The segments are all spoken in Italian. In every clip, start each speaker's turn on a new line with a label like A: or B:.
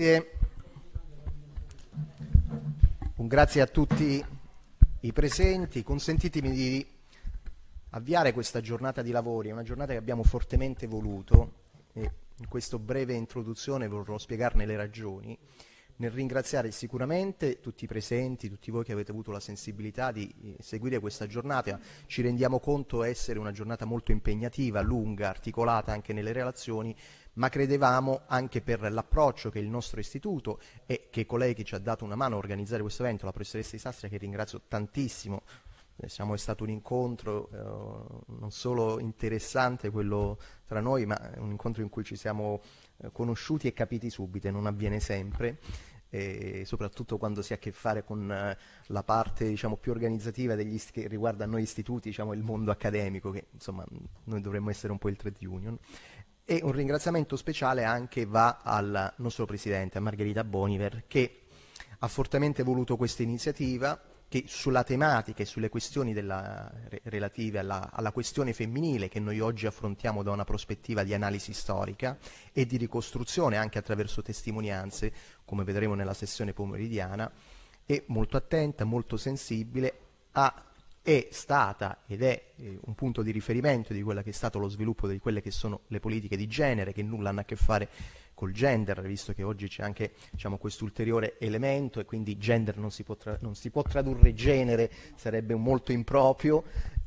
A: Un grazie a tutti i presenti. Consentitemi di avviare questa giornata di lavori, è una giornata che abbiamo fortemente voluto e in questa breve introduzione vorrò spiegarne le ragioni, nel ringraziare sicuramente tutti i presenti, tutti voi che avete avuto la sensibilità di seguire questa giornata. Ci rendiamo conto essere una giornata molto impegnativa, lunga, articolata anche nelle relazioni, ma credevamo anche per l'approccio che il nostro istituto e che i colleghi ci ha dato una mano a organizzare questo evento, la professoressa Di Sastra che ringrazio tantissimo. È stato un incontro non solo interessante quello tra noi, ma un incontro in cui ci siamo conosciuti e capiti subito, e non avviene sempre, e soprattutto quando si ha a che fare con la parte più organizzativa che riguarda noi istituti, il mondo accademico, che insomma noi dovremmo essere un po' il trade union. E un ringraziamento speciale anche va al nostro presidente, a Margherita Boniver, che ha fortemente voluto questa iniziativa, che sulla tematica e sulle questioni relative alla questione femminile che noi oggi affrontiamo da una prospettiva di analisi storica e di ricostruzione anche attraverso testimonianze, come vedremo nella sessione pomeridiana, è molto attenta, molto sensibile, è stata ed è un punto di riferimento di quello che è stato lo sviluppo di quelle che sono le politiche di genere, che nulla hanno a che fare col gender, visto che oggi c'è anche questo ulteriore elemento e quindi gender non si può tradurre genere, sarebbe molto improprio,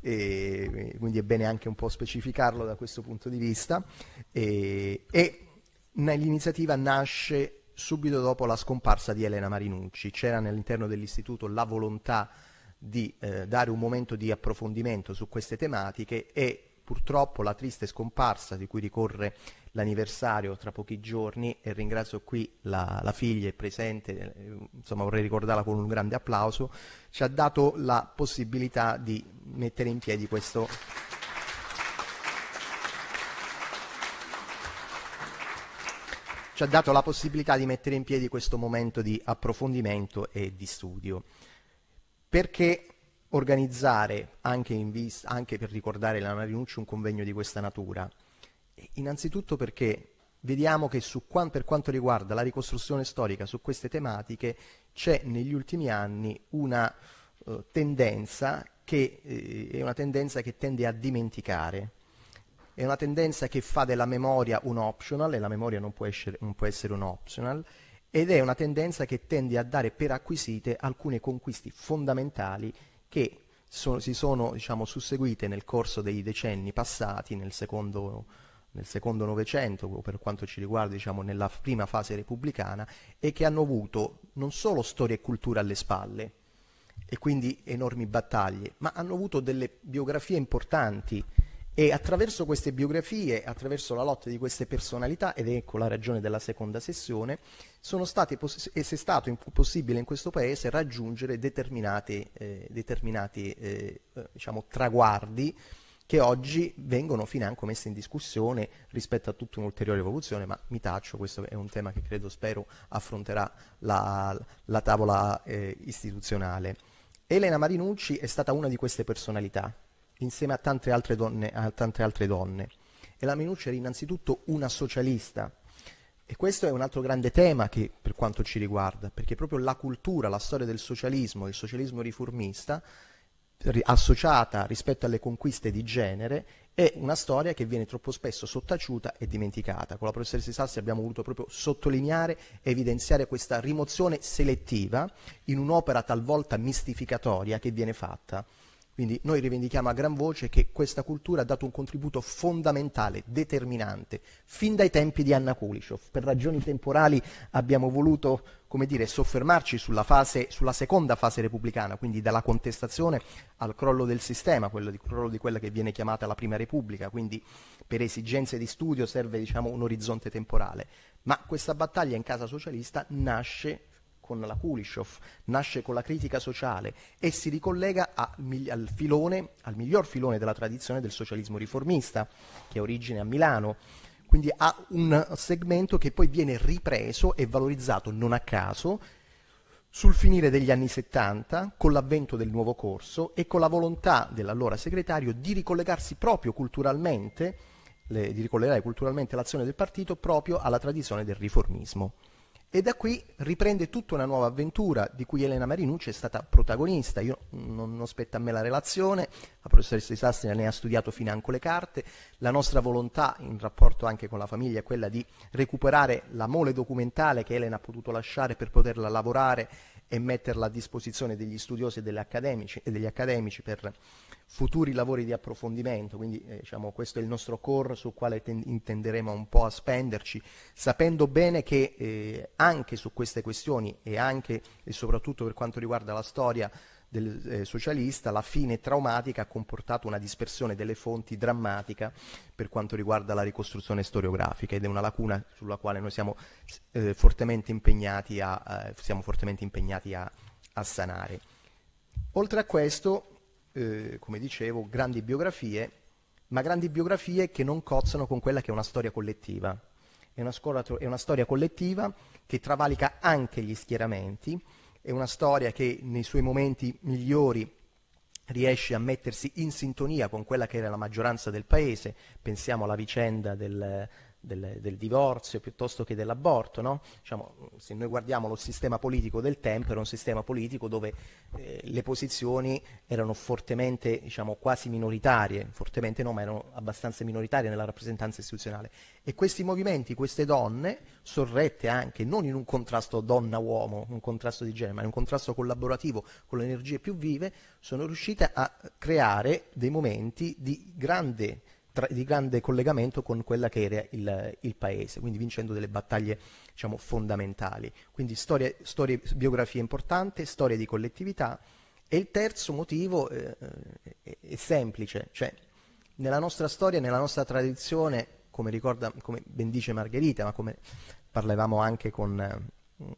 A: e quindi è bene anche un po' specificarlo da questo punto di vista. E l'iniziativa nasce subito dopo la scomparsa di Elena Marinucci. C'era all'interno dell'istituto la volontà di dare un momento di approfondimento su queste tematiche e purtroppo la triste scomparsa, di cui ricorre l'anniversario tra pochi giorni, e ringrazio qui la figlia presente, vorrei ricordarla con un grande applauso, ci ha dato la possibilità di mettere in piedi questo momento di approfondimento e di studio. Perché organizzare anche per ricordare Elena Marinucci un convegno di questa natura? Innanzitutto perché vediamo che per quanto riguarda la ricostruzione storica su queste tematiche c'è negli ultimi anni una tendenza che tende a dimenticare. È una tendenza che fa della memoria un optional, e la memoria non può essere un optional, ed è una tendenza che tende a dare per acquisite alcune conquiste fondamentali che si sono susseguite nel corso dei decenni passati, nel secondo Novecento, per quanto ci riguarda nella prima fase repubblicana, e che hanno avuto non solo storia e cultura alle spalle, e quindi enormi battaglie, ma hanno avuto delle biografie importanti, e attraverso queste biografie, attraverso la lotta di queste personalità, ed ecco la ragione della seconda sessione, è stato possibile in questo Paese raggiungere determinati traguardi che oggi vengono financo messi in discussione rispetto a tutta un'ulteriore evoluzione, ma mi taccio, questo è un tema che spero affronterà la tavola istituzionale. Elena Marinucci è stata una di queste personalità, insieme a tante altre donne. Elena Marinucci era innanzitutto una socialista, e questo è un altro grande tema che per quanto ci riguarda, perché proprio la cultura, la storia del socialismo, il socialismo riformista, associata rispetto alle conquiste di genere, è una storia che viene troppo spesso sottaciuta e dimenticata. Con la professoressa Di Sassi abbiamo voluto proprio sottolineare e evidenziare questa rimozione selettiva in un'opera talvolta mistificatoria che viene fatta. Quindi noi rivendichiamo a gran voce che questa cultura ha dato un contributo fondamentale, determinante, fin dai tempi di Anna Kulishov. Per ragioni temporali abbiamo voluto, soffermarci sulla seconda fase repubblicana, quindi dalla contestazione al crollo del sistema, crollo di quella che viene chiamata la Prima Repubblica, quindi per esigenze di studio serve un orizzonte temporale. Ma questa battaglia in casa socialista nasce con la Kulishov, nasce con la critica sociale e si ricollega al miglior filone della tradizione del socialismo riformista, che ha origine a Milano. Quindi ha un segmento che poi viene ripreso e valorizzato non a caso sul finire degli anni 70, con l'avvento del nuovo corso e con la volontà dell'allora segretario di ricollegarsi proprio culturalmente, di ricollegare culturalmente l'azione del partito proprio alla tradizione del riformismo. E da qui riprende tutta una nuova avventura di cui Elena Marinucci è stata protagonista. Io non spetta a me la relazione, la professoressa Di Sastri ne ha studiato financo le carte. La nostra volontà, in rapporto anche con la famiglia, è quella di recuperare la mole documentale che Elena ha potuto lasciare per poterla lavorare e metterla a disposizione degli studiosi e degli accademici per futuri lavori di approfondimento. Quindi diciamo, questo è il nostro core sul quale intenderemo un po' a spenderci, sapendo bene che anche su queste questioni e anche e soprattutto per quanto riguarda la storia del socialista, la fine traumatica ha comportato una dispersione delle fonti drammatica per quanto riguarda la ricostruzione storiografica, ed è una lacuna sulla quale noi siamo fortemente impegnati a sanare. Oltre a questo, come dicevo, grandi biografie, ma grandi biografie che non cozzano con quella che è una storia collettiva. È una storia collettiva che travalica anche gli schieramenti, è una storia che nei suoi momenti migliori riesce a mettersi in sintonia con quella che era la maggioranza del paese. Pensiamo alla vicenda del divorzio piuttosto che dell'aborto, no? Diciamo, se noi guardiamo lo sistema politico del tempo, era un sistema politico dove le posizioni erano fortemente, diciamo, quasi minoritarie, fortemente no, ma erano abbastanza minoritarie nella rappresentanza istituzionale. E questi movimenti, queste donne, sorrette anche non in un contrasto donna-uomo, un contrasto di genere, ma in un contrasto collaborativo con le energie più vive, sono riuscite a creare dei momenti di grande collegamento con quella che era il paese, quindi vincendo delle battaglie, diciamo, fondamentali. Quindi biografia importante, storia di collettività. E il terzo motivo è semplice, cioè nella nostra storia, nella nostra tradizione, come ben dice Margherita, ma come parlavamo anche con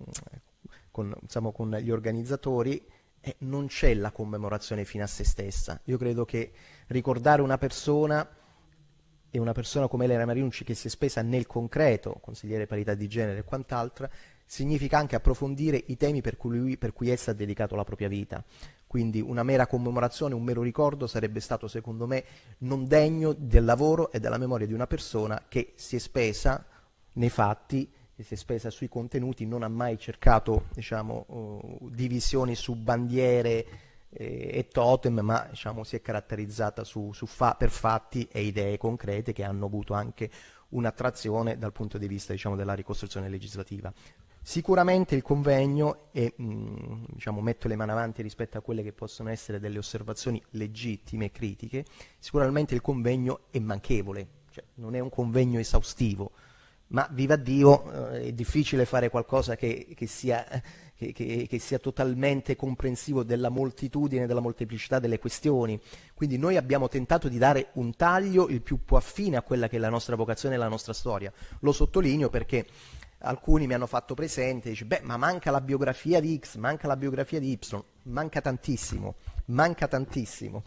A: gli organizzatori, non c'è la commemorazione fine a se stessa. Io credo che ricordare una persona, e una persona come Elena Marinucci che si è spesa nel concreto, consigliere parità di genere e quant'altro, significa anche approfondire i temi per cui essa ha dedicato la propria vita. Quindi una mera commemorazione, un mero ricordo sarebbe stato, secondo me, non degno del lavoro e della memoria di una persona che si è spesa nei fatti, si è spesa sui contenuti, non ha mai cercato, diciamo, divisioni su bandiere e totem, ma diciamo, si è caratterizzata per fatti e idee concrete che hanno avuto anche un'attrazione dal punto di vista, diciamo, della ricostruzione legislativa. Sicuramente il convegno, e diciamo, metto le mani avanti rispetto a quelle che possono essere delle osservazioni legittime e critiche, sicuramente il convegno è manchevole, cioè non è un convegno esaustivo, ma viva Dio, è difficile fare qualcosa che sia totalmente comprensivo della moltitudine, della molteplicità delle questioni. Quindi noi abbiamo tentato di dare un taglio il più affine a quella che è la nostra vocazione e la nostra storia. Lo sottolineo perché alcuni mi hanno fatto presente, dice, beh, ma manca la biografia di X, manca la biografia di Y, manca tantissimo, manca tantissimo.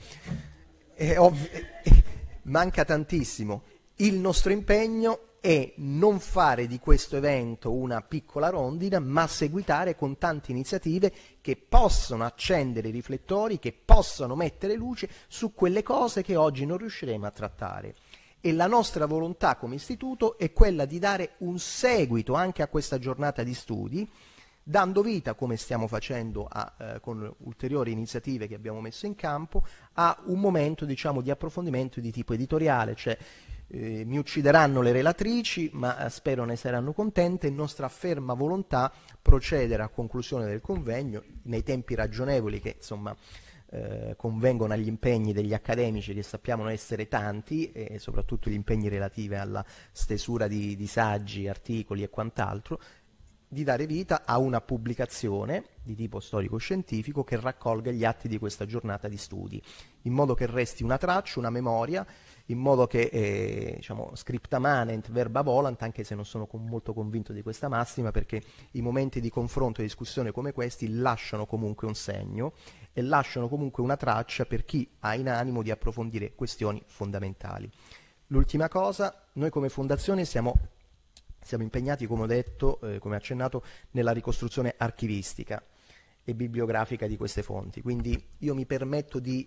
A: Manca tantissimo. Il nostro impegno è non fare di questo evento una piccola rondine, ma seguitare con tante iniziative che possono accendere i riflettori, che possano mettere luce su quelle cose che oggi non riusciremo a trattare. E la nostra volontà come istituto è quella di dare un seguito anche a questa giornata di studi, dando vita, come stiamo facendo con ulteriori iniziative che abbiamo messo in campo, a un momento, diciamo, di approfondimento di tipo editoriale, cioè mi uccideranno le relatrici, ma spero ne saranno contente. È nostra ferma volontà procedere a conclusione del convegno nei tempi ragionevoli che, insomma, convengono agli impegni degli accademici, che sappiamo essere tanti, e soprattutto gli impegni relativi alla stesura di saggi, articoli e quant'altro, di dare vita a una pubblicazione di tipo storico-scientifico che raccolga gli atti di questa giornata di studi, in modo che resti una traccia, una memoria, in modo che, diciamo, scripta manent, verba volant, anche se non sono molto convinto di questa massima, perché i momenti di confronto e discussione come questi lasciano comunque un segno e lasciano comunque una traccia per chi ha in animo di approfondire questioni fondamentali. L'ultima cosa, noi come fondazione siamo impegnati, come ho detto, come accennato, nella ricostruzione archivistica e bibliografica di queste fonti. Quindi io mi permetto di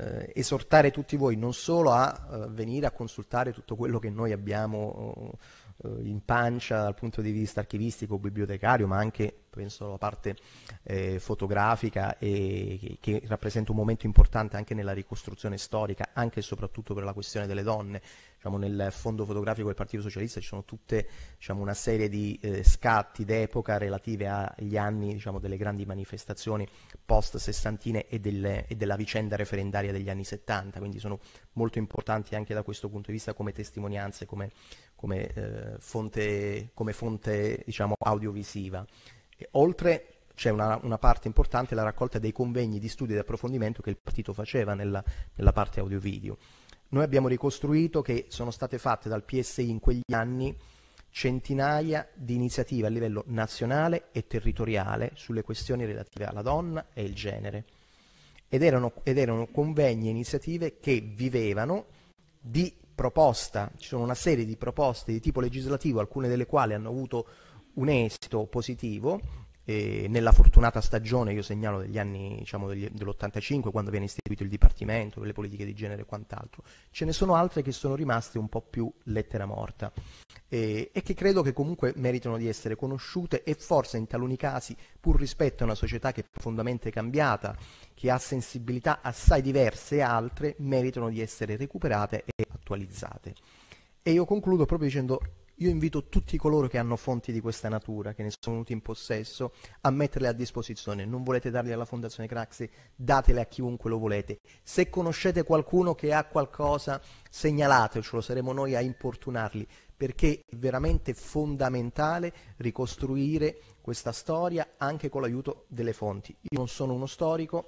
A: esortare tutti voi non solo a venire a consultare tutto quello che noi abbiamo in pancia dal punto di vista archivistico, bibliotecario, ma anche penso alla parte fotografica, e che rappresenta un momento importante anche nella ricostruzione storica, anche e soprattutto per la questione delle donne. Diciamo, nel fondo fotografico del Partito Socialista ci sono tutte, diciamo, una serie di scatti d'epoca relative agli anni, diciamo, delle grandi manifestazioni post-sessantine e della vicenda referendaria degli anni 70, quindi sono molto importanti anche da questo punto di vista come testimonianze, come fonte, diciamo, audiovisiva. E oltre c'è una parte importante, la raccolta dei convegni di studio e di approfondimento che il partito faceva nella parte audio-video. Noi abbiamo ricostruito che sono state fatte dal PSI in quegli anni centinaia di iniziative a livello nazionale e territoriale sulle questioni relative alla donna e il genere, ed erano convegni e iniziative che vivevano di proposta. Ci sono una serie di proposte di tipo legislativo, alcune delle quali hanno avuto un esito positivo. Nella fortunata stagione, io segnalo, degli anni, diciamo, dell'85, quando viene istituito il Dipartimento per le politiche di genere e quant'altro. Ce ne sono altre che sono rimaste un po' più lettera morta, e che credo che comunque meritano di essere conosciute, e forse in taluni casi, pur rispetto a una società che è profondamente cambiata, che ha sensibilità assai diverse e altre, meritano di essere recuperate e attualizzate. E io concludo proprio dicendo: io invito tutti coloro che hanno fonti di questa natura, che ne sono venuti in possesso, a metterle a disposizione. Non volete darle alla Fondazione Craxi? Datele a chiunque lo volete. Se conoscete qualcuno che ha qualcosa, segnalatecelo, saremo noi a importunarli, perché è veramente fondamentale ricostruire questa storia anche con l'aiuto delle fonti. Io non sono uno storico,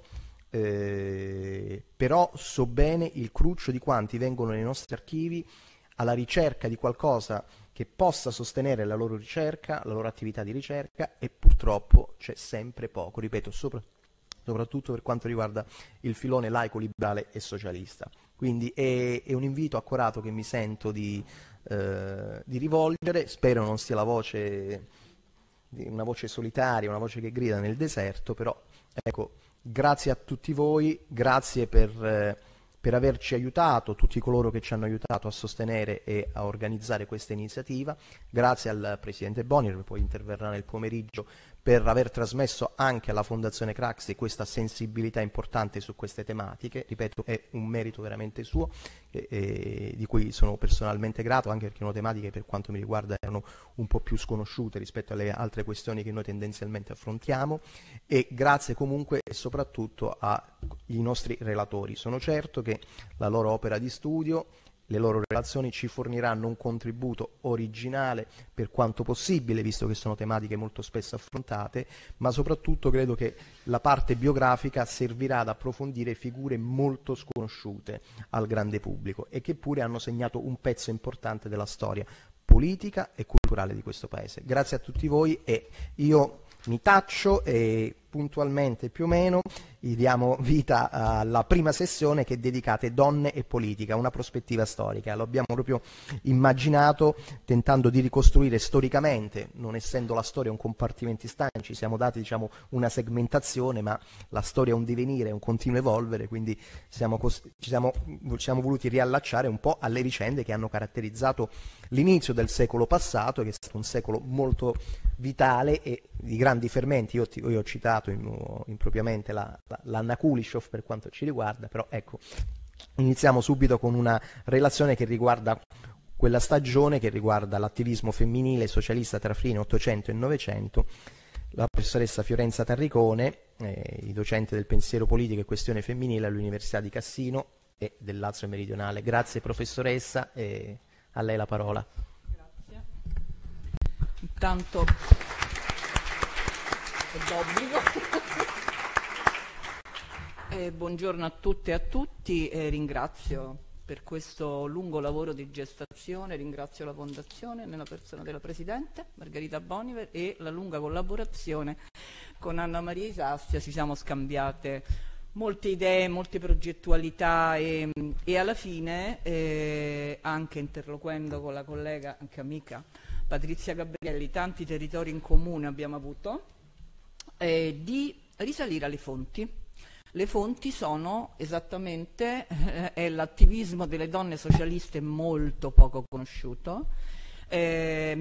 A: però so bene il cruccio di quanti vengono nei nostri archivi alla ricerca di qualcosa che possa sostenere la loro ricerca, la loro attività di ricerca, e purtroppo c'è sempre poco, ripeto, soprattutto per quanto riguarda il filone laico, liberale e socialista. Quindi è un invito accorato che mi sento di rivolgere. Spero non sia una voce solitaria, una voce che grida nel deserto, però ecco, grazie a tutti voi, grazie per averci aiutato, tutti coloro che ci hanno aiutato a sostenere e a organizzare questa iniziativa. Grazie al Presidente Bonnier, che poi interverrà nel pomeriggio, per aver trasmesso anche alla Fondazione Craxi questa sensibilità importante su queste tematiche. Ripeto, è un merito veramente suo, di cui sono personalmente grato, anche perché sono tematiche, per quanto mi riguarda, erano un po' più sconosciute rispetto alle altre questioni che noi tendenzialmente affrontiamo. E grazie comunque e soprattutto ai nostri relatori. Sono certo che la loro opera di studio, le loro relazioni ci forniranno un contributo originale per quanto possibile, visto che sono tematiche molto spesso affrontate, ma soprattutto credo che la parte biografica servirà ad approfondire figure molto sconosciute al grande pubblico e che pure hanno segnato un pezzo importante della storia politica e culturale di questo Paese. Grazie a tutti voi, e io mi taccio e puntualmente più o meno gli diamo vita alla prima sessione, che è dedicata a donne e politica, una prospettiva storica. Lo abbiamo proprio immaginato tentando di ricostruire storicamente, non essendo la storia un compartimento stagno, ci siamo dati, diciamo, una segmentazione, ma la storia è un divenire, è un continuo evolvere, quindi ci siamo voluti riallacciare un po' alle vicende che hanno caratterizzato l'inizio del secolo passato, che è stato un secolo molto vitale e di grandi fermenti. Io ho citato impropriamente l'Anna Kulishov per quanto ci riguarda, però ecco, iniziamo subito con una relazione che riguarda quella stagione, che riguarda l'attivismo femminile socialista tra fine 800 e 900. La professoressa Fiorenza Tarricone, i docenti del pensiero politico e questione femminile all'Università di Cassino e del Lazio Meridionale. Grazie professoressa, e a lei la parola.
B: Grazie. Intanto è d'obbligo. Buongiorno a tutte e a tutti, ringrazio per questo lungo lavoro di gestazione, ringrazio la Fondazione nella persona della Presidente Margherita Boniver e la lunga collaborazione con Anna Maria Isastia. Ci siamo scambiate molte idee, molte progettualità e alla fine, anche interloquendo con la collega, anche amica Patrizia Gabrielli, tanti territori in comune abbiamo avuto, di risalire alle fonti. Le fonti sono esattamente l'attivismo delle donne socialiste molto poco conosciuto,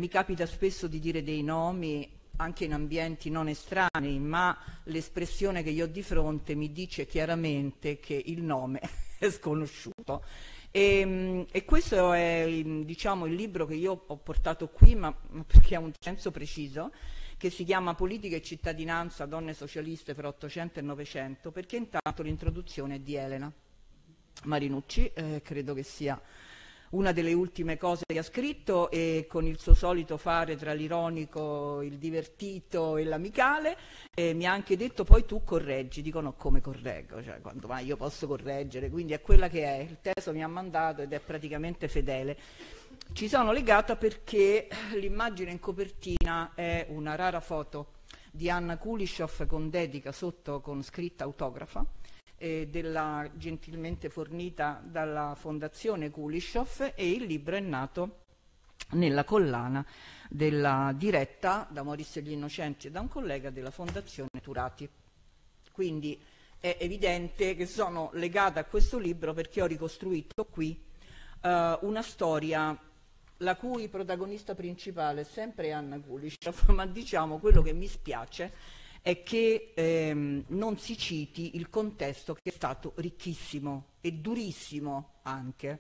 B: mi capita spesso di dire dei nomi anche in ambienti non estranei, ma l'espressione che io ho di fronte mi dice chiaramente che il nome è sconosciuto. E questo è, diciamo, il libro che io ho portato qui, ma perché ha un senso preciso, che si chiama Politica e cittadinanza, donne socialiste fra Ottocento e Novecento, perché intanto l'introduzione è di Elena Marinucci, credo che sia una delle ultime cose che ha scritto, e con il suo solito fare tra l'ironico, il divertito e l'amicale, mi ha anche detto poi tu correggi. Dico no, come correggo? Cioè, quando mai io posso correggere? Quindi è quella che è, il testo mi ha mandato ed è praticamente fedele. Ci sono legata perché l'immagine in copertina è una rara foto di Anna Kulishov con dedica sotto con scritta autografa, della gentilmente fornita dalla Fondazione Kulishov, e il libro è nato nella collana diretta da Maurizio Gli Innocenti e da un collega della Fondazione Turati. Quindi è evidente che sono legata a questo libro perché ho ricostruito qui una storia la cui protagonista principale è sempre Anna Kulishov, ma diciamo quello che mi spiace è che non si citi il contesto, che è stato ricchissimo e durissimo anche,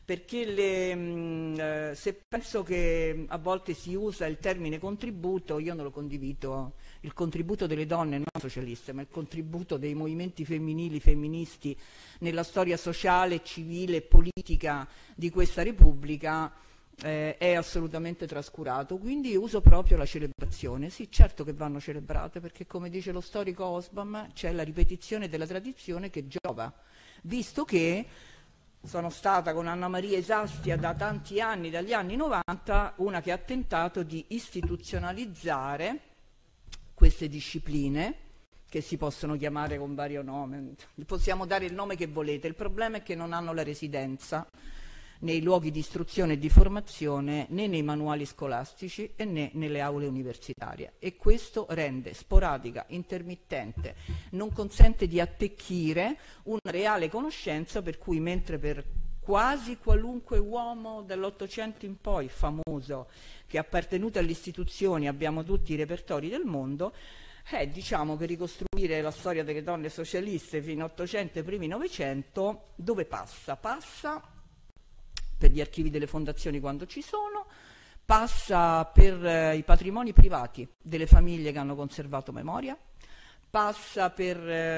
B: perché se penso che a volte si usa il termine contributo, io non lo condivido, il contributo delle donne non socialiste, ma il contributo dei movimenti femminili, femministi nella storia sociale, civile e politica di questa Repubblica è assolutamente trascurato, quindi uso proprio la celebrazione. Sì, certo che vanno celebrate, perché come dice lo storico Osbam c'è la ripetizione della tradizione che giova, visto che sono stata con Anna Maria Esastia da tanti anni, dagli anni 90, una che ha tentato di istituzionalizzare queste discipline, che si possono chiamare con vario nome, possiamo dare il nome che volete, il problema è che non hanno la residenza nei luoghi di istruzione e di formazione, né nei manuali scolastici e né nelle aule universitarie, e questo rende sporadica, intermittente, non consente di attecchire una reale conoscenza, per cui mentre per quasi qualunque uomo dall'Ottocento in poi famoso che è appartenuto alle istituzioni abbiamo tutti i repertori del mondo, diciamo che ricostruire la storia delle donne socialiste fino all'Ottocento e primi Novecento, dove passa? Passa per gli archivi delle fondazioni quando ci sono, passa per i patrimoni privati delle famiglie che hanno conservato memoria, passa per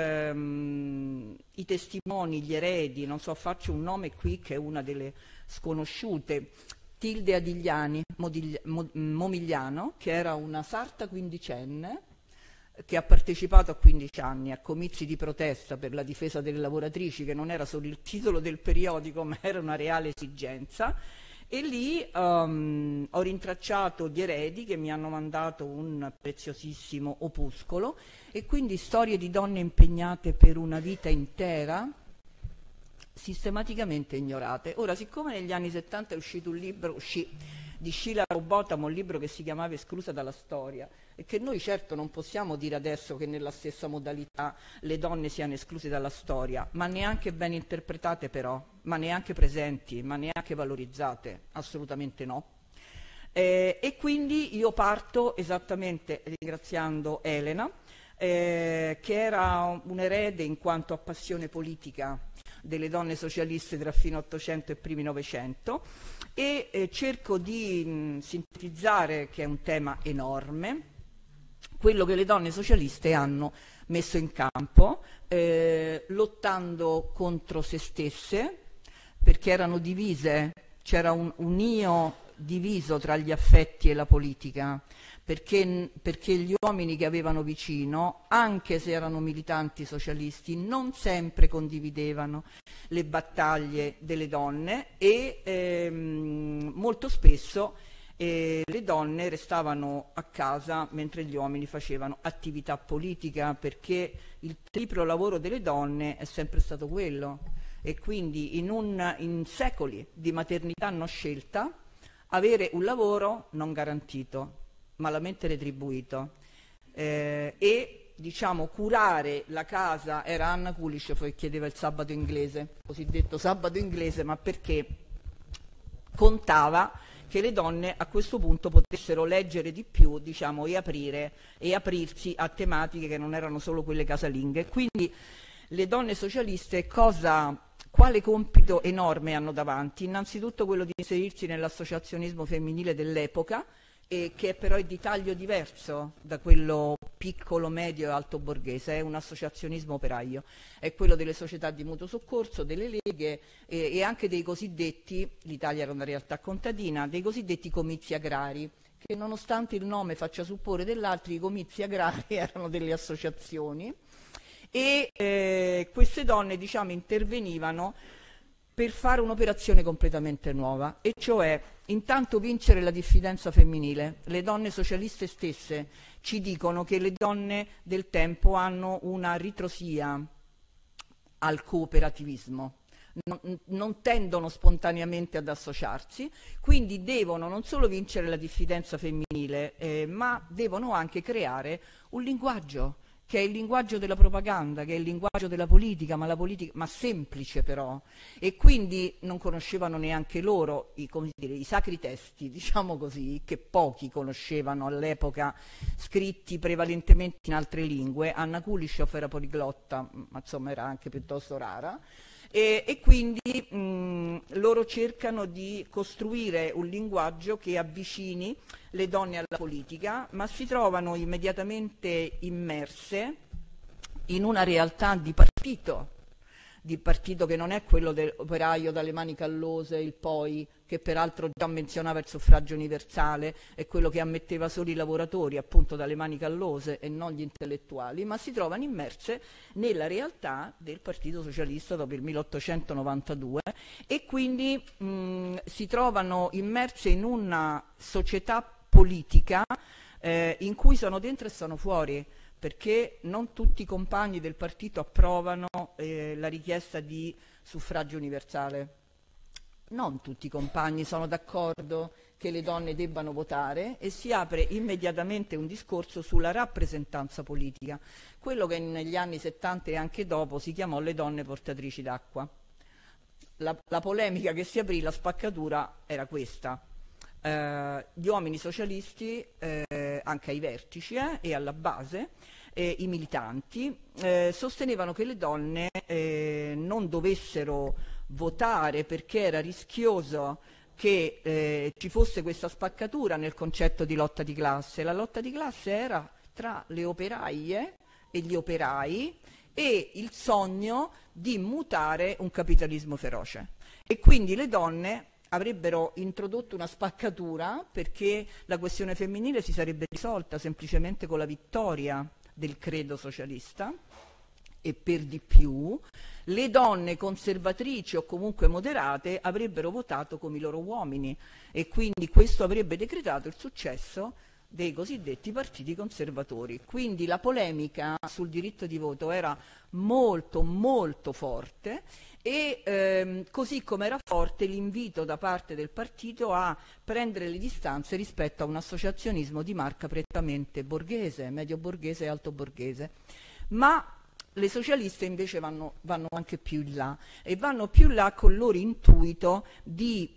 B: i testimoni, gli eredi, non so, faccio un nome qui che è una delle sconosciute, Tilde Adigliani Momigliano, che era una sarta quindicenne, che ha partecipato a 15 anni a comizi di protesta per la difesa delle lavoratrici, che non era solo il titolo del periodico ma era una reale esigenza, e lì ho rintracciato gli eredi che mi hanno mandato un preziosissimo opuscolo, e quindi storie di donne impegnate per una vita intera, sistematicamente ignorate. Ora, siccome negli anni 70 è uscito un libro, di Sheila Robotamo, un libro che si chiamava Esclusa dalla storia, e che noi certo non possiamo dire adesso che nella stessa modalità le donne siano escluse dalla storia, ma neanche ben interpretate però, ma neanche presenti, ma neanche valorizzate, assolutamente no. E quindi io parto esattamente ringraziando Elena, che era un erede in quanto a passione politica delle donne socialiste tra fine Ottocento e primi Novecento, e cerco di sintetizzare, che è un tema enorme, quello che le donne socialiste hanno messo in campo, lottando contro se stesse, perché erano divise, c'era un io diviso tra gli affetti e la politica, perché gli uomini che avevano vicino, anche se erano militanti socialisti, non sempre condividevano le battaglie delle donne, e molto spesso le donne restavano a casa mentre gli uomini facevano attività politica, perché il triplo lavoro delle donne è sempre stato quello, e quindi in secoli di maternità non scelta, avere un lavoro non garantito, malamente retribuito, e diciamo curare la casa. Era Anna Kulishov che chiedeva il sabato inglese, cosiddetto sabato inglese, ma perché contava che le donne a questo punto potessero leggere di più, diciamo, e aprirsi a tematiche che non erano solo quelle casalinghe. Quindi le donne socialiste quale compito enorme hanno davanti? Innanzitutto quello di inserirsi nell'associazionismo femminile dell'epoca, che però è di taglio diverso da quello piccolo, medio e alto borghese, è un associazionismo operaio, è quello delle società di mutuo soccorso, delle leghe e anche dei cosiddetti, l'Italia era una realtà contadina, dei cosiddetti comizi agrari, che nonostante il nome faccia supporre dell'altro, i comizi agrari erano delle associazioni e queste donne, diciamo, intervenivano per fare un'operazione completamente nuova, e cioè intanto vincere la diffidenza femminile. Le donne socialiste stesse ci dicono che le donne del tempo hanno una ritrosia al cooperativismo, non tendono spontaneamente ad associarsi, quindi devono non solo vincere la diffidenza femminile, ma devono anche creare un linguaggio, che è il linguaggio della propaganda, che è il linguaggio della politica, ma semplice però, e quindi non conoscevano neanche loro i sacri testi, diciamo così, che pochi conoscevano all'epoca, scritti prevalentemente in altre lingue. Anna Kulishov era poliglotta, ma insomma era anche piuttosto rara, e quindi loro cercano di costruire un linguaggio che avvicini le donne alla politica, ma si trovano immediatamente immerse in una realtà di partito che non è quello dell'operaio dalle mani callose, il POI, che peraltro già menzionava il suffragio universale, è quello che ammetteva solo i lavoratori, appunto, dalle mani callose e non gli intellettuali, ma si trovano immerse nella realtà del Partito Socialista dopo il 1892 e quindi si trovano immerse in una società politica in cui sono dentro e sono fuori, perché non tutti i compagni del partito approvano la richiesta di suffragio universale. Non tutti i compagni sono d'accordo che le donne debbano votare e si apre immediatamente un discorso sulla rappresentanza politica, quello che negli anni 70 e anche dopo si chiamò le donne portatrici d'acqua. La polemica che si aprì, la spaccatura era questa. Gli uomini socialisti, anche ai vertici e alla base, i militanti, sostenevano che le donne non dovessero votare perché era rischioso che ci fosse questa spaccatura nel concetto di lotta di classe. La lotta di classe era tra le operaie e gli operai e il sogno di mutare un capitalismo feroce, e quindi le donne avrebbero introdotto una spaccatura perché la questione femminile si sarebbe risolta semplicemente con la vittoria del credo socialista, e per di più le donne conservatrici o comunque moderate avrebbero votato come i loro uomini, e quindi questo avrebbe decretato il successo dei cosiddetti partiti conservatori. Quindi la polemica sul diritto di voto era molto molto forte, e così come era forte l'invito da parte del partito a prendere le distanze rispetto a un associazionismo di marca prettamente borghese, medio borghese e alto borghese. Ma le socialiste invece vanno anche più in là, e vanno più in là con il loro intuito di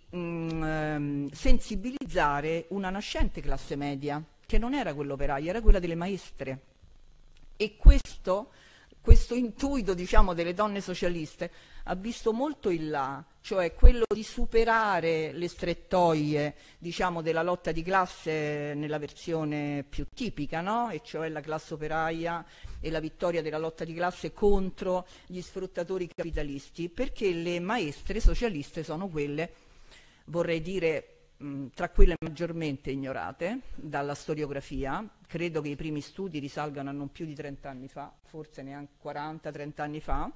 B: sensibilizzare una nascente classe media, che non era quella operaia, era quella delle maestre. E questo intuito, diciamo, delle donne socialiste ha visto molto in là, cioè quello di superare le strettoie, diciamo, della lotta di classe nella versione più tipica, no? E cioè la classe operaia e la vittoria della lotta di classe contro gli sfruttatori capitalisti, perché le maestre socialiste sono quelle, vorrei dire, tra quelle maggiormente ignorate dalla storiografia. Credo che i primi studi risalgano a non più di 30 anni fa, forse neanche 40-30 anni fa.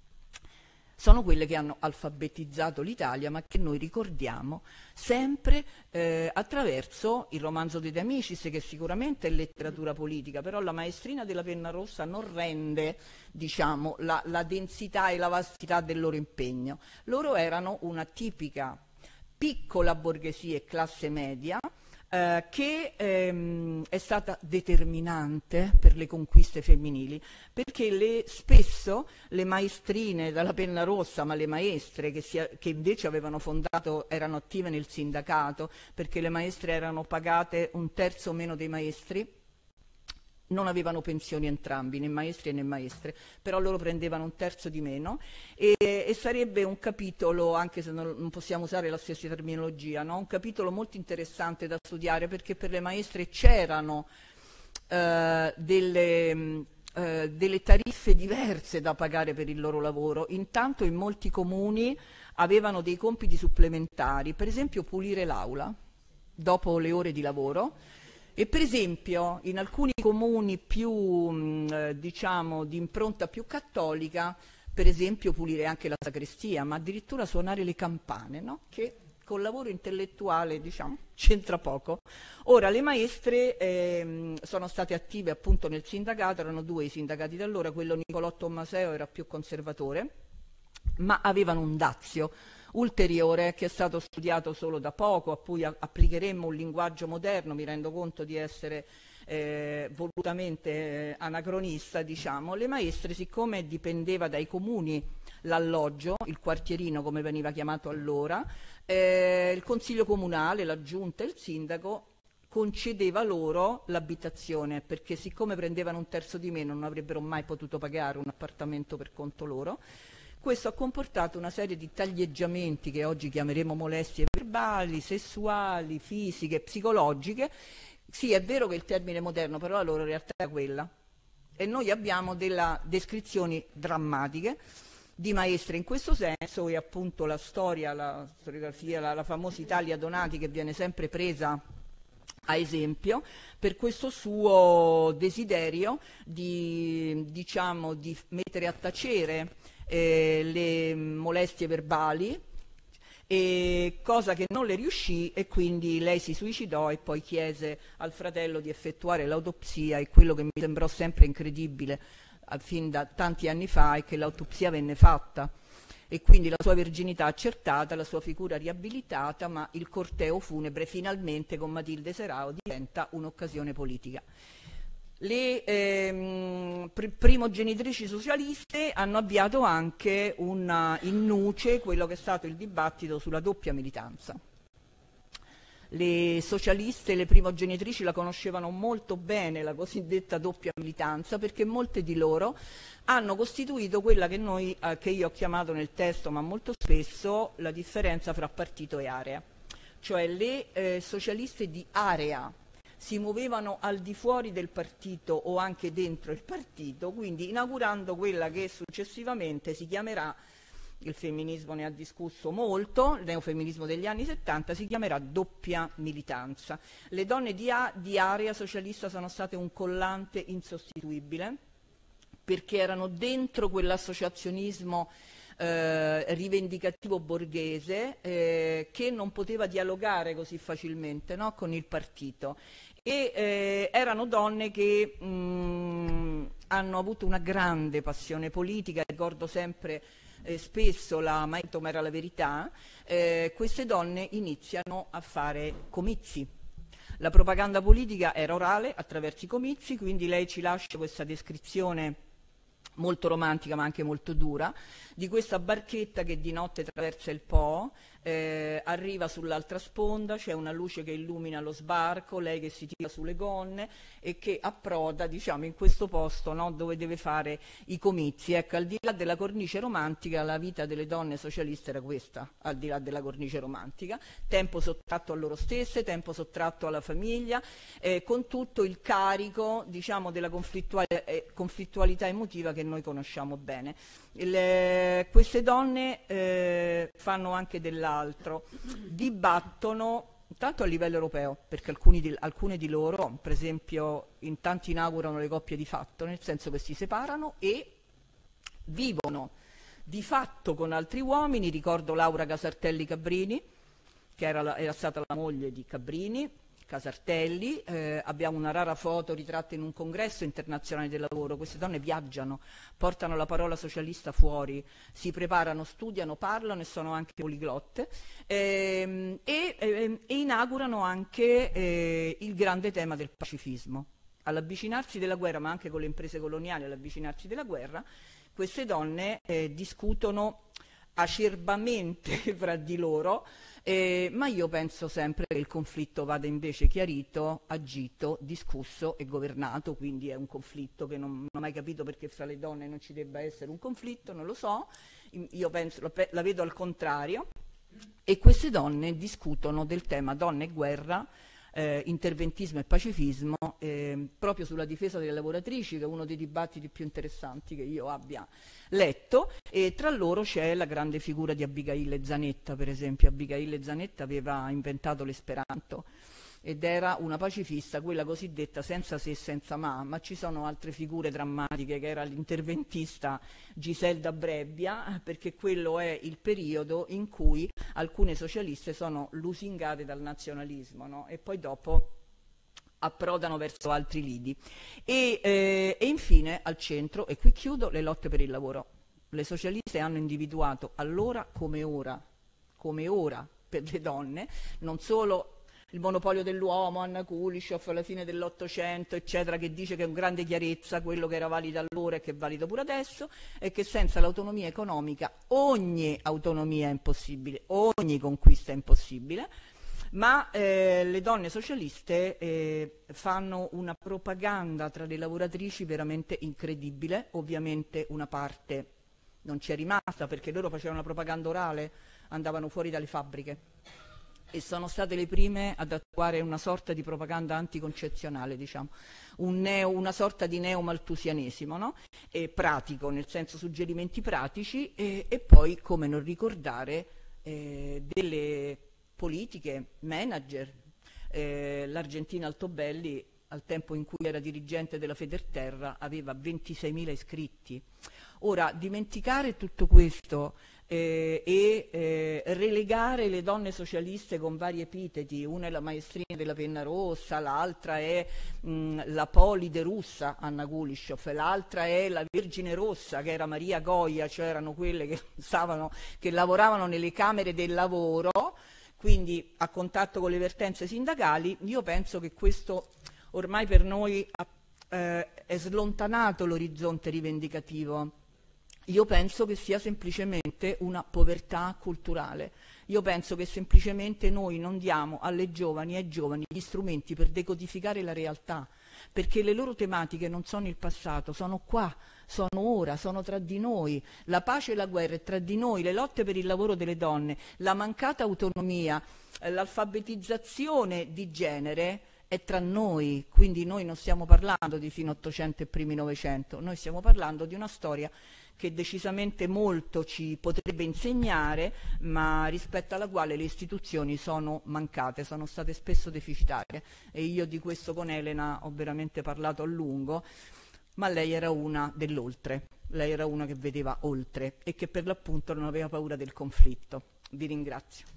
B: Sono quelle che hanno alfabetizzato l'Italia, ma che noi ricordiamo sempre attraverso il romanzo dei De Amicis, che sicuramente è letteratura politica, però la maestrina della penna rossa non rende, diciamo, la densità e la vastità del loro impegno. Loro erano una tipica piccola borghesia e classe media, che è stata determinante per le conquiste femminili, perché spesso le maestrine dalla penna rossa, ma le maestre che invece avevano fondato, erano attive nel sindacato, perché le maestre erano pagate un terzo meno dei maestri, non avevano pensioni entrambi, né maestri né maestre, però loro prendevano un terzo di meno e sarebbe un capitolo, anche se non possiamo usare la stessa terminologia, no? Un capitolo molto interessante da studiare, perché per le maestre c'erano delle tariffe diverse da pagare per il loro lavoro. Intanto in molti comuni avevano dei compiti supplementari, per esempio pulire l'aula dopo le ore di lavoro. E per esempio in alcuni comuni più, diciamo, di impronta più cattolica, per esempio pulire anche la sacrestia, ma addirittura suonare le campane, no? Che col lavoro intellettuale, diciamo, c'entra poco. Ora, le maestre sono state attive appunto nel sindacato, erano due i sindacati da allora, quello Nicolò Tommaseo era più conservatore, ma avevano un dazio ulteriore che è stato studiato solo da poco, a cui applicheremmo un linguaggio moderno. Mi rendo conto di essere volutamente anacronista, diciamo. Le maestre, siccome dipendeva dai comuni l'alloggio, il quartierino come veniva chiamato allora, il consiglio comunale, la giunta e il sindaco concedeva loro l'abitazione, perché siccome prendevano un terzo di meno non avrebbero mai potuto pagare un appartamento per conto loro. Questo ha comportato una serie di taglieggiamenti che oggi chiameremo molestie verbali, sessuali, fisiche, psicologiche. Sì, è vero che il termine è moderno, però la loro realtà è quella. E noi abbiamo delle descrizioni drammatiche di maestre in questo senso, e appunto la storia, la storiografia, la famosa Italia Donati, che viene sempre presa a esempio per questo suo desiderio di, diciamo, di mettere a tacere le molestie verbali, cosa che non le riuscì, e quindi lei si suicidò e poi chiese al fratello di effettuare l'autopsia, e quello che mi sembrò sempre incredibile fin da tanti anni fa è che l'autopsia venne fatta e quindi la sua verginità accertata, la sua figura riabilitata, ma il corteo funebre finalmente con Matilde Serao diventa un'occasione politica. Le primogenitrici socialiste hanno avviato anche in nuce quello che è stato il dibattito sulla doppia militanza. Le socialiste, le primogenitrici la conoscevano molto bene, la cosiddetta doppia militanza, perché molte di loro hanno costituito quella che io ho chiamato nel testo, ma molto spesso, la differenza fra partito e area. Cioè le socialiste di area si muovevano al di fuori del partito o anche dentro il partito, quindi inaugurando quella che successivamente si chiamerà, il femminismo ne ha discusso molto, il neofemminismo degli anni 70, si chiamerà doppia militanza. Le donne di area socialista sono state un collante insostituibile, perché erano dentro quell'associazionismo rivendicativo borghese che non poteva dialogare così facilmente, no, con il partito. E erano donne che hanno avuto una grande passione politica. Ricordo sempre spesso la Maitoma era la verità. Queste donne iniziano a fare comizi. La propaganda politica era orale attraverso i comizi, quindi lei ci lascia questa descrizione molto romantica ma anche molto dura di questa barchetta che di notte attraversa il Po, arriva sull'altra sponda, c'è una luce che illumina lo sbarco, lei che si tira sulle gonne e che approda, diciamo, in questo posto, no, dove deve fare i comizi. Ecco, al di là della cornice romantica, la vita delle donne socialiste era questa, al di là della cornice romantica: tempo sottratto a loro stesse, tempo sottratto alla famiglia, con tutto il carico, diciamo, della conflittualità emotiva che noi conosciamo bene. Queste donne fanno anche dell'altro, dibattono intanto a livello europeo, perché alcune di loro, per esempio, intanto inaugurano le coppie di fatto, nel senso che si separano e vivono di fatto con altri uomini. Ricordo Laura Casartelli Cabrini, che era stata la moglie di Cabrini, Casartelli, abbiamo una rara foto ritratta in un congresso internazionale del lavoro. Queste donne viaggiano, portano la parola socialista fuori, si preparano, studiano, parlano e sono anche poliglotte, e inaugurano anche il grande tema del pacifismo. All'avvicinarsi della guerra, ma anche con le imprese coloniali, all'avvicinarsi della guerra, queste donne discutono acerbamente fra di loro, ma io penso sempre che il conflitto vada invece chiarito, agito, discusso e governato, quindi è un conflitto che non ho mai capito perché fra le donne non ci debba essere un conflitto, non lo so, io penso, la vedo al contrario, e queste donne discutono del tema donne e guerra, interventismo e pacifismo, proprio sulla difesa delle lavoratrici, che è uno dei dibattiti più interessanti che io abbia letto, e tra loro c'è la grande figura di Abigail Zanetta, per esempio. Abigail Zanetta aveva inventato l'esperanto ed era una pacifista, quella cosiddetta senza se e senza ma ci sono altre figure drammatiche, che era l'interventista Giselda Brebbia, perché quello è il periodo in cui alcune socialiste sono lusingate dal nazionalismo, no? E poi dopo approdano verso altri lidi. E infine al centro, e qui chiudo, le lotte per il lavoro. Le socialiste hanno individuato allora come ora per le donne, non solo il monopolio dell'uomo, Anna Kulishov alla fine dell'Ottocento, eccetera, che dice che è un grande chiarezza quello che era valido allora e che è valido pure adesso, e che senza l'autonomia economica ogni autonomia è impossibile, ogni conquista è impossibile, ma le donne socialiste fanno una propaganda tra le lavoratrici veramente incredibile. Ovviamente una parte non ci è rimasta, perché loro facevano la propaganda orale, andavano fuori dalle fabbriche e sono state le prime ad attuare una sorta di propaganda anticoncezionale, diciamo, una sorta di neomaltusianesimo, no? E pratico, nel senso suggerimenti pratici, e poi, come non ricordare, delle politiche manager. L'Argentina Altobelli, al tempo in cui era dirigente della Federterra, aveva 26.000 iscritti. Ora, dimenticare tutto questo relegare le donne socialiste con vari epiteti, una è la maestrina della penna rossa, l'altra è la polide russa, Anna Kulishov, l'altra è la vergine rossa, che era Maria Goia, cioè erano quelle che lavoravano nelle camere del lavoro, quindi a contatto con le vertenze sindacali. Io penso che questo ormai per noi è slontanato l'orizzonte rivendicativo. Io penso che sia semplicemente una povertà culturale. Io penso che semplicemente noi non diamo alle giovani e ai giovani gli strumenti per decodificare la realtà, perché le loro tematiche non sono il passato, sono qua, sono ora, sono tra di noi. La pace e la guerra è tra di noi, le lotte per il lavoro delle donne, la mancata autonomia, l'alfabetizzazione di genere è tra noi. Quindi noi non stiamo parlando di fine Ottocento e primi Novecento, noi stiamo parlando di una storia che decisamente molto ci potrebbe insegnare, ma rispetto alla quale le istituzioni sono mancate, sono state spesso deficitarie, e io di questo con Elena ho veramente parlato a lungo, ma lei era una dell'oltre, lei era una che vedeva oltre e che per l'appunto non aveva paura del conflitto. Vi ringrazio.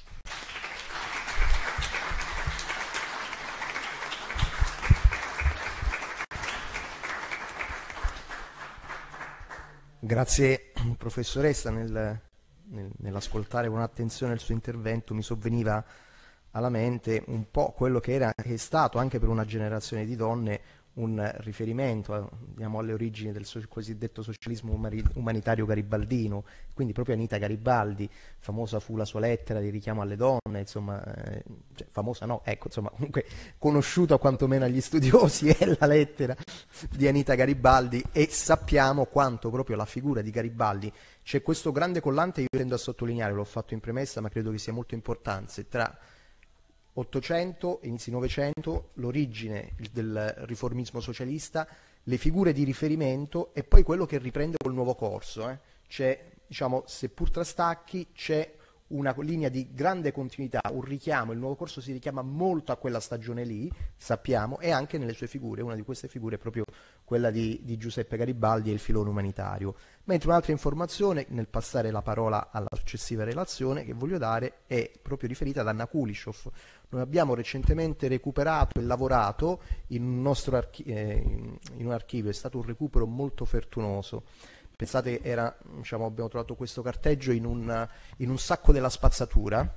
A: Grazie professoressa, nell'ascoltare con attenzione il suo intervento mi sovveniva alla mente un po' quello che è stato anche per una generazione di donne un riferimento, andiamo alle origini del cosiddetto socialismo umanitario garibaldino, quindi proprio Anita Garibaldi. Famosa fu la sua lettera di richiamo alle donne, insomma, cioè, famosa no, ecco, insomma, comunque conosciuta quantomeno agli studiosi è la lettera di Anita Garibaldi, e sappiamo quanto proprio la figura di Garibaldi, c'è questo grande collante, io tendo a sottolineare, l'ho fatto in premessa ma credo che sia molto importante, tra Ottocento, inizi Novecento, l'origine del riformismo socialista, le figure di riferimento e poi quello che riprende col nuovo corso. C'è, diciamo, seppur tra stacchi, c'è una linea di grande continuità, un richiamo. Il nuovo corso si richiama molto a quella stagione lì, sappiamo, e anche nelle sue figure. Una di queste figure è proprio quella di Giuseppe Garibaldi e il filone umanitario. Mentre un'altra informazione, nel passare la parola alla successiva relazione, che voglio dare è proprio riferita ad Anna Kulishov. Noi abbiamo recentemente recuperato e lavorato in un archivio, è stato un recupero molto fortunoso. Pensate, abbiamo trovato questo carteggio in un sacco della spazzatura,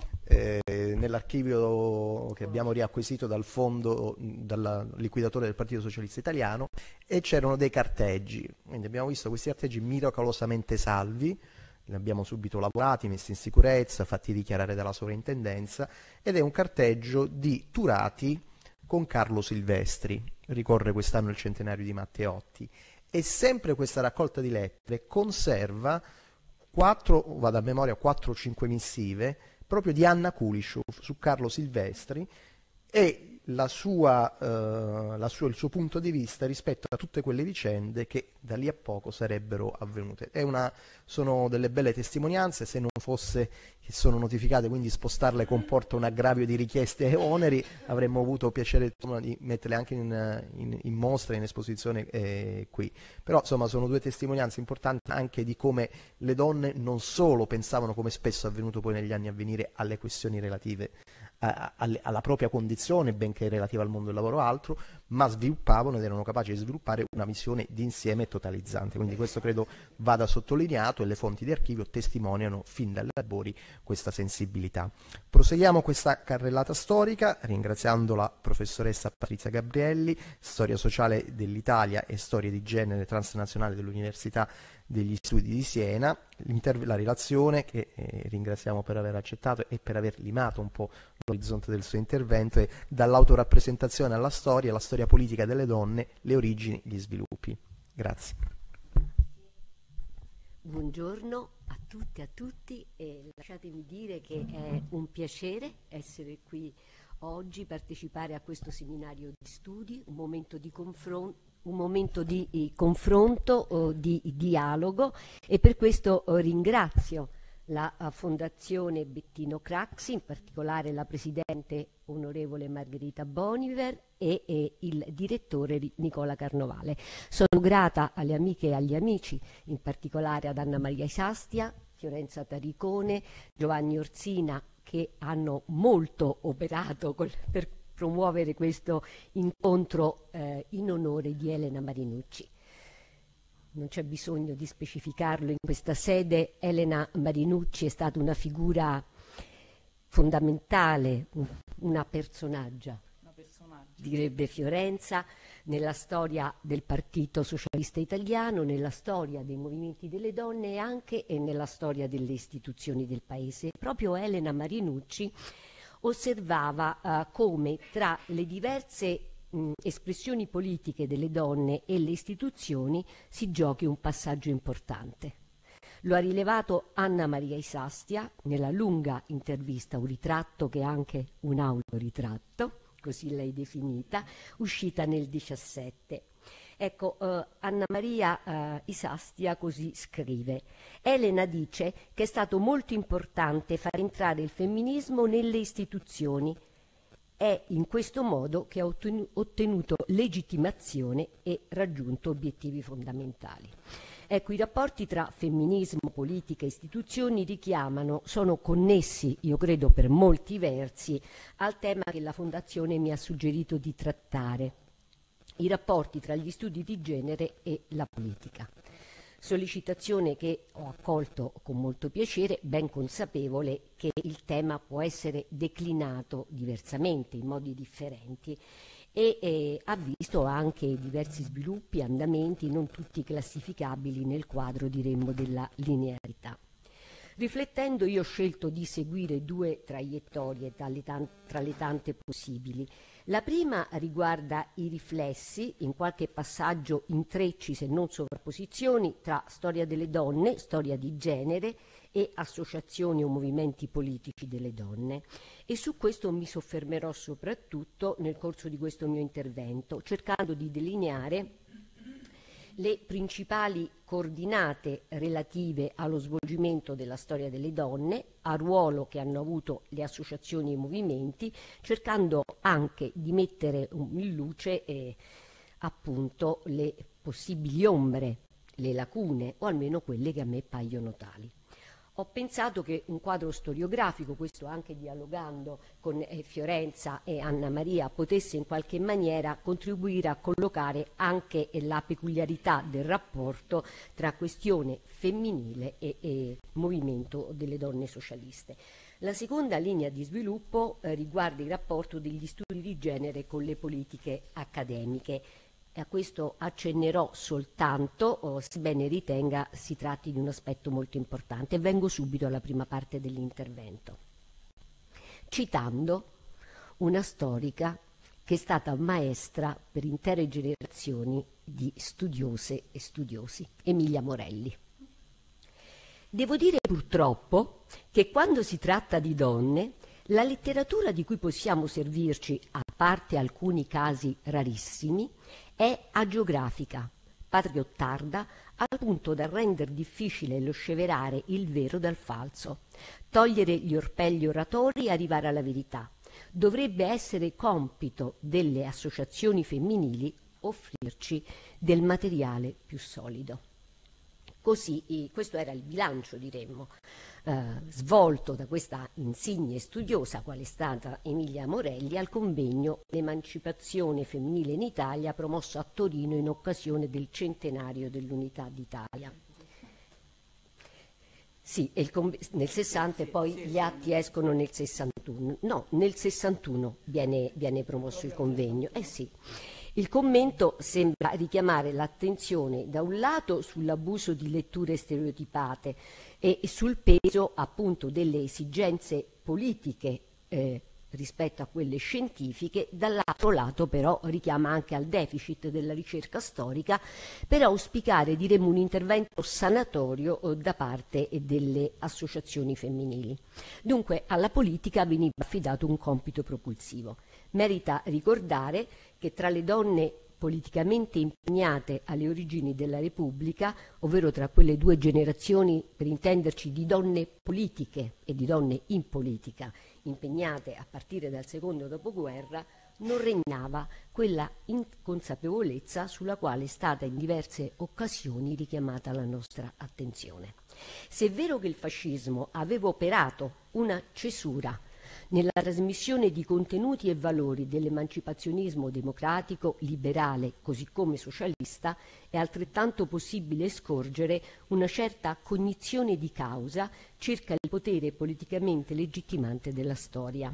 A: nell'archivio che abbiamo riacquisito dal liquidatore del Partito Socialista Italiano, e c'erano dei carteggi. Quindi abbiamo visto questi carteggi miracolosamente salvi, li abbiamo subito lavorati, messi in sicurezza, fatti dichiarare dalla sovrintendenza, ed è un carteggio di Turati con Carlo Silvestri. Ricorre quest'anno il centenario di Matteotti. E sempre questa raccolta di lettere conserva 4 o 5 missive proprio di Anna Kulishov su Carlo Silvestri e il suo punto di vista rispetto a tutte quelle vicende che da lì a poco sarebbero avvenute. Sono delle belle testimonianze, se non fosse che sono notificate, quindi spostarle comporta un aggravio di richieste e oneri, avremmo avuto piacere di metterle anche in mostra, in esposizione qui. Però insomma sono 2 testimonianze importanti anche di come le donne non solo pensavano, come spesso è avvenuto poi negli anni a venire, alle questioni relative alla propria condizione, benché relativa al mondo del lavoro o altro, ma sviluppavano ed erano capaci di sviluppare una visione d'insieme totalizzante. Quindi questo credo vada sottolineato, e le fonti di archivio testimoniano fin dai labori questa sensibilità. Proseguiamo questa carrellata storica ringraziando la professoressa Patrizia Gabrielli, storia sociale dell'Italia e storia di genere transnazionale dell'Università degli Studi di Siena, la relazione che ringraziamo per aver accettato e per aver limato un po' l'orizzonte del suo intervento, è dall'autorappresentazione alla storia, la storia politica delle donne, le origini, gli sviluppi. Grazie.
C: Buongiorno a tutte e a tutti, e lasciatemi dire che è un piacere essere qui oggi, partecipare a questo seminario di studi, un momento di confronto, di dialogo, e per questo ringrazio la Fondazione Bettino Craxi, in particolare la Presidente onorevole Margherita Boniver e il Direttore Nicola Carnovale. Sono grata alle amiche e agli amici, in particolare ad Anna Maria Isastia, Fiorenza Taricone, Giovanni Orsina, che hanno molto operato per promuovere questo incontro in onore di Elena Marinucci. Non c'è bisogno di specificarlo in questa sede, Elena Marinucci è stata una figura fondamentale, una personaggia, direbbe Fiorenza, nella storia del Partito Socialista Italiano, nella storia dei movimenti delle donne e anche nella storia delle istituzioni del Paese. Proprio Elena Marinucci osservava come tra le diverse espressioni politiche delle donne e le istituzioni si giochi un passaggio importante. Lo ha rilevato Anna Maria Isastia nella lunga intervista, un ritratto che è anche un autoritratto, così l'hai definita, uscita nel 17. Ecco, Anna Maria Isastia così scrive: Elena dice che è stato molto importante far entrare il femminismo nelle istituzioni. È in questo modo che ha ottenuto legittimazione e raggiunto obiettivi fondamentali. Ecco, i rapporti tra femminismo, politica e istituzioni sono connessi, io credo per molti versi, al tema che la Fondazione mi ha suggerito di trattare: i rapporti tra gli studi di genere e la politica. Sollecitazione che ho accolto con molto piacere, ben consapevole che il tema può essere declinato diversamente, in modi differenti, e ha visto anche diversi sviluppi, andamenti, non tutti classificabili nel quadro, diremmo, della linearità. Riflettendo, io ho scelto di seguire 2 traiettorie tra le tante possibili. La prima riguarda i riflessi, in qualche passaggio intrecci se non sovrapposizioni, tra storia delle donne, storia di genere e associazioni o movimenti politici delle donne. E su questo mi soffermerò soprattutto nel corso di questo mio intervento, cercando di delineare le principali coordinate relative allo svolgimento della storia delle donne, al ruolo che hanno avuto le associazioni e i movimenti, cercando anche di mettere in luce appunto le possibili ombre, le lacune, o almeno quelle che a me paiono tali. Ho pensato che un quadro storiografico, questo anche dialogando con Fiorenza e Anna Maria, potesse in qualche maniera contribuire a collocare anche la peculiarità del rapporto tra questione femminile e movimento delle donne socialiste. La seconda linea di sviluppo riguarda il rapporto degli studi di genere con le politiche accademiche. A questo accennerò soltanto, sebbene ritenga si tratti di un aspetto molto importante. Vengo subito alla prima parte dell'intervento, citando una storica che è stata maestra per intere generazioni di studiose e studiosi, Emilia Morelli. Devo dire purtroppo che quando si tratta di donne, la letteratura di cui possiamo servirci, a parte alcuni casi rarissimi, è agiografica, patriottarda, al punto da rendere difficile lo sceverare il vero dal falso, togliere gli orpelli oratori e arrivare alla verità. Dovrebbe essere compito delle associazioni femminili offrirci del materiale più solido. Così, questo era il bilancio, diremmo, svolto da questa insigne studiosa, qual è stata Emilia Morelli, al convegno L'emancipazione femminile in Italia, promosso a Torino in occasione del centenario dell'Unità d'Italia. Sì, nel 60 e poi gli atti escono nel 61. No, nel 61 viene promosso il convegno. Sì. Il commento sembra richiamare l'attenzione da un lato sull'abuso di letture stereotipate e sul peso appunto delle esigenze politiche rispetto a quelle scientifiche, dall'altro lato però richiama anche al deficit della ricerca storica per auspicare, diremmo, un intervento sanatorio da parte delle associazioni femminili. Dunque alla politica veniva affidato un compito propulsivo. Merita ricordare che tra le donne politicamente impegnate alle origini della Repubblica, ovvero tra quelle due generazioni, per intenderci, di donne politiche e di donne in politica, impegnate a partire dal secondo dopoguerra, non regnava quella inconsapevolezza sulla quale è stata in diverse occasioni richiamata la nostra attenzione. Se è vero che il fascismo aveva operato una cesura nella trasmissione di contenuti e valori dell'emancipazionismo democratico, liberale, così come socialista, è altrettanto possibile scorgere una certa cognizione di causa circa il potere politicamente legittimante della storia.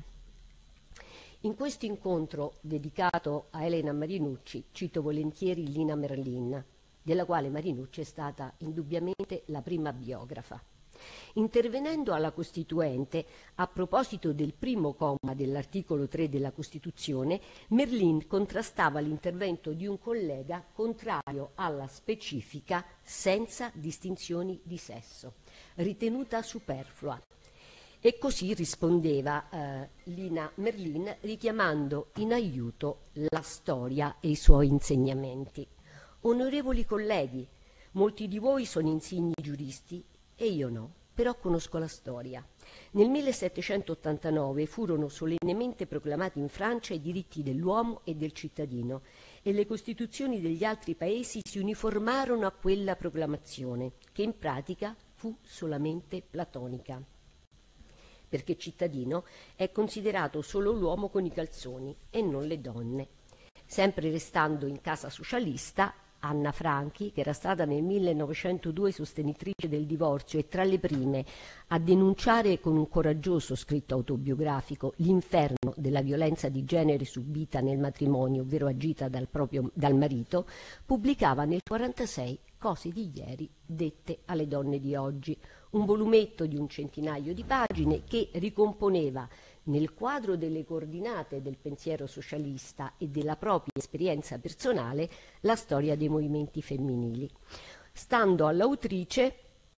C: In questo incontro dedicato a Elena Marinucci cito volentieri Lina Merlin, della quale Marinucci è stata indubbiamente la prima biografa. Intervenendo alla Costituente a proposito del primo comma dell'articolo 3 della Costituzione, Merlin contrastava l'intervento di un collega contrario alla specifica senza distinzioni di sesso, ritenuta superflua. E così rispondeva Lina Merlin richiamando in aiuto la storia e i suoi insegnamenti. Onorevoli colleghi, molti di voi sono insigni giuristi e io no, però conosco la storia. Nel 1789 furono solennemente proclamati in Francia i diritti dell'uomo e del cittadino e le costituzioni degli altri paesi si uniformarono a quella proclamazione, che in pratica fu solamente platonica, perché cittadino è considerato solo l'uomo con i calzoni e non le donne. Sempre restando in casa socialista, Anna Franchi, che era stata nel 1902 sostenitrice del divorzio e tra le prime a denunciare con un coraggioso scritto autobiografico l'inferno della violenza di genere subita nel matrimonio, ovvero agita dal marito, pubblicava nel 1946 Cose di ieri dette alle donne di oggi, un volumetto di un centinaio di pagine che ricomponeva nel quadro delle coordinate del pensiero socialista e della propria esperienza personale la storia dei movimenti femminili. Stando all'autrice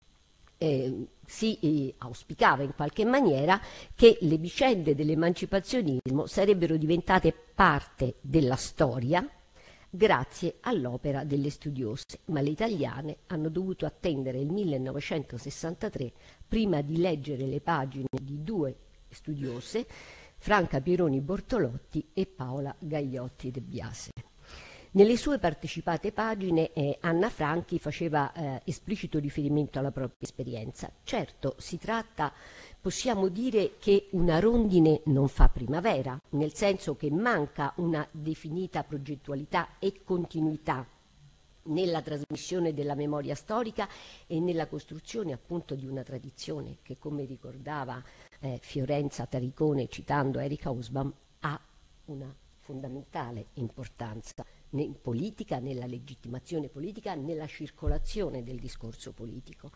C: si auspicava in qualche maniera che le vicende dell'emancipazionismo sarebbero diventate parte della storia, grazie all'opera delle studiose, ma le italiane hanno dovuto attendere il 1963 prima di leggere le pagine di due studiose, Franca Pieroni Bortolotti e Paola Gagliotti de Biase. Nelle sue partecipate pagine Anna Franchi faceva esplicito riferimento alla propria esperienza. Certo, si tratta, possiamo dire che una rondine non fa primavera, nel senso che manca una definita progettualità e continuità nella trasmissione della memoria storica e nella costruzione appunto di una tradizione che, come ricordava Fiorenza Taricone citando Erika Hobsbawm, ha una fondamentale importanza in politica, nella legittimazione politica, nella circolazione del discorso politico.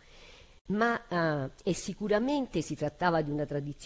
C: Ma e sicuramente si trattava di una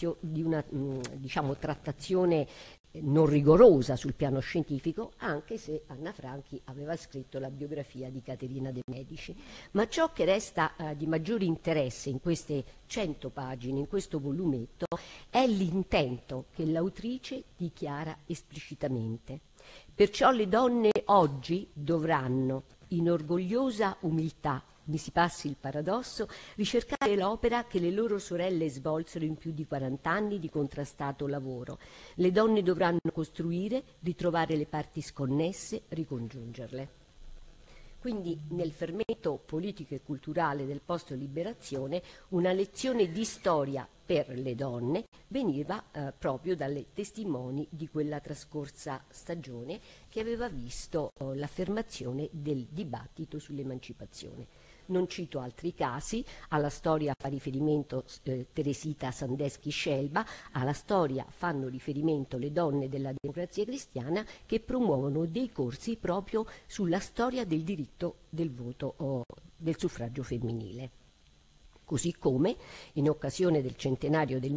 C: diciamo, trattazione non rigorosa sul piano scientifico, anche se Anna Franchi aveva scritto la biografia di Caterina de' Medici. Ma ciò che resta di maggiore interesse in queste 100 pagine, in questo volumetto, è l'intento che l'autrice dichiara esplicitamente. Perciò le donne oggi dovranno, in orgogliosa umiltà, mi si passi il paradosso, ricercare l'opera che le loro sorelle svolsero in più di 40 anni di contrastato lavoro. Le donne dovranno costruire, ritrovare le parti sconnesse, ricongiungerle. Quindi nel fermento politico e culturale del post-liberazione una lezione di storia per le donne veniva proprio dalle testimoni di quella trascorsa stagione che aveva visto l'affermazione del dibattito sull'emancipazione. Non cito altri casi, alla storia fa riferimento Teresita Sandeschi-Scelba, alla storia fanno riferimento le donne della Democrazia Cristiana che promuovono dei corsi proprio sulla storia del diritto del voto del suffragio femminile. Così come in occasione del centenario del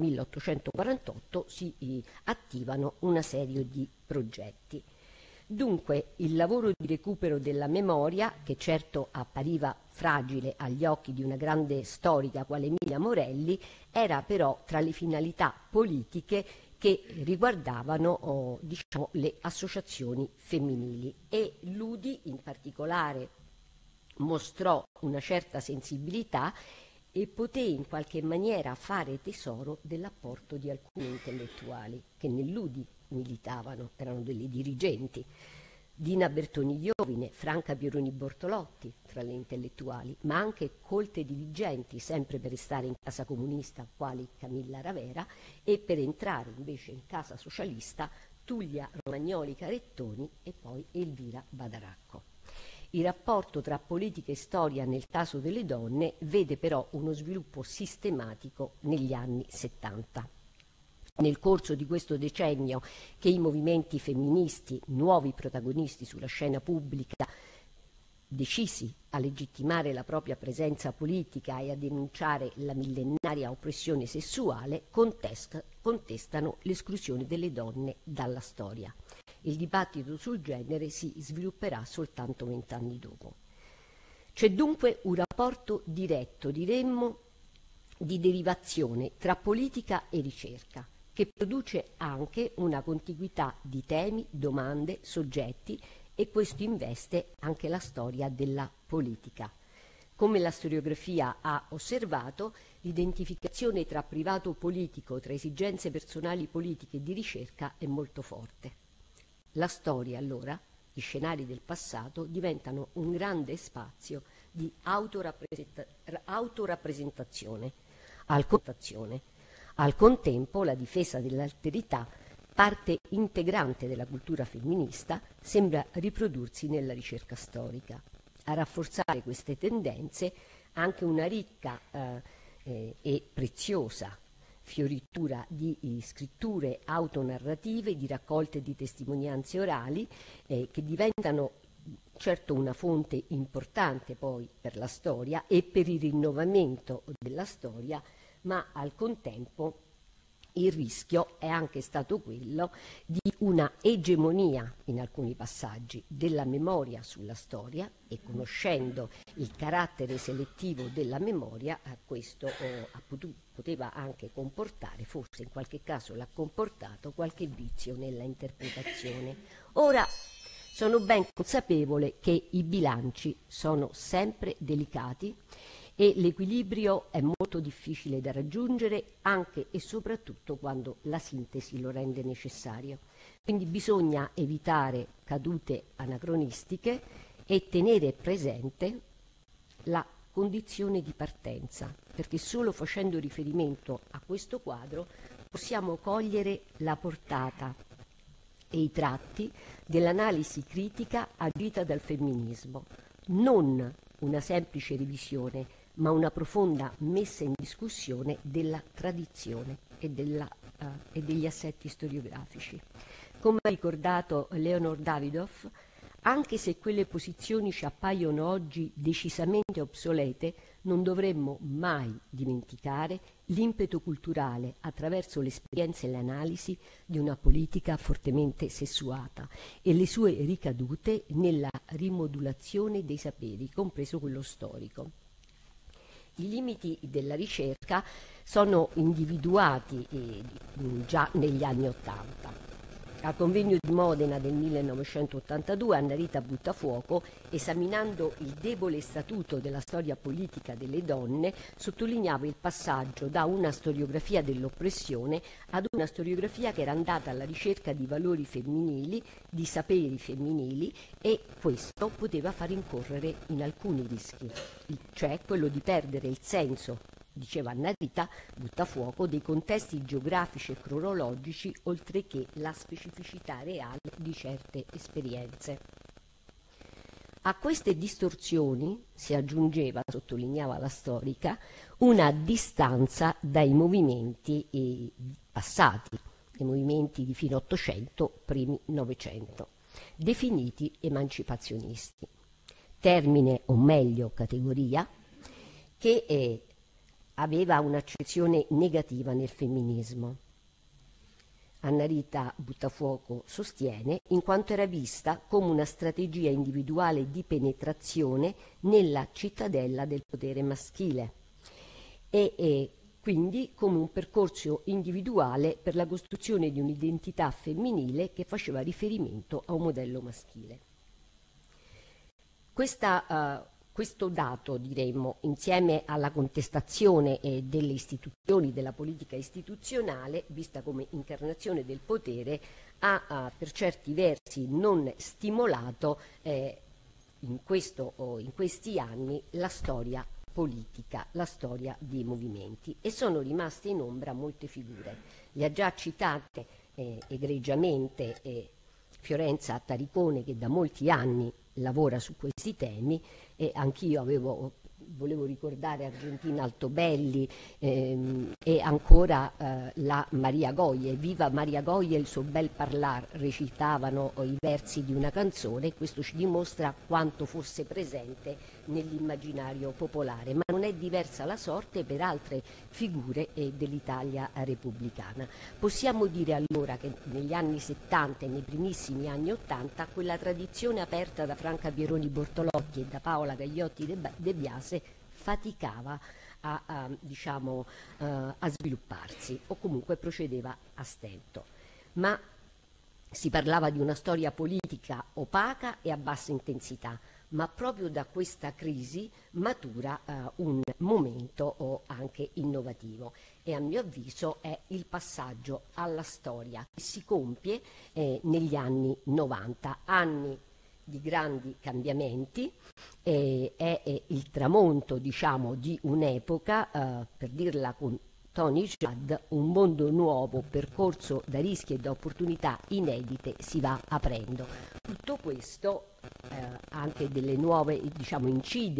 C: 1848 si attivano una serie di progetti. Dunque il lavoro di recupero della memoria, che certo appariva fragile agli occhi di una grande storica quale Emilia Morelli, era però tra le finalità politiche che riguardavano diciamo, le associazioni femminili, e Ludi in particolare mostrò una certa sensibilità e poté in qualche maniera fare tesoro dell'apporto di alcuni intellettuali che nell'Udi militavano, erano delle dirigenti. Dina Bertoni Iovine, Franca Pieroni Bortolotti tra le intellettuali, ma anche colte dirigenti, sempre per restare in casa comunista, quali Camilla Ravera, e per entrare invece in casa socialista Tullia Romagnoli Carettoni e poi Elvira Badaracco. Il rapporto tra politica e storia nel caso delle donne vede però uno sviluppo sistematico negli anni 70. Nel corso di questo decennio che i movimenti femministi, nuovi protagonisti sulla scena pubblica, decisi a legittimare la propria presenza politica e a denunciare la millenaria oppressione sessuale, contestano l'esclusione delle donne dalla storia. Il dibattito sul genere si svilupperà soltanto 20 anni dopo. C'è dunque un rapporto diretto, diremmo, di derivazione tra politica e ricerca, che produce anche una contiguità di temi, domande, soggetti, e questo investe anche la storia della politica. Come la storiografia ha osservato, l'identificazione tra privato politico, tra esigenze personali politiche e di ricerca è molto forte. La storia, allora, gli scenari del passato diventano un grande spazio di autorappresentazione, al contempo la difesa dell'alterità, parte integrante della cultura femminista, sembra riprodursi nella ricerca storica. A rafforzare queste tendenze anche una ricca e preziosa fioritura di scritture autonarrative, di raccolte di testimonianze orali che diventano certo una fonte importante poi per la storia e per il rinnovamento della storia, ma al contempo il rischio è anche stato quello di una egemonia in alcuni passaggi della memoria sulla storia, e conoscendo il carattere selettivo della memoria, questo poteva anche comportare, forse in qualche caso l'ha comportato, qualche vizio nella interpretazione. Ora, Sono ben consapevole che i bilanci sono sempre delicati e l'equilibrio è molto difficile da raggiungere anche e soprattutto quando la sintesi lo rende necessario. Quindi bisogna evitare cadute anacronistiche e tenere presente la condizione di partenza, perché solo facendo riferimento a questo quadro possiamo cogliere la portata e i tratti dell'analisi critica agita dal femminismo, non una semplice revisione, ma una profonda messa in discussione della tradizione e degli assetti storiografici. Come ha ricordato Leonor Davidoff, anche se quelle posizioni ci appaiono oggi decisamente obsolete, non dovremmo mai dimenticare l'impeto culturale attraverso l'esperienza e l'analisi di una politica fortemente sessuata e le sue ricadute nella rimodulazione dei saperi, compreso quello storico. I limiti della ricerca sono individuati già negli anni '80. Al convegno di Modena del 1982 Anna Rita Buttafuoco, esaminando il debole statuto della storia politica delle donne, sottolineava il passaggio da una storiografia dell'oppressione ad una storiografia che era andata alla ricerca di valori femminili, di saperi femminili, e questo poteva far incorrere in alcuni rischi, cioè quello di perdere il senso, diceva Anna Rita Buttafuoco, dei contesti geografici e cronologici, oltre che la specificità reale di certe esperienze. A queste distorsioni si aggiungeva, sottolineava la storica, una distanza dai movimenti passati, i movimenti di fine Ottocento, primi Novecento, definiti emancipazionisti. Termine, o meglio categoria, che aveva un'accezione negativa nel femminismo. Anna Rita Buttafuoco sostiene, in quanto era vista come una strategia individuale di penetrazione nella cittadella del potere maschile e quindi come un percorso individuale per la costruzione di un'identità femminile che faceva riferimento a un modello maschile. Questo dato, diremmo, insieme alla contestazione delle istituzioni, della politica istituzionale, vista come incarnazione del potere, ha per certi versi non stimolato in questi anni la storia politica, la storia dei movimenti, e sono rimaste in ombra molte figure. Le ha già citate egregiamente Fiorenza Taricone, che da molti anni lavora su questi temi, e anch'io volevo ricordare Argentina Altobelli e ancora la Maria Goie. Viva Maria Goie e il suo bel parlar, recitavano i versi di una canzone. Questo ci dimostra quanto fosse presente nell'immaginario popolare, ma non è diversa la sorte per altre figure dell'Italia repubblicana. Possiamo dire allora che negli anni 70 e nei primissimi anni 80 quella tradizione aperta da Franca Pieroni Bortolotti e da Paola Gagliotti De Biase faticava a svilupparsi, o comunque procedeva a stento. Ma si parlava di una storia politica opaca e a bassa intensità, ma proprio da questa crisi matura un momento anche innovativo, e a mio avviso è il passaggio alla storia che si compie negli anni 90, anni di grandi cambiamenti, è il tramonto, diciamo, di un'epoca, per dirla con Tony Judd, un mondo nuovo percorso da rischi e da opportunità inedite si va aprendo. Tutto questo anche delle nuove, diciamo,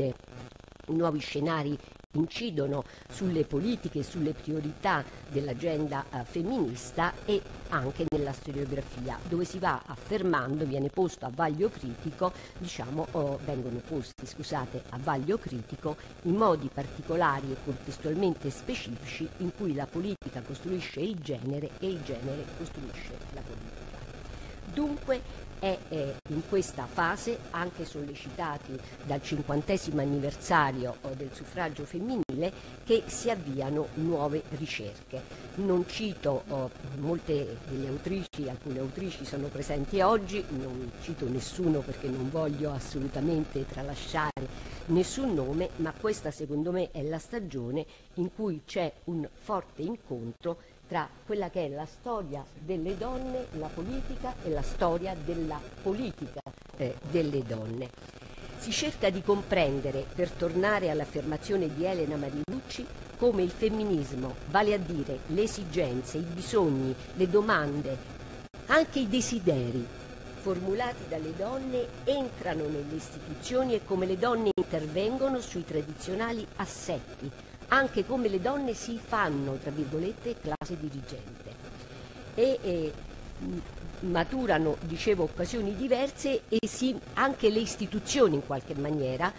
C: nuovi scenari incidono sulle politiche e sulle priorità dell'agenda femminista, e anche nella storiografia, dove si va affermando, viene posto a vaglio critico, vengono posti a vaglio critico i modi particolari e contestualmente specifici in cui la politica costruisce il genere e il genere costruisce la politica. Dunque in questa fase, anche sollecitati dal 50° anniversario del suffragio femminile, che si avviano nuove ricerche. Non cito molte delle autrici, alcune autrici sono presenti oggi, non cito nessuno perché non voglio assolutamente tralasciare nessun nome, ma questa secondo me è la stagione in cui c'è un forte incontro tra quella che è la storia delle donne, la politica, e la storia della politica delle donne. Si cerca di comprendere, per tornare all'affermazione di Elena Marinucci, come il femminismo, vale a dire le esigenze, i bisogni, le domande, anche i desideri formulati dalle donne entrano nelle istituzioni e come le donne intervengono sui tradizionali assetti, anche come le donne si fanno, tra virgolette, classe dirigente. E maturano, dicevo, occasioni diverse e anche le istituzioni in qualche maniera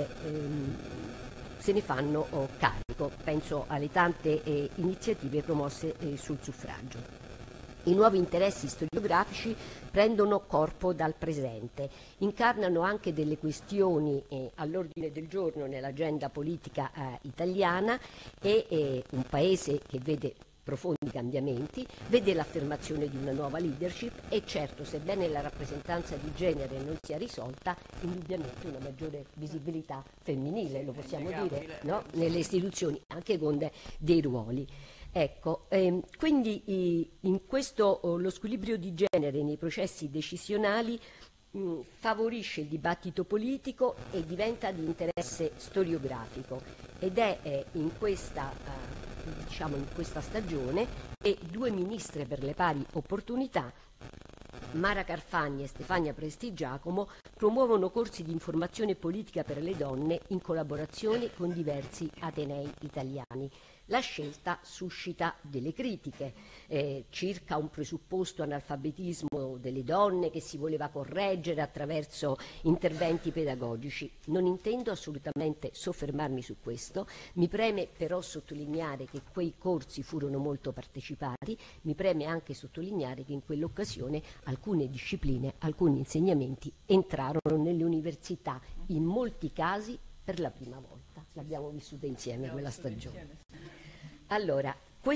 C: se ne fanno carico. Penso alle tante iniziative promosse sul suffragio. I nuovi interessi storiografici prendono corpo dal presente, incarnano anche delle questioni all'ordine del giorno nell'agenda politica italiana e un paese che vede profondi cambiamenti, vede l'affermazione di una nuova leadership e certo, sebbene la rappresentanza di genere non sia risolta, indubbiamente una maggiore visibilità femminile, lo possiamo dire, no? Nelle istituzioni, anche con dei ruoli. Ecco, quindi in questo lo squilibrio di genere nei processi decisionali favorisce il dibattito politico e diventa di interesse storiografico ed è in questa stagione che due ministre per le pari opportunità, Mara Carfagna e Stefania Prestigiacomo, promuovono corsi di informazione politica per le donne in collaborazione con diversi atenei italiani. La scelta suscita delle critiche circa un presupposto analfabetismo delle donne che si voleva correggere attraverso interventi pedagogici. Non intendo assolutamente soffermarmi su questo, mi preme però sottolineare che quei corsi furono molto partecipati, mi preme anche sottolineare che in quell'occasione alcune discipline, alcuni insegnamenti entrarono nelle università, in molti casi per la prima volta. L'abbiamo vissuta insieme quella stagione. Allora,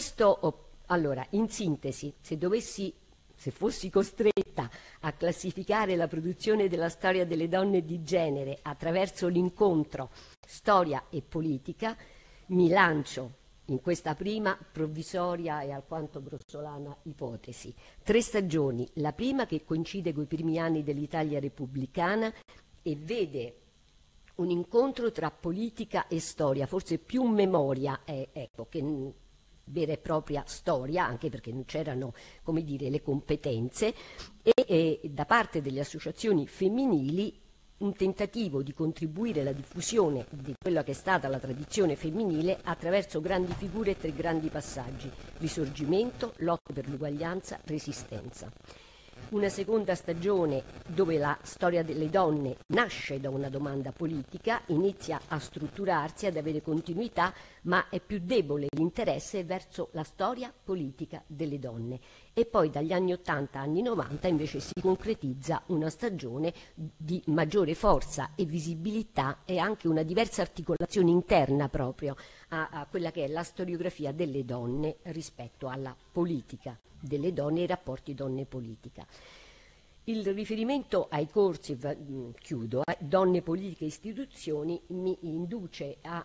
C: in sintesi, se fossi costretta a classificare la produzione della storia delle donne di genere attraverso l'incontro storia e politica, mi lancio in questa prima provvisoria e alquanto grossolana ipotesi. 3 stagioni, la prima che coincide con i primi anni dell'Italia repubblicana e vede un incontro tra politica e storia, forse più memoria che vera e propria storia, anche perché non c'erano, come dire, le competenze, e da parte delle associazioni femminili un tentativo di contribuire alla diffusione di quella che è stata la tradizione femminile attraverso grandi figure e 3 grandi passaggi: risorgimento, lotta per l'uguaglianza, resistenza. Una seconda stagione dove la storia delle donne nasce da una domanda politica, inizia a strutturarsi, ad avere continuità, ma è più debole l'interesse verso la storia politica delle donne. E poi dagli anni 80 anni 90 invece si concretizza una stagione di maggiore forza e visibilità e anche una diversa articolazione interna proprio a quella che è la storiografia delle donne rispetto alla politica delle donne e ai rapporti donne-politica. Il riferimento ai corsi, chiudo, donne, politiche e istituzioni, mi induce a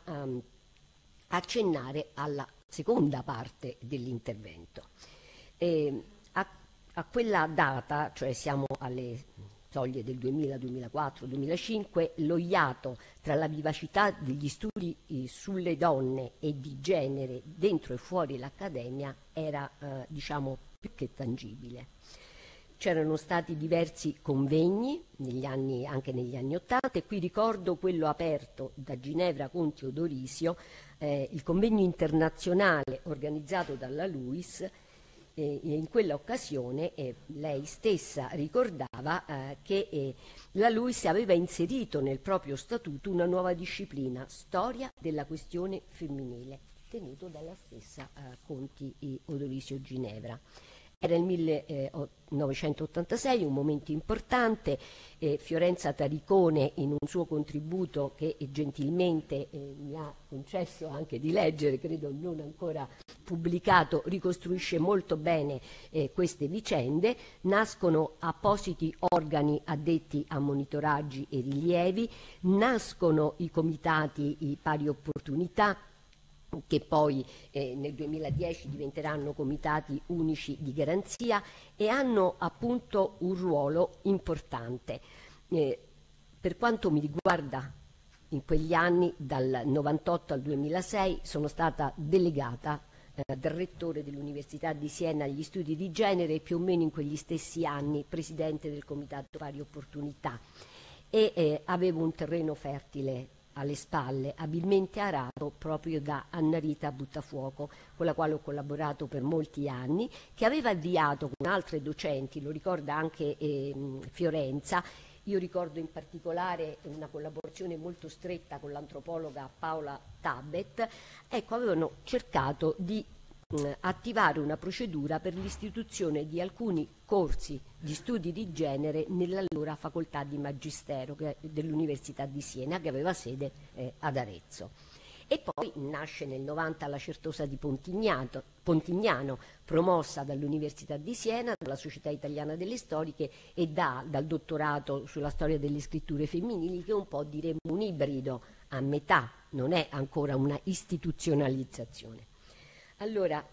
C: accennare alla seconda parte dell'intervento. A quella data, cioè siamo alle soglie del 2000, 2004, 2005, lo iato tra la vivacità degli studi sulle donne e di genere dentro e fuori l'accademia era, più che tangibile. C'erano stati diversi convegni anche negli anni '80 e qui ricordo quello aperto da Ginevra Conti Odorisio, il convegno internazionale organizzato dalla LUIS. In quella occasione lei stessa ricordava che la LUIS aveva inserito nel proprio statuto una nuova disciplina, storia della questione femminile, tenuto dalla stessa Conti Odorisio Ginevra. Era il 1986, un momento importante. Fiorenza Taricone, in un suo contributo che gentilmente mi ha concesso anche di leggere, credo non ancora pubblicato, ricostruisce molto bene queste vicende. Nascono appositi organi addetti a monitoraggi e rilievi, nascono i comitati i pari opportunità, che poi nel 2010 diventeranno comitati unici di garanzia e hanno appunto un ruolo importante. Per quanto mi riguarda, in quegli anni, dal 98 al 2006, sono stata delegata del rettore dell'Università di Siena agli studi di genere e più o meno in quegli stessi anni presidente del Comitato Pari Opportunità, e avevo un terreno fertile alle spalle, abilmente arato proprio da Annarita Buttafuoco, con la quale ho collaborato per molti anni, che aveva avviato con altre docenti, lo ricorda anche Fiorenza. Io ricordo in particolare una collaborazione molto stretta con l'antropologa Paola Tabet. Ecco, avevano cercato di attivare una procedura per l'istituzione di alcuni corsi di studi di genere nell'allora facoltà di Magistero dell'Università di Siena, che aveva sede ad Arezzo. E poi nasce nel 90 la Certosa di Pontignano, promossa dall'Università di Siena, dalla Società Italiana delle Storiche e dal dottorato sulla storia delle scritture femminili, che è un po', diremmo, un ibrido a metà, non è ancora una istituzionalizzazione. Allora,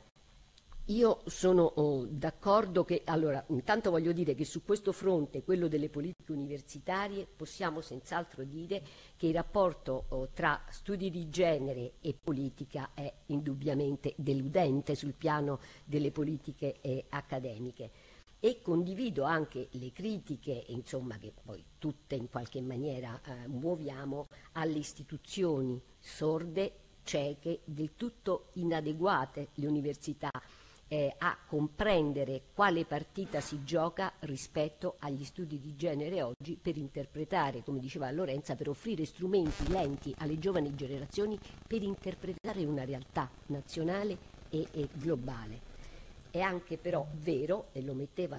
C: io sono d'accordo che, intanto voglio dire che su questo fronte, quello delle politiche universitarie, possiamo senz'altro dire che il rapporto tra studi di genere e politica è indubbiamente deludente sul piano delle politiche accademiche. E condivido anche le critiche, insomma, che poi tutte in qualche maniera muoviamo, alle istituzioni sorde, cieche, del tutto inadeguate le università a comprendere quale partita si gioca rispetto agli studi di genere oggi, per interpretare, come diceva Lorenza, per offrire strumenti lenti alle giovani generazioni per interpretare una realtà nazionale e globale. È anche però vero, e lo metteva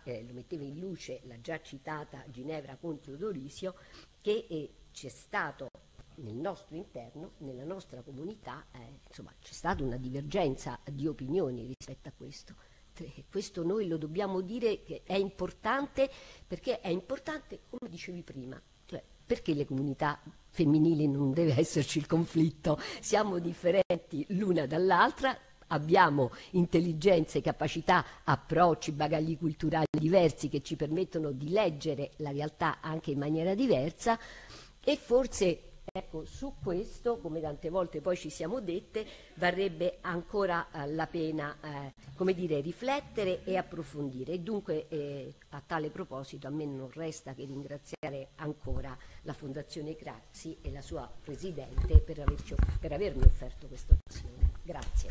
C: in luce la già citata Ginevra contro Dorisio, che c'è stato nel nostro interno, nella nostra comunità, insomma, c'è stata una divergenza di opinioni rispetto a questo. Questo noi lo dobbiamo dire che è importante, perché è importante, come dicevi prima, cioè, perché le comunità femminili non deve esserci il conflitto, siamo differenti l'una dall'altra, abbiamo intelligenze, capacità, approcci, bagagli culturali diversi che ci permettono di leggere la realtà anche in maniera diversa, e forse, ecco, su questo, come tante volte poi ci siamo dette, varrebbe ancora la pena, come dire, riflettere e approfondire. E dunque, a tale proposito, a me non resta che ringraziare ancora la Fondazione Craxi e la sua Presidente per avermi offerto questa occasione. Grazie.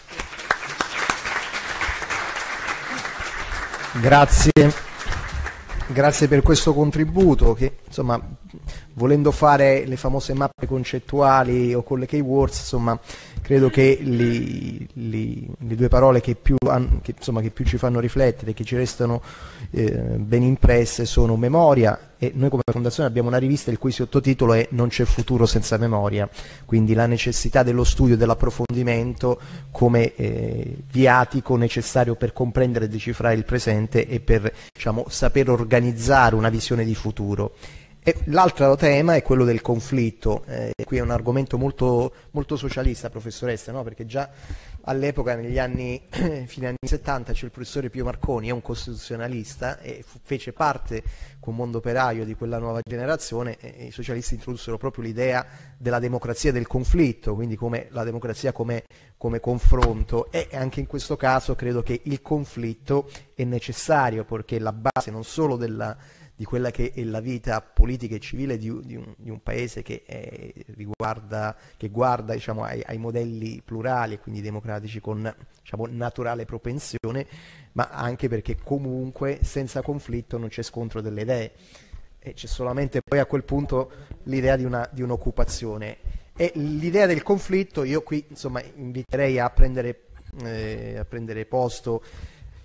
A: Grazie per questo contributo che, insomma, volendo fare le famose mappe concettuali o con le keywords, insomma, credo che le due parole che più ci fanno riflettere, che ci restano ben impresse, sono memoria, e noi come Fondazione abbiamo una rivista il cui sottotitolo è Non c'è futuro senza memoria, quindi la necessità dello studio e dell'approfondimento come viatico necessario per comprendere e decifrare il presente e per, diciamo, saper organizzare una visione di futuro. E l'altro tema è quello del conflitto, qui è un argomento molto, molto socialista, professoressa, no? Perché già all'epoca, fine anni 70, c'è il professore Pio Marconi, è un costituzionalista e fece parte con Mondo Operaio di quella nuova generazione, e i socialisti introdussero proprio l'idea della democrazia del conflitto, quindi come la democrazia come confronto, e anche in questo caso credo che il conflitto è necessario, perché la base non solo di quella che è la vita politica e civile di un paese che guarda, diciamo, ai modelli plurali e quindi democratici con, diciamo, naturale propensione, ma anche perché comunque senza conflitto non c'è scontro delle idee, e c'è solamente poi a quel punto l'idea di un'occupazione. E l'idea del conflitto, io qui, insomma, inviterei a prendere posto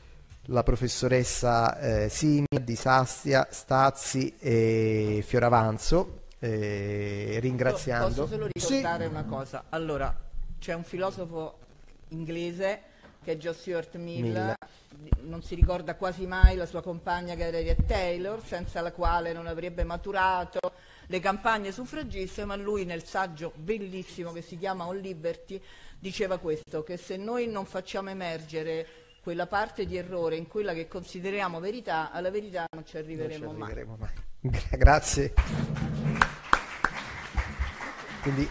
A: la professoressa Simia, Di Sastia, Stazzi e Fioravanzo, ringraziando.
B: Posso solo ricordare una cosa? Allora, c'è un filosofo inglese che è John Stuart Mill, non si ricorda quasi mai la sua compagna che era Harriet Taylor, senza la quale non avrebbe maturato le campagne suffragiste, ma lui nel saggio bellissimo che si chiama On Liberty diceva questo, che se noi non facciamo emergere quella parte di errore in quella che consideriamo verità, alla verità non ci arriveremo mai.
A: Grazie. Quindi,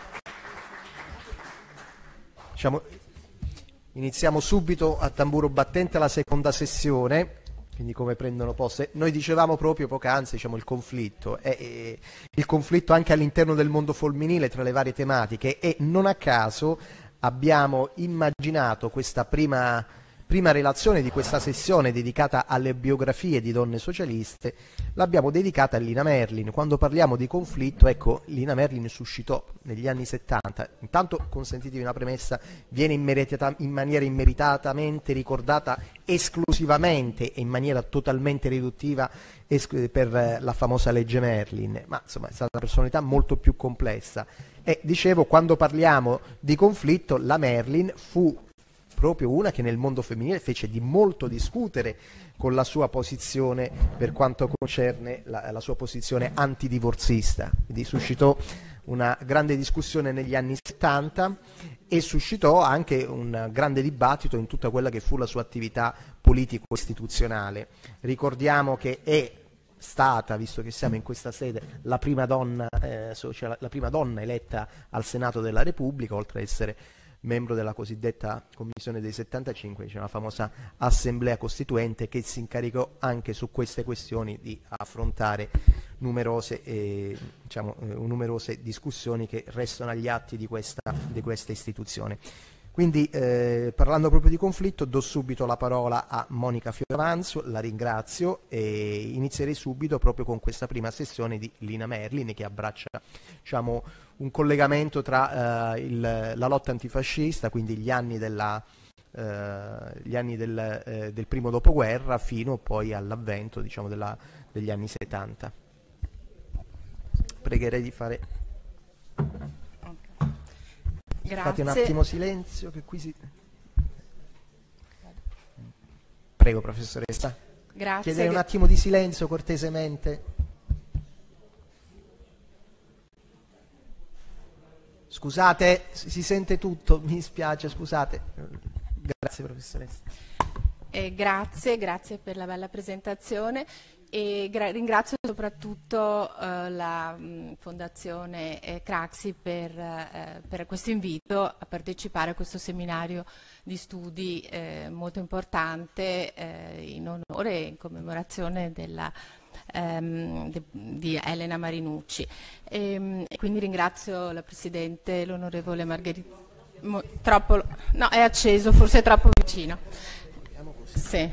A: diciamo, iniziamo subito a tamburo battente la seconda sessione, quindi come prendono posto. Noi dicevamo proprio poc'anzi, diciamo, il conflitto anche all'interno del mondo femminile tra le varie tematiche, e non a caso abbiamo immaginato questa prima relazione di questa sessione dedicata alle biografie di donne socialiste, l'abbiamo dedicata a Lina Merlin. Quando parliamo di conflitto, ecco, Lina Merlin suscitò negli anni 70, intanto consentitevi una premessa, viene in maniera immeritatamente ricordata esclusivamente e in maniera totalmente riduttiva per la famosa legge Merlin, ma insomma è stata una personalità molto più complessa. E dicevo, quando parliamo di conflitto, la Merlin fu proprio una che nel mondo femminile fece di molto discutere con la sua posizione per quanto concerne la sua posizione antidivorzista. Quindi suscitò una grande discussione negli anni 70 e suscitò anche un grande dibattito in tutta quella che fu la sua attività politico-istituzionale. Ricordiamo che è stata, visto che siamo in questa sede, la prima donna eletta al Senato della Repubblica, oltre ad essere membro della cosiddetta Commissione dei 75, cioè la famosa Assemblea Costituente, che si incaricò anche su queste questioni di affrontare numerose discussioni che restano agli atti di questa istituzione. Quindi, parlando proprio di conflitto, do subito la parola a Monica Fioravanzo, la ringrazio, e inizierei subito proprio con questa prima sessione di Lina Merlin, che abbraccia, diciamo, un collegamento tra la lotta antifascista, quindi gli anni del primo dopoguerra, fino poi all'avvento, diciamo, degli anni 70. Pregherei di fare...
D: Grazie.
A: Fate un attimo silenzio, che qui si... Prego, professoressa.
D: Grazie.
A: Chiederei un attimo di silenzio, cortesemente. Scusate, si sente tutto, mi dispiace, scusate. Grazie, professoressa.
D: Grazie per la bella presentazione. E ringrazio soprattutto la Fondazione Craxi per questo invito a partecipare a questo seminario di studi molto importante in onore e in commemorazione di Elena Marinucci. E quindi ringrazio la Presidente, l'onorevole Margherita. No, è acceso, forse è troppo vicino. Sì.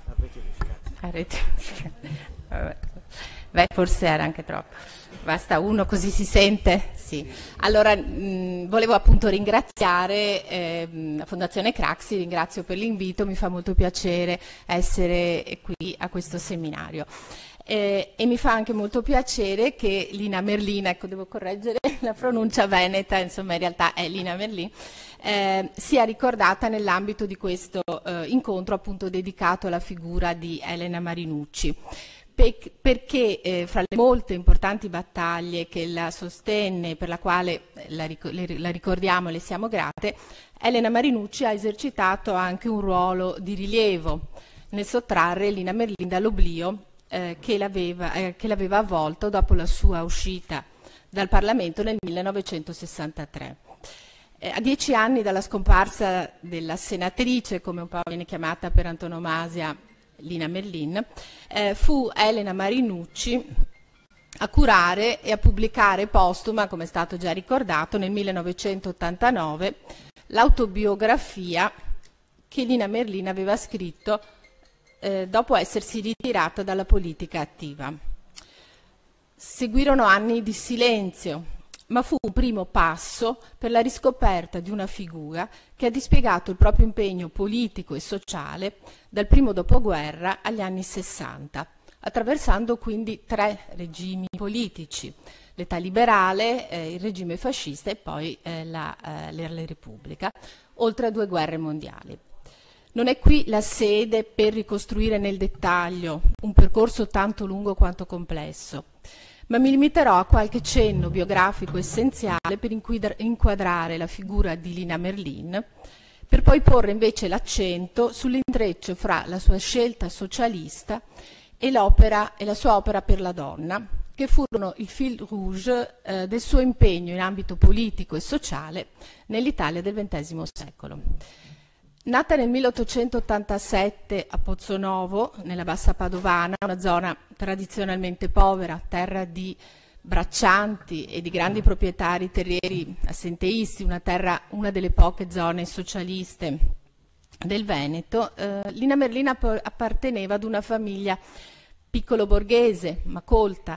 D: Beh, forse era anche troppo. Basta uno, così si sente? Sì. Allora, volevo appunto ringraziare la Fondazione Craxi, ringrazio per l'invito, mi fa molto piacere essere qui a questo seminario. E mi fa anche molto piacere che Lina Merlin, ecco, devo correggere la pronuncia veneta, insomma in realtà è Lina Merlin, sia ricordata nell'ambito di questo incontro appunto dedicato alla figura di Elena Marinucci, perché fra le molte importanti battaglie che la sostenne, per la quale la ricordiamo e le siamo grate, Elena Marinucci ha esercitato anche un ruolo di rilievo nel sottrarre Lina Merlin dall'oblio che l'aveva avvolto dopo la sua uscita dal Parlamento nel 1963. A 10 anni dalla scomparsa della senatrice, come un po' viene chiamata per antonomasia Lina Merlin, fu Elena Marinucci a curare e a pubblicare postuma, come è stato già ricordato, nel 1989, l'autobiografia che Lina Merlin aveva scritto dopo essersi ritirata dalla politica attiva. Seguirono anni di silenzio, ma fu un primo passo per la riscoperta di una figura che ha dispiegato il proprio impegno politico e sociale dal primo dopoguerra agli anni 60, attraversando quindi 3 regimi politici: l'età liberale, il regime fascista e poi la Repubblica, oltre a 2 guerre mondiali. Non è qui la sede per ricostruire nel dettaglio un percorso tanto lungo quanto complesso, ma mi limiterò a qualche cenno biografico essenziale per inquadrare la figura di Lina Merlin, per poi porre invece l'accento sull'intreccio fra la sua scelta socialista e la sua opera per la donna, che furono il fil rouge del suo impegno in ambito politico e sociale nell'Italia del XX secolo. Nata nel 1887 a Pozzonovo, nella Bassa Padovana, una zona tradizionalmente povera, terra di braccianti e di grandi proprietari terrieri assenteisti, una delle poche zone socialiste del Veneto, Lina Merlin apparteneva ad una famiglia piccolo borghese ma colta,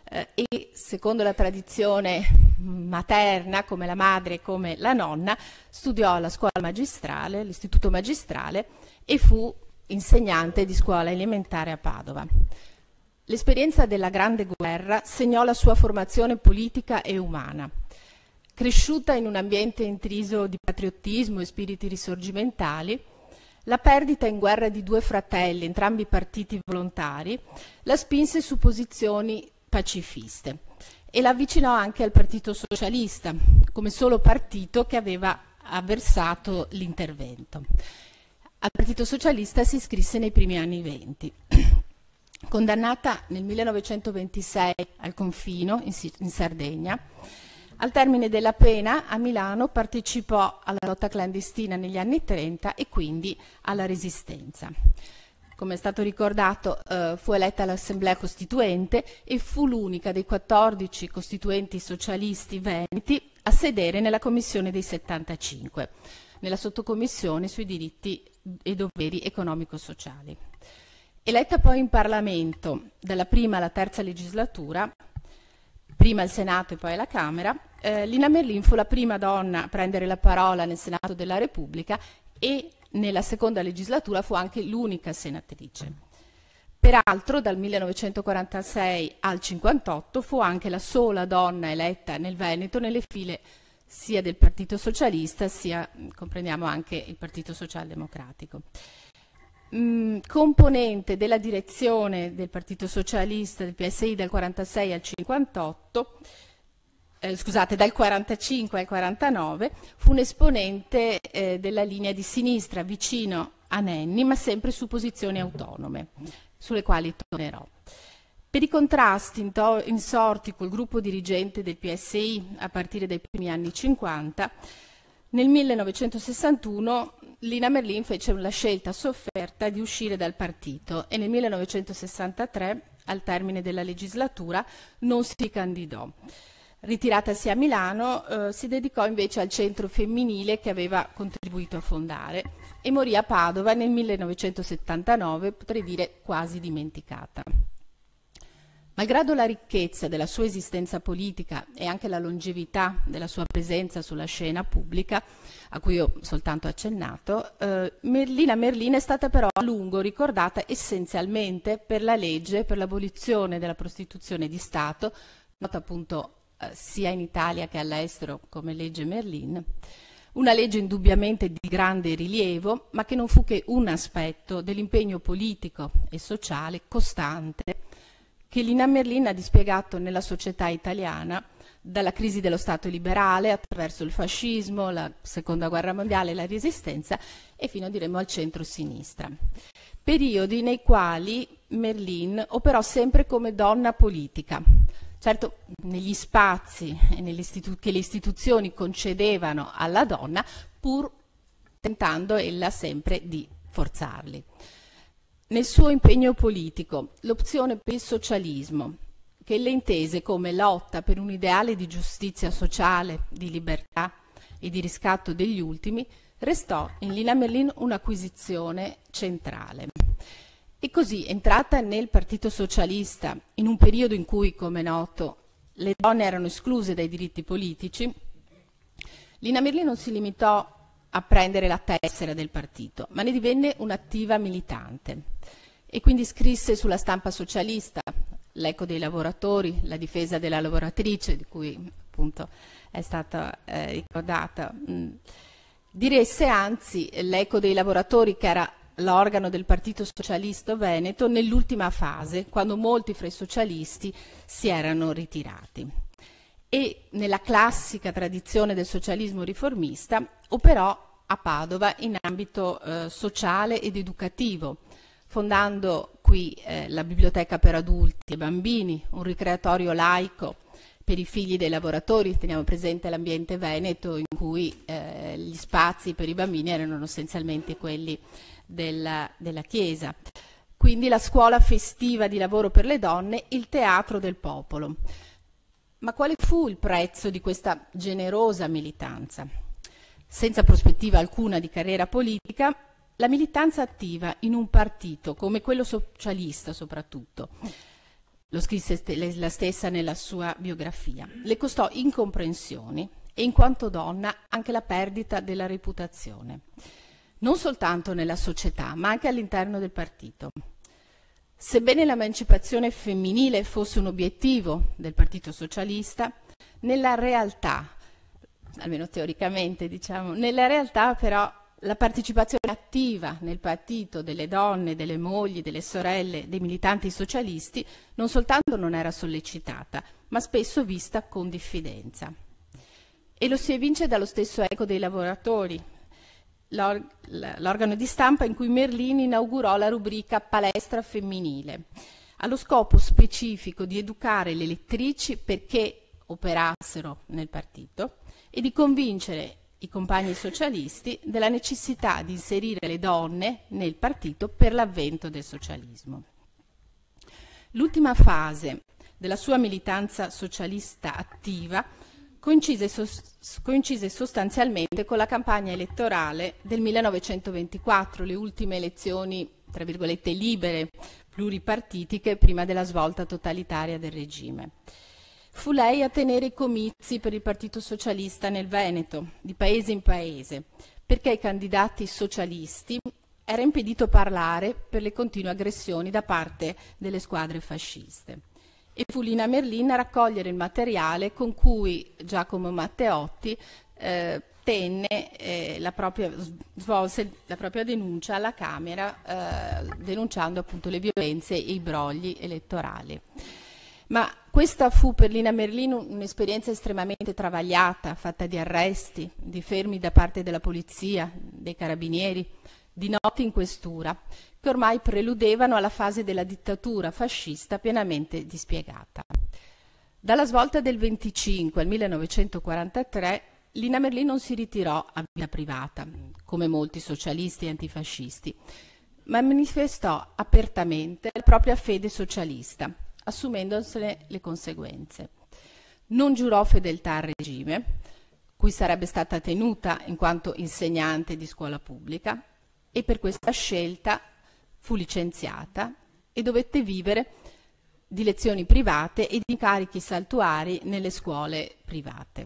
D: e secondo la tradizione materna, come la madre e come la nonna, studiò alla scuola magistrale, all'istituto magistrale, e fu insegnante di scuola elementare a Padova. L'esperienza della Grande Guerra segnò la sua formazione politica e umana. Cresciuta in un ambiente intriso di patriottismo e spiriti risorgimentali, la perdita in guerra di 2 fratelli, entrambi partiti volontari, la spinse su posizioni pacifiste e la avvicinò anche al Partito Socialista, come solo partito che aveva avversato l'intervento. Al Partito Socialista si iscrisse nei primi anni *20. Condannata nel 1926 al confino in Sardegna, al termine della pena a Milano partecipò alla lotta clandestina negli anni 30 e quindi alla Resistenza. Come è stato ricordato, fu eletta all'Assemblea Costituente e fu l'unica dei 14 costituenti socialisti veneti a sedere nella Commissione dei 75, nella sottocommissione sui diritti e doveri economico-sociali. Eletta poi in Parlamento dalla prima alla terza legislatura, prima al Senato e poi alla Camera, Lina Merlin fu la prima donna a prendere la parola nel Senato della Repubblica e nella seconda legislatura fu anche l'unica senatrice. Peraltro dal 1946 al 1958 fu anche la sola donna eletta nel Veneto nelle file sia del Partito Socialista sia, comprendiamo, anche il Partito Socialdemocratico. Componente della direzione del Partito Socialista del PSI dal 46 al 58, dal 45 al 49, fu un esponente della linea di sinistra vicino a Nenni, ma sempre su posizioni autonome, sulle quali tornerò. Per i contrasti insorti col gruppo dirigente del PSI a partire dai primi anni 50, nel 1961 Lina Merlin fece la scelta sofferta di uscire dal partito e nel 1963, al termine della legislatura, non si candidò. Ritiratasi a Milano, si dedicò invece al centro femminile che aveva contribuito a fondare e morì a Padova nel 1979, potrei dire quasi dimenticata. Malgrado la ricchezza della sua esistenza politica e anche la longevità della sua presenza sulla scena pubblica, a cui ho soltanto accennato, Lina Merlin è stata però a lungo ricordata essenzialmente per la legge per l'abolizione della prostituzione di Stato, nota appunto sia in Italia che all'estero come legge Merlin, una legge indubbiamente di grande rilievo, ma che non fu che un aspetto dell'impegno politico e sociale costante che Lina Merlin ha dispiegato nella società italiana, dalla crisi dello Stato liberale attraverso il fascismo, la Seconda Guerra Mondiale, la Resistenza e fino, diremo, al centro-sinistra. Periodi nei quali Merlin operò sempre come donna politica, certo negli spazi che le istituzioni concedevano alla donna, pur tentando ella sempre di forzarli. Nel suo impegno politico, l'opzione per il socialismo, che le intese come lotta per un ideale di giustizia sociale, di libertà e di riscatto degli ultimi, restò in Lina Merlin un'acquisizione centrale. E così, entrata nel Partito Socialista, in un periodo in cui, come è noto, le donne erano escluse dai diritti politici, Lina Merlin non si limitò a prendere la tessera del partito, ma ne divenne un'attiva militante e quindi scrisse sulla stampa socialista l'Eco dei lavoratori, la difesa della lavoratrice, di cui appunto è stata ricordata. Diresse anzi l'Eco dei lavoratori, che era l'organo del Partito Socialista Veneto, nell'ultima fase, quando molti fra i socialisti si erano ritirati. E nella classica tradizione del socialismo riformista operò a Padova in ambito sociale ed educativo, fondando qui la biblioteca per adulti e bambini, un ricreatorio laico per i figli dei lavoratori. Teniamo presente l'ambiente veneto in cui gli spazi per i bambini erano essenzialmente quelli della Chiesa. Quindi la scuola festiva di lavoro per le donne, il teatro del popolo. Ma quale fu il prezzo di questa generosa militanza? Senza prospettiva alcuna di carriera politica, la militanza attiva in un partito come quello socialista soprattutto, lo scrisse la stessa nella sua biografia, le costò incomprensioni e in quanto donna anche la perdita della reputazione, non soltanto nella società ma anche all'interno del partito. Sebbene l'emancipazione femminile fosse un obiettivo del Partito Socialista, nella realtà, almeno teoricamente diciamo, nella realtà però la partecipazione attiva nel partito delle donne, delle mogli, delle sorelle, dei militanti socialisti non soltanto non era sollecitata, ma spesso vista con diffidenza. E lo si evince dallo stesso Eco dei lavoratori, l'organo di stampa in cui Merlin inaugurò la rubrica Palestra femminile, allo scopo specifico di educare le lettrici perché operassero nel partito e di convincere i compagni socialisti della necessità di inserire le donne nel partito per l'avvento del socialismo. L'ultima fase della sua militanza socialista attiva coincise sostanzialmente con la campagna elettorale del 1924, le ultime elezioni, tra virgolette, libere, pluripartitiche, prima della svolta totalitaria del regime. Fu lei a tenere i comizi per il Partito Socialista nel Veneto, di paese in paese, perché ai candidati socialisti era impedito parlare per le continue aggressioni da parte delle squadre fasciste. E fu Lina Merlin a raccogliere il materiale con cui Giacomo Matteotti svolse la propria denuncia alla Camera, denunciando appunto le violenze e i brogli elettorali. Ma questa fu per Lina Merlin un'esperienza estremamente travagliata, fatta di arresti, di fermi da parte della polizia, dei carabinieri, di notti in questura, che ormai preludevano alla fase della dittatura fascista pienamente dispiegata. Dalla svolta del 25 al 1943, Lina Merlin non si ritirò a vita privata, come molti socialisti e antifascisti, ma manifestò apertamente la propria fede socialista, assumendosene le conseguenze. Non giurò fedeltà al regime, cui sarebbe stata tenuta in quanto insegnante di scuola pubblica, e per questa scelta fu licenziata e dovette vivere di lezioni private e di incarichi saltuari nelle scuole private.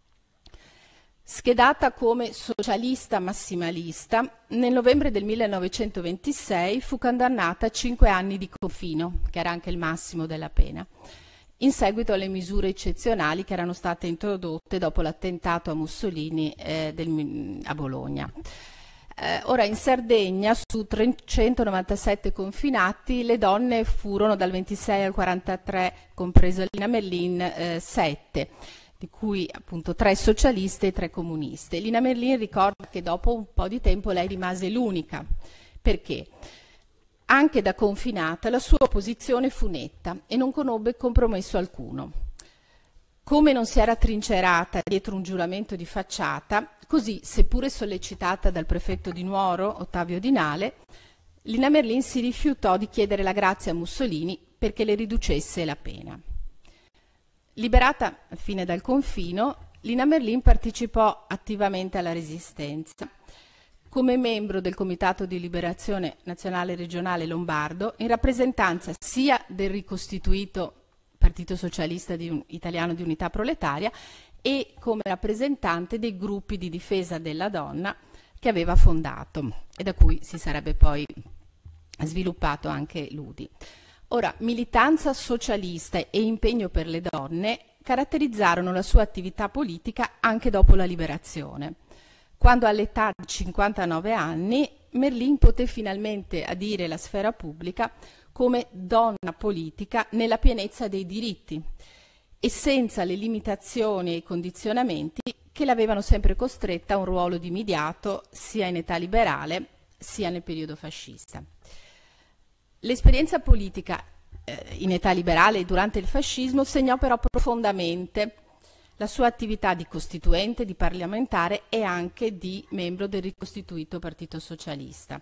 D: Schedata come socialista massimalista, nel novembre del 1926 fu condannata a 5 anni di confino, che era anche il massimo della pena, in seguito alle misure eccezionali che erano state introdotte dopo l'attentato a Mussolini a Bologna. Ora in Sardegna su 397 confinati le donne furono dal 26 al 43, compresa Lina Merlin, 7, di cui appunto 3 socialiste e 3 comuniste. Lina Merlin ricorda che dopo un po' di tempo lei rimase l'unica, perché anche da confinata la sua posizione fu netta e non conobbe compromesso alcuno. Come non si era trincerata dietro un giuramento di facciata, così, seppure sollecitata dal prefetto di Nuoro, Ottavio Dinale, Lina Merlin si rifiutò di chiedere la grazia a Mussolini perché le riducesse la pena. Liberata infine dal confino, Lina Merlin partecipò attivamente alla Resistenza. Come membro del Comitato di Liberazione Nazionale Regionale Lombardo, in rappresentanza sia del ricostituito Partito Socialista Italiano di Unità Proletaria e come rappresentante dei gruppi di difesa della donna che aveva fondato e da cui si sarebbe poi sviluppato anche l'UDI. Ora, militanza socialista e impegno per le donne caratterizzarono la sua attività politica anche dopo la liberazione, quando all'età di 59 anni Merlin poté finalmente adire la sfera pubblica come donna politica nella pienezza dei diritti e senza le limitazioni e i condizionamenti che l'avevano sempre costretta a un ruolo di mediato sia in età liberale sia nel periodo fascista. L'esperienza politica in età liberale e durante il fascismo segnò però profondamente la sua attività di costituente, di parlamentare e anche di membro del ricostituito Partito Socialista.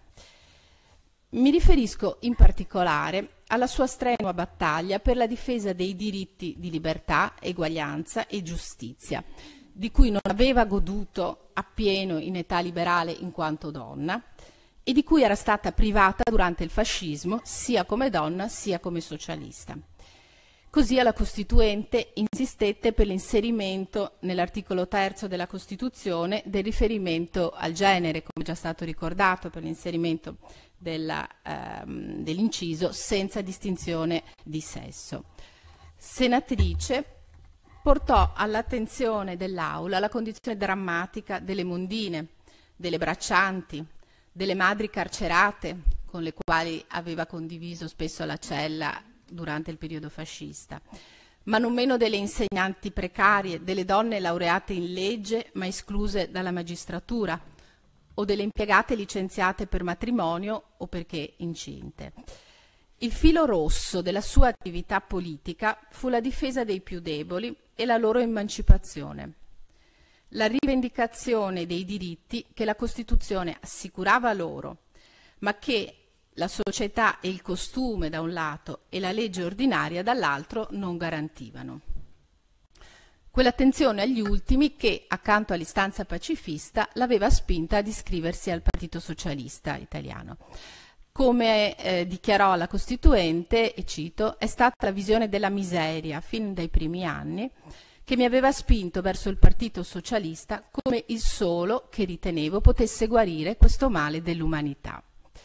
D: Mi riferisco in particolare alla sua strenua battaglia per la difesa dei diritti di libertà, eguaglianza e giustizia, di cui non aveva goduto appieno in età liberale in quanto donna e di cui era stata privata durante il fascismo sia come donna sia come socialista. Così alla Costituente insistette per l'inserimento nell'articolo 3 della Costituzione del riferimento al genere, come già stato ricordato, per l'inserimento dell'inciso senza distinzione di sesso. Senatrice, portò all'attenzione dell'Aula la condizione drammatica delle mondine, delle braccianti, delle madri carcerate con le quali aveva condiviso spesso la cella durante il periodo fascista, ma non meno delle insegnanti precarie, delle donne laureate in legge ma escluse dalla magistratura o delle impiegate licenziate per matrimonio o perché incinte. Il filo rosso della sua attività politica fu la difesa dei più deboli e la loro emancipazione. La rivendicazione dei diritti che la Costituzione assicurava loro, ma che la società e il costume da un lato e la legge ordinaria dall'altro non garantivano. Quell'attenzione agli ultimi che, accanto all'istanza pacifista, l'aveva spinta ad iscriversi al Partito Socialista Italiano. Come dichiarò la Costituente, e cito, «È stata la visione della miseria, fin dai primi anni, che mi aveva spinto verso il Partito Socialista come il solo che ritenevo potesse guarire questo male dell'umanità».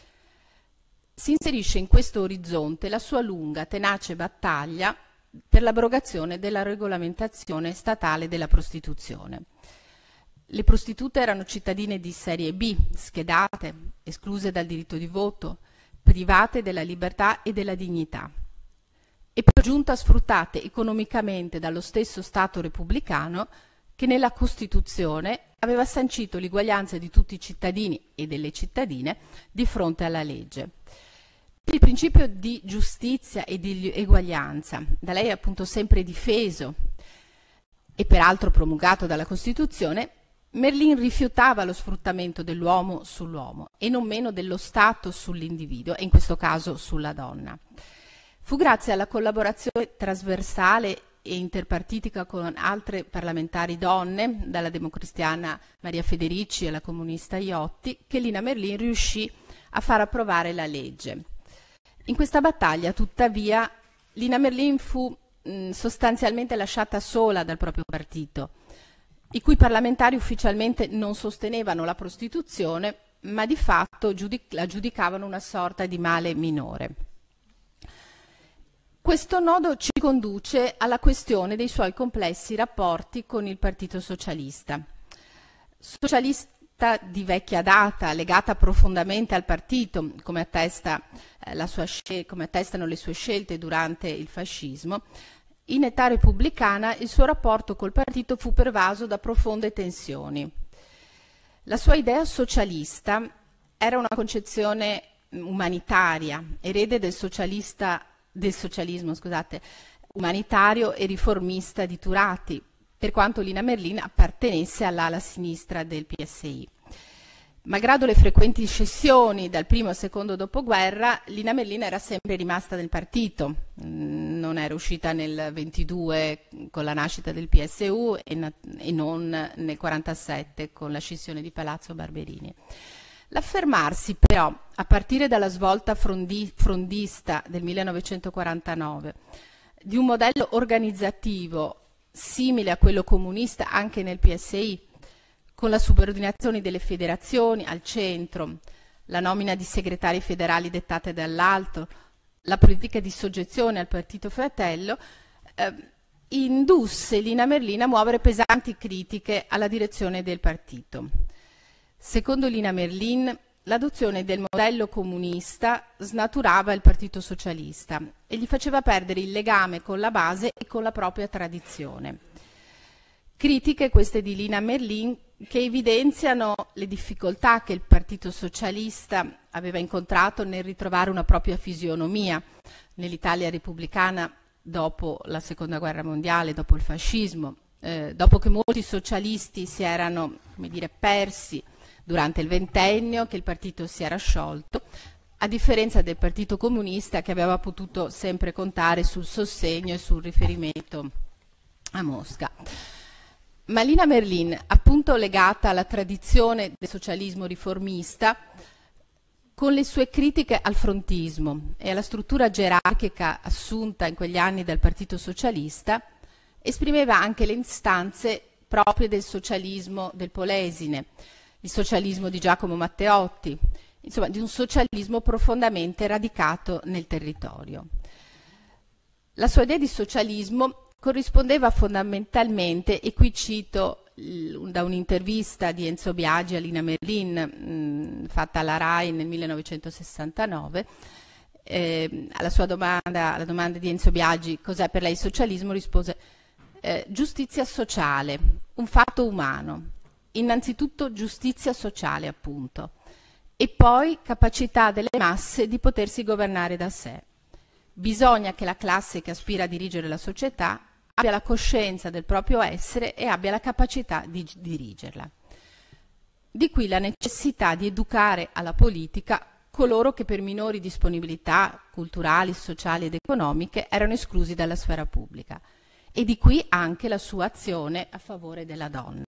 D: Si inserisce in questo orizzonte la sua lunga, tenace battaglia per l'abrogazione della regolamentazione statale della prostituzione. Le prostitute erano cittadine di serie B, schedate, escluse dal diritto di voto, private della libertà e della dignità e per giunta sfruttate economicamente dallo stesso Stato repubblicano che nella Costituzione aveva sancito l'uguaglianza di tutti i cittadini e delle cittadine di fronte alla legge. Il principio di giustizia e di eguaglianza, da lei appunto sempre difeso e peraltro promulgato dalla Costituzione, Merlin rifiutava lo sfruttamento dell'uomo sull'uomo e non meno dello Stato sull'individuo e in questo caso sulla donna. Fu grazie alla collaborazione trasversale e interpartitica con altre parlamentari donne, dalla democristiana Maria Federici alla comunista Iotti, che Lina Merlin riuscì a far approvare la legge. In questa battaglia, tuttavia, Lina Merlin fu sostanzialmente lasciata sola dal proprio partito, i cui parlamentari ufficialmente non sostenevano la prostituzione, ma di fatto la giudicavano una sorta di male minore. Questo nodo ci conduce alla questione dei suoi complessi rapporti con il Partito Socialista. Socialista di vecchia data, legata profondamente al partito, come attestano le sue scelte durante il fascismo, in età repubblicana il suo rapporto col partito fu pervaso da profonde tensioni. La sua idea socialista era una concezione umanitaria, erede del socialismo umanitario e riformista di Turati, per quanto Lina Merlin appartenesse all'ala sinistra del PSI. Malgrado le frequenti scissioni dal primo al secondo dopoguerra, Lina Merlin era sempre rimasta nel partito, non era uscita nel 22 con la nascita del PSU e non nel 1947 con la scissione di Palazzo Barberini. L'affermarsi però, a partire dalla svolta frondista del 1949, di un modello organizzativo simile a quello comunista anche nel PSI, con la subordinazione delle federazioni al centro, la nomina di segretari federali dettate dall'alto, la politica di soggezione al partito fratello, indusse Lina Merlin a muovere pesanti critiche alla direzione del partito. Secondo Lina Merlin, l'adozione del modello comunista snaturava il Partito Socialista e gli faceva perdere il legame con la base e con la propria tradizione. Critiche queste di Lina Merlin che evidenziano le difficoltà che il Partito Socialista aveva incontrato nel ritrovare una propria fisionomia nell'Italia repubblicana dopo la Seconda Guerra Mondiale, dopo il fascismo, dopo che molti socialisti si erano, come dire, persi durante il ventennio, che il partito si era sciolto, a differenza del Partito Comunista che aveva potuto sempre contare sul sostegno e sul riferimento a Mosca. Ma Lina Merlin, appunto legata alla tradizione del socialismo riformista, con le sue critiche al frontismo e alla struttura gerarchica assunta in quegli anni dal Partito Socialista, esprimeva anche le istanze proprie del socialismo del Polesine, il socialismo di Giacomo Matteotti, insomma di un socialismo profondamente radicato nel territorio. La sua idea di socialismo corrispondeva fondamentalmente, e qui cito da un'intervista di Enzo Biagi a Lina Merlin fatta alla RAI nel 1969, alla domanda di Enzo Biagi cos'è per lei socialismo, rispose giustizia sociale, un fatto umano, innanzitutto giustizia sociale appunto, e poi capacità delle masse di potersi governare da sé. Bisogna che la classe che aspira a dirigere la società abbia la coscienza del proprio essere e abbia la capacità di dirigerla. Di qui la necessità di educare alla politica coloro che per minori disponibilità culturali, sociali ed economiche erano esclusi dalla sfera pubblica. E di qui anche la sua azione a favore della donna.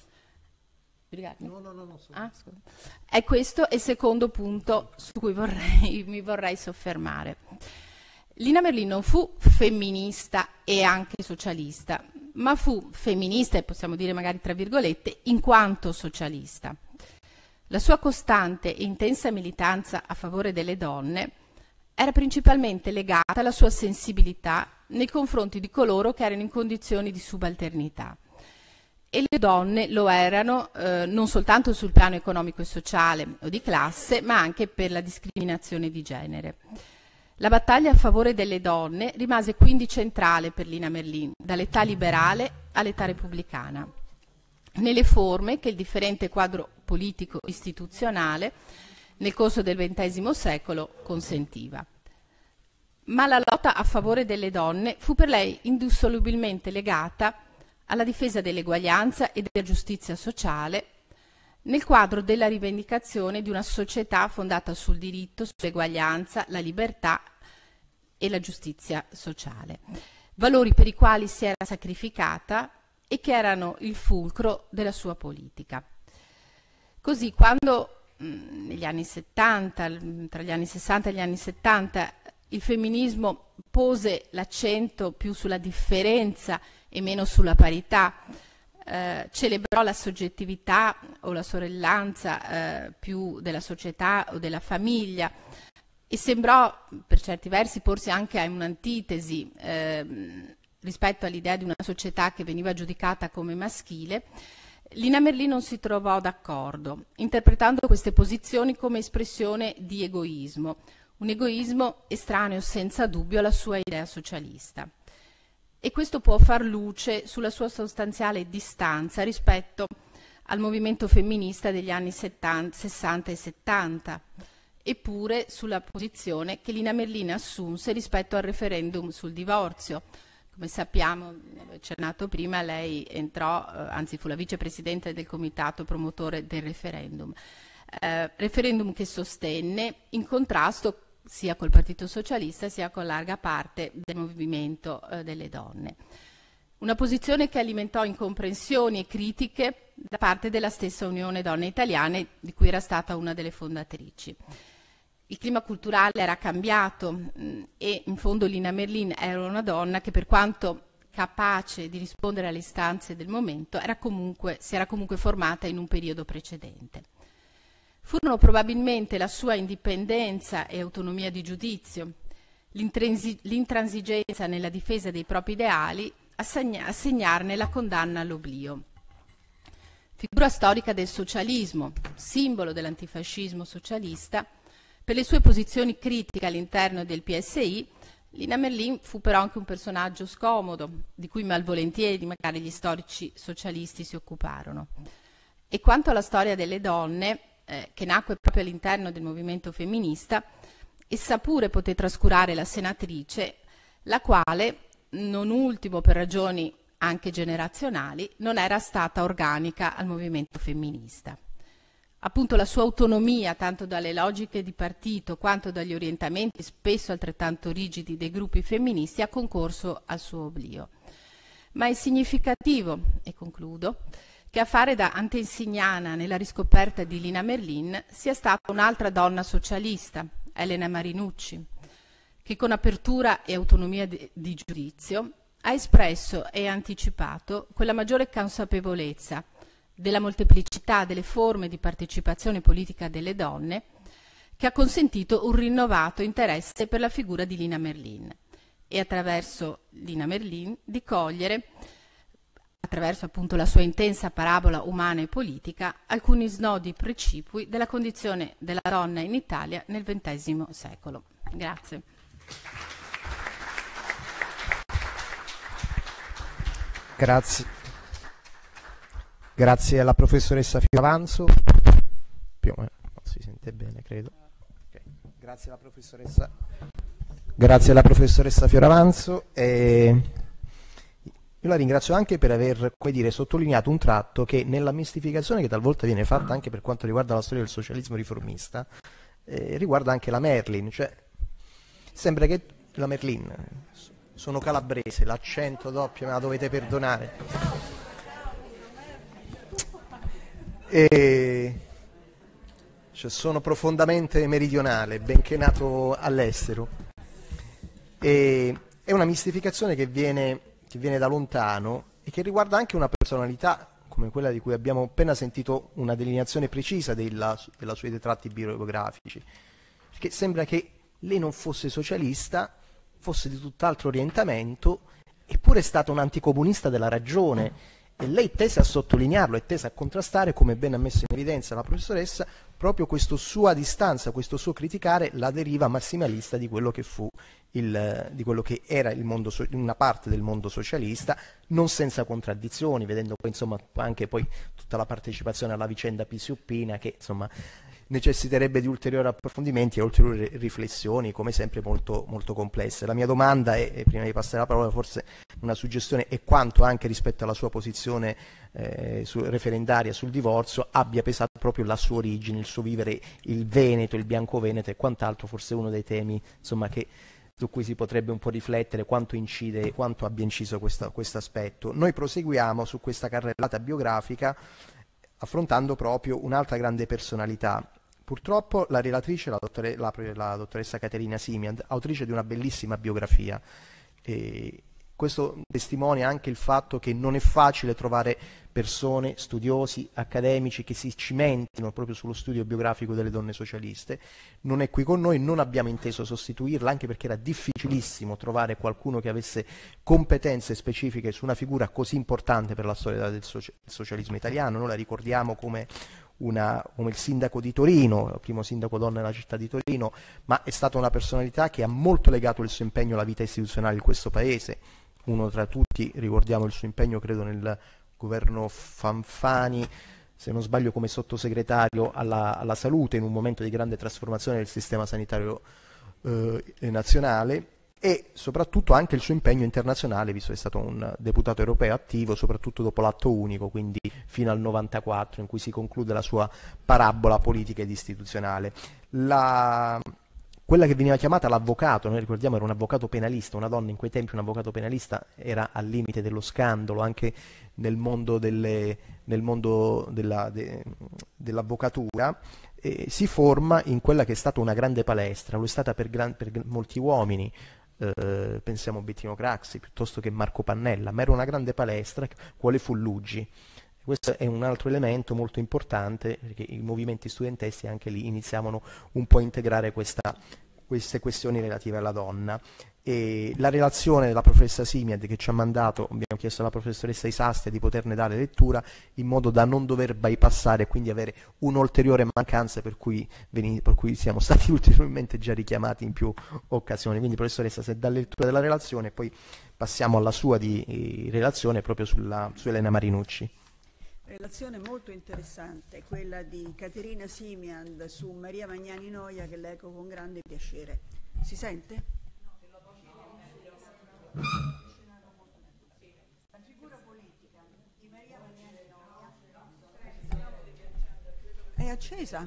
D: È questo il secondo punto su cui mi vorrei soffermare. Lina Merlin non fu femminista e anche socialista, ma fu femminista, e possiamo dire magari tra virgolette, in quanto socialista. La sua costante e intensa militanza a favore delle donne era principalmente legata alla sua sensibilità nei confronti di coloro che erano in condizioni di subalternità. E le donne lo erano non soltanto sul piano economico e sociale o di classe, ma anche per la discriminazione di genere. La battaglia a favore delle donne rimase quindi centrale per Lina Merlin, dall'età liberale all'età repubblicana, nelle forme che il differente quadro politico istituzionale nel corso del XX secolo consentiva. Ma la lotta a favore delle donne fu per lei indissolubilmente legata alla difesa dell'eguaglianza e della giustizia sociale nel quadro della rivendicazione di una società fondata sul diritto, sull'eguaglianza, la libertà e la giustizia sociale, valori per i quali si era sacrificata e che erano il fulcro della sua politica. Così, quando negli anni 70, tra gli anni 60 e gli anni 70, il femminismo pose l'accento più sulla differenza e meno sulla parità, celebrò la soggettività o la sorellanza più della società o della famiglia e sembrò per certi versi porsi anche a un'antitesi rispetto all'idea di una società che veniva giudicata come maschile. Lina Merlin non si trovò d'accordo, interpretando queste posizioni come espressione di egoismo, un egoismo estraneo senza dubbio alla sua idea socialista. E questo può far luce sulla sua sostanziale distanza rispetto al movimento femminista degli anni 60 e 70, eppure sulla posizione che Lina Merlin assunse rispetto al referendum sul divorzio. Come sappiamo, avevo accennato prima, lei entrò, anzi fu la vicepresidente del comitato promotore del referendum. Referendum che sostenne in contrasto sia col Partito Socialista sia con larga parte del movimento delle donne. Una posizione che alimentò incomprensioni e critiche da parte della stessa Unione Donne Italiane, di cui era stata una delle fondatrici. Il clima culturale era cambiato e in fondo Lina Merlin era una donna che, per quanto capace di rispondere alle istanze del momento, si era comunque formata in un periodo precedente. Furono probabilmente la sua indipendenza e autonomia di giudizio, l'intransigenza nella difesa dei propri ideali a segnarne la condanna all'oblio. Figura storica del socialismo, simbolo dell'antifascismo socialista, per le sue posizioni critiche all'interno del PSI, Lina Merlin fu però anche un personaggio scomodo, di cui malvolentieri magari gli storici socialisti si occuparono. E quanto alla storia delle donne, che nacque proprio all'interno del movimento femminista, essa pure poté trascurare la senatrice, la quale, non ultimo per ragioni anche generazionali, non era stata organica al movimento femminista. Appunto la sua autonomia, tanto dalle logiche di partito quanto dagli orientamenti spesso altrettanto rigidi dei gruppi femministi, ha concorso al suo oblio. Ma è significativo, e concludo, che a fare da antesignana nella riscoperta di Lina Merlin sia stata un'altra donna socialista, Elena Marinucci, che con apertura e autonomia di giudizio ha espresso e anticipato quella maggiore consapevolezza della molteplicità delle forme di partecipazione politica delle donne, che ha consentito un rinnovato interesse per la figura di Lina Merlin e attraverso Lina Merlin di cogliere, attraverso appunto la sua intensa parabola umana e politica, alcuni snodi precipui della condizione della donna in Italia nel XX secolo. Grazie.
A: Grazie. Grazie alla professoressa Fioravanzo. Più o meno, no, si sente bene, credo. Okay. Grazie alla professoressa Fioravanzo. Io la ringrazio anche per aver, come dire, sottolineato un tratto che nella mistificazione che talvolta viene fatta anche per quanto riguarda la storia del socialismo riformista, riguarda anche la Merlin. Cioè, sembra che la Merlin, sono calabrese, l'accento doppio me la dovete perdonare. Cioè, sono profondamente meridionale, benché nato all'estero. È una mistificazione che viene da lontano e che riguarda anche una personalità come quella di cui abbiamo appena sentito una delineazione precisa dei suoi tratti biografici. Perché sembra che lei non fosse socialista, fosse di tutt'altro orientamento, eppure è stata un'anticomunista della ragione. E lei tese a sottolinearlo, è tesa a contrastare, come ben ha messo in evidenza la professoressa, proprio questa sua distanza, questo suo criticare la deriva massimalista di quello che fu di quello che era il mondo, una parte del mondo socialista, non senza contraddizioni, vedendo poi insomma anche poi tutta la partecipazione alla vicenda Pisiuppina, che insomma necessiterebbe di ulteriori approfondimenti e ulteriori riflessioni, come sempre molto, molto complesse. La mia domanda è, prima di passare la parola, forse una suggestione, è quanto anche rispetto alla sua posizione referendaria sul divorzio abbia pesato proprio la sua origine, il suo vivere il Veneto, il Bianco Veneto e quant'altro, forse uno dei temi insomma su cui si potrebbe un po' riflettere, quanto incide, quanto abbia inciso questo aspetto. Noi proseguiamo su questa carrellata biografica affrontando proprio un'altra grande personalità. Purtroppo la relatrice, la dottoressa Caterina Simiad, autrice di una bellissima biografia. Questo testimonia anche il fatto che non è facile trovare persone, studiosi, accademici che si cimentino proprio sullo studio biografico delle donne socialiste. Non è qui con noi, non abbiamo inteso sostituirla, anche perché era difficilissimo trovare qualcuno che avesse competenze specifiche su una figura così importante per la storia del socialismo italiano. Noi la ricordiamo come il sindaco di Torino, il primo sindaco donna della città di Torino, ma è stata una personalità che ha molto legato il suo impegno alla vita istituzionale di questo paese. Uno tra tutti, ricordiamo il suo impegno, credo, nel governo Fanfani, se non sbaglio come sottosegretario alla salute, in un momento di grande trasformazione del sistema sanitario nazionale, e soprattutto anche il suo impegno internazionale, visto che è stato un deputato europeo attivo, soprattutto dopo l'atto unico, quindi fino al 94, in cui si conclude la sua parabola politica ed istituzionale. quella che veniva chiamata l'avvocato, noi ricordiamo era un avvocato penalista, una donna in quei tempi un avvocato penalista era al limite dello scandalo anche nel mondo dell'avvocatura, si forma in quella che è stata una grande palestra, lo è stata per molti uomini, pensiamo a Bettino Craxi piuttosto che Marco Pannella, ma era una grande palestra, quale fu Luggi. Questo è un altro elemento molto importante, perché i movimenti studenteschi anche lì iniziavano un po' a integrare queste questioni relative alla donna. E la relazione della professoressa Simiad che ci ha mandato, abbiamo chiesto alla professoressa Isastia di poterne dare lettura in modo da non dover bypassare e quindi avere un'ulteriore mancanza per cui siamo stati ulteriormente già richiamati in più occasioni. Quindi professoressa, se dà lettura della relazione, poi passiamo alla sua di relazione proprio su Elena Marinucci.
E: Relazione molto interessante, quella di Caterina Simian su Maria Magnani Noia, che leggo con grande piacere. Si sente? La figura politica di Maria Magnani Noia è accesa?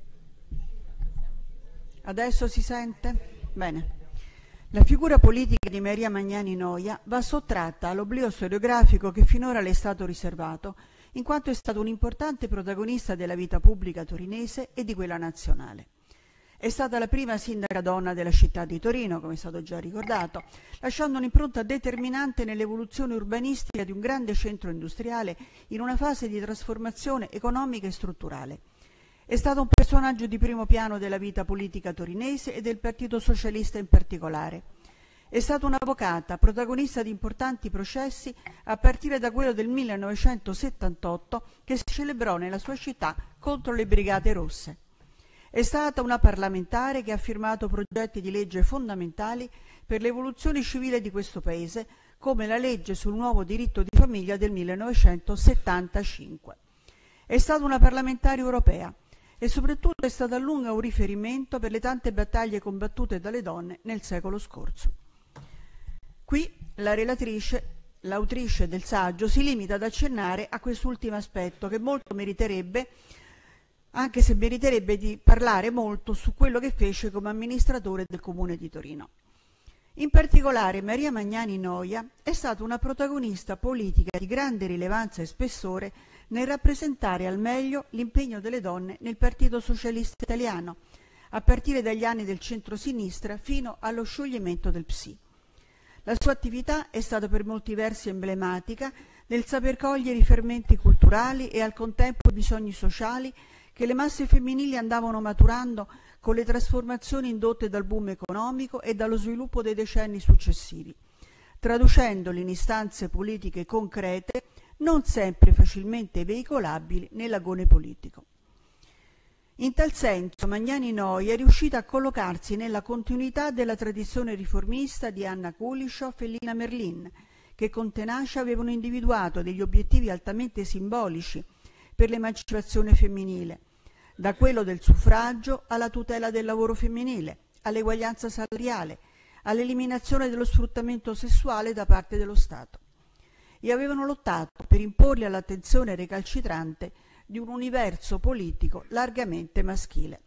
E: Adesso si sente? Bene. La figura politica di Maria Magnani Noia va sottratta all'oblio storiografico che finora le è stato riservato, in quanto è stata un'importante protagonista della vita pubblica torinese e di quella nazionale. È stata la prima sindaca donna della città di Torino, come è stato già ricordato, lasciando un'impronta determinante nell'evoluzione urbanistica di un grande centro industriale in una fase di trasformazione economica e strutturale. È stato un personaggio di primo piano della vita politica torinese e del Partito Socialista in particolare. È stata un'avvocata, protagonista di importanti processi a partire da quello del 1978 che si celebrò nella sua città contro le Brigate Rosse. È stata una parlamentare che ha firmato progetti di legge fondamentali per l'evoluzione civile di questo Paese, come la legge sul nuovo diritto di famiglia del 1975. È stata una parlamentare europea e soprattutto è stata a lungo un riferimento per le tante battaglie combattute dalle donne nel secolo scorso. Qui la relatrice, l'autrice del saggio, si limita ad accennare a quest'ultimo aspetto che molto meriterebbe, anche se meriterebbe di parlare molto su quello che fece come amministratore del Comune di Torino. In particolare Maria Magnani Noia è stata una protagonista politica di grande rilevanza e spessore nel rappresentare al meglio l'impegno delle donne nel Partito Socialista Italiano, a partire dagli anni del centro-sinistra fino allo scioglimento del PSI. La sua attività è stata per molti versi emblematica nel saper cogliere i fermenti culturali e al contempo i bisogni sociali che le masse femminili andavano maturando con le trasformazioni indotte dal boom economico e dallo sviluppo dei decenni successivi, traducendoli in istanze politiche concrete non sempre facilmente veicolabili nell'agone politico. In tal senso Magnani Noia è riuscita a collocarsi nella continuità della tradizione riformista di Anna Kulishov e Lina Merlin, che con tenacia avevano individuato degli obiettivi altamente simbolici per l'emancipazione femminile, da quello del suffragio alla tutela del lavoro femminile, all'eguaglianza salariale, all'eliminazione dello sfruttamento sessuale da parte dello Stato, e avevano lottato per imporli all'attenzione recalcitrante di un universo politico largamente maschile.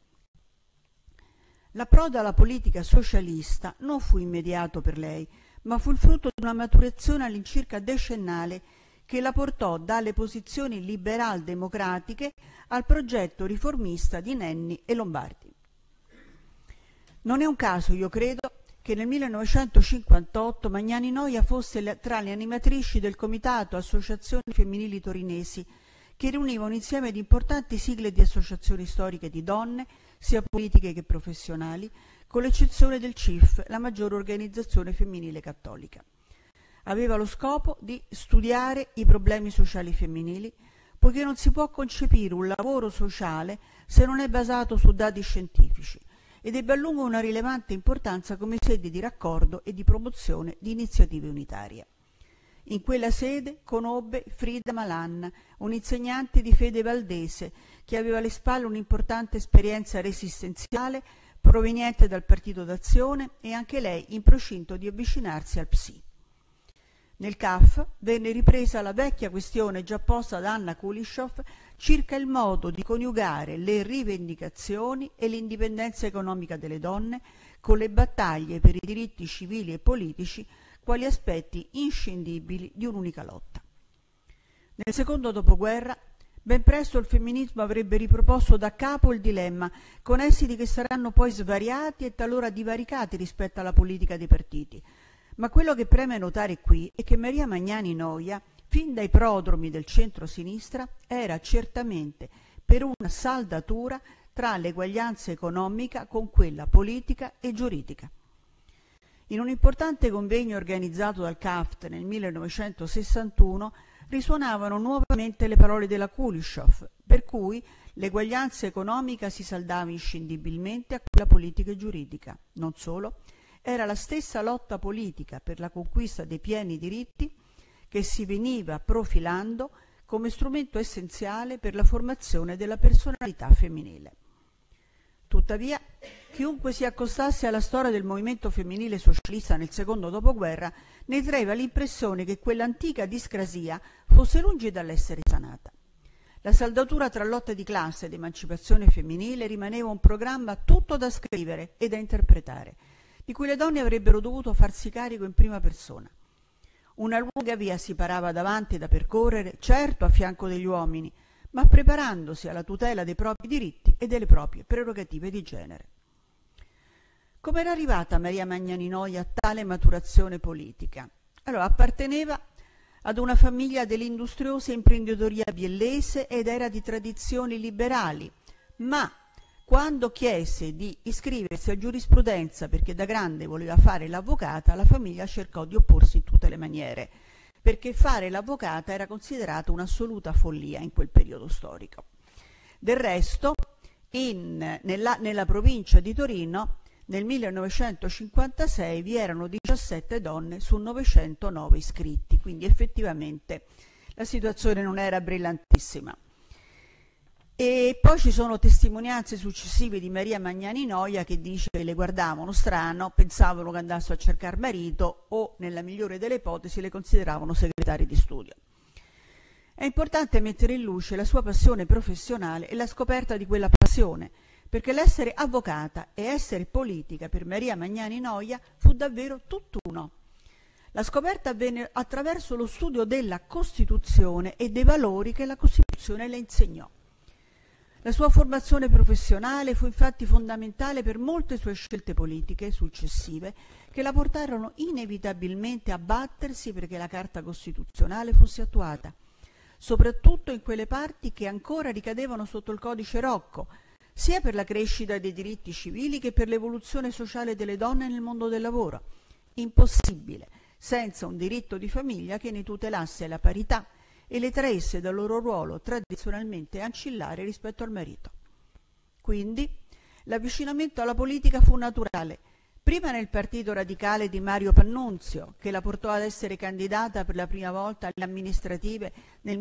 E: L'approdo alla politica socialista non fu immediato per lei, ma fu il frutto di una maturazione all'incirca decennale che la portò dalle posizioni liberal-democratiche al progetto riformista di Nenni e Lombardi. Non è un caso, io credo, che nel 1958 Magnani Noia fosse tra le animatrici del Comitato Associazioni Femminili Torinesi, che riuniva un insieme di importanti sigle di associazioni storiche di donne, sia politiche che professionali, con l'eccezione del CIF, la maggiore organizzazione femminile cattolica. Aveva lo scopo di studiare i problemi sociali femminili, poiché non si può concepire un lavoro sociale se non è basato su dati scientifici, ed ebbe a lungo una rilevante importanza come sede di raccordo e di promozione di iniziative unitarie. In quella sede conobbe Frida Malan, un'insegnante di fede valdese che aveva alle spalle un'importante esperienza resistenziale proveniente dal Partito d'Azione e anche lei in procinto di avvicinarsi al PSI. Nel CAF venne ripresa la vecchia questione già posta da Anna Kulishov circa il modo di coniugare le rivendicazioni e l'indipendenza economica delle donne con le battaglie per i diritti civili e politici quali aspetti inscindibili di un'unica lotta. Nel secondo dopoguerra, ben presto il femminismo avrebbe riproposto da capo il dilemma, con esiti che saranno poi svariati e talora divaricati rispetto alla politica dei partiti. Ma quello che preme notare qui è che Maria Magnani Noia, fin dai prodromi del centro-sinistra, era certamente per una saldatura tra l'eguaglianza economica con quella politica e giuridica. In un importante convegno organizzato dal CAFT nel 1961 risuonavano nuovamente le parole della Kulishov, per cui l'eguaglianza economica si saldava inscindibilmente a quella politica e giuridica. Non solo, era la stessa lotta politica per la conquista dei pieni diritti che si veniva profilando come strumento essenziale per la formazione della personalità femminile. Tuttavia, chiunque si accostasse alla storia del movimento femminile socialista nel secondo dopoguerra ne traeva l'impressione che quell'antica discrasia fosse lungi dall'essere sanata. La saldatura tra lotta di classe ed emancipazione femminile rimaneva un programma tutto da scrivere e da interpretare, di cui le donne avrebbero dovuto farsi carico in prima persona. Una lunga via si parava davanti da percorrere, certo a fianco degli uomini, ma preparandosi alla tutela dei propri diritti e delle proprie prerogative di genere. Come era arrivata Maria Magnani Noia a tale maturazione politica? Allora, apparteneva ad una famiglia dell'industriosa imprenditoria biellese ed era di tradizioni liberali, ma quando chiese di iscriversi a giurisprudenza perché da grande voleva fare l'avvocata, la famiglia cercò di opporsi in tutte le maniere, perché fare l'avvocata era considerata un'assoluta follia in quel periodo storico. Del resto, nella provincia di Torino, nel 1956 vi erano 17 donne su 909 iscritti, quindi effettivamente la situazione non era brillantissima. E poi ci sono testimonianze successive di Maria Magnani Noia che dice che le guardavano strano, pensavano che andasse a cercare marito o, nella migliore delle ipotesi, le consideravano segretarie di studio. È importante mettere in luce la sua passione professionale e la scoperta di quella passione, perché l'essere avvocata e essere politica per Maria Magnani Noia fu davvero tutt'uno. La scoperta avvenne attraverso lo studio della Costituzione e dei valori che la Costituzione le insegnò. La sua formazione professionale fu infatti fondamentale per molte sue scelte politiche successive che la portarono inevitabilmente a battersi perché la Carta Costituzionale fosse attuata, soprattutto in quelle parti che ancora ricadevano sotto il Codice Rocco, sia per la crescita dei diritti civili che per l'evoluzione sociale delle donne nel mondo del lavoro. Impossibile senza un diritto di famiglia che ne tutelasse la parità e le traesse dal loro ruolo tradizionalmente ancillare rispetto al marito. Quindi l'avvicinamento alla politica fu naturale, prima nel Partito Radicale di Mario Pannunzio, che la portò ad essere candidata per la prima volta alle amministrative nel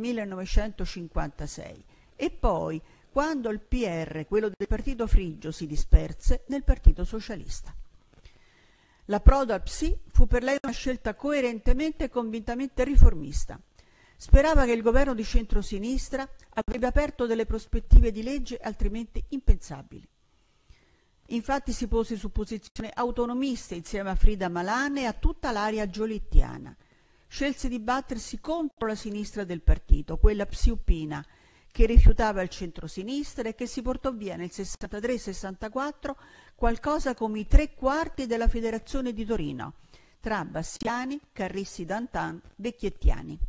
E: 1956, e poi quando il PR, quello del Partito Frigio, si disperse, nel Partito Socialista. L'approdo al PSI fu per lei una scelta coerentemente e convintamente riformista. Sperava che il governo di centrosinistra avrebbe aperto delle prospettive di legge altrimenti impensabili. Infatti si pose su posizione autonomiste insieme a Frida Malan e a tutta l'area giolittiana. Scelse di battersi contro la sinistra del partito, quella psiuppina, che rifiutava il centrosinistra e che si portò via nel 63-64 qualcosa come i 3/4 della Federazione di Torino, tra Bassiani, Carrissi Dantan, Vecchiettiani.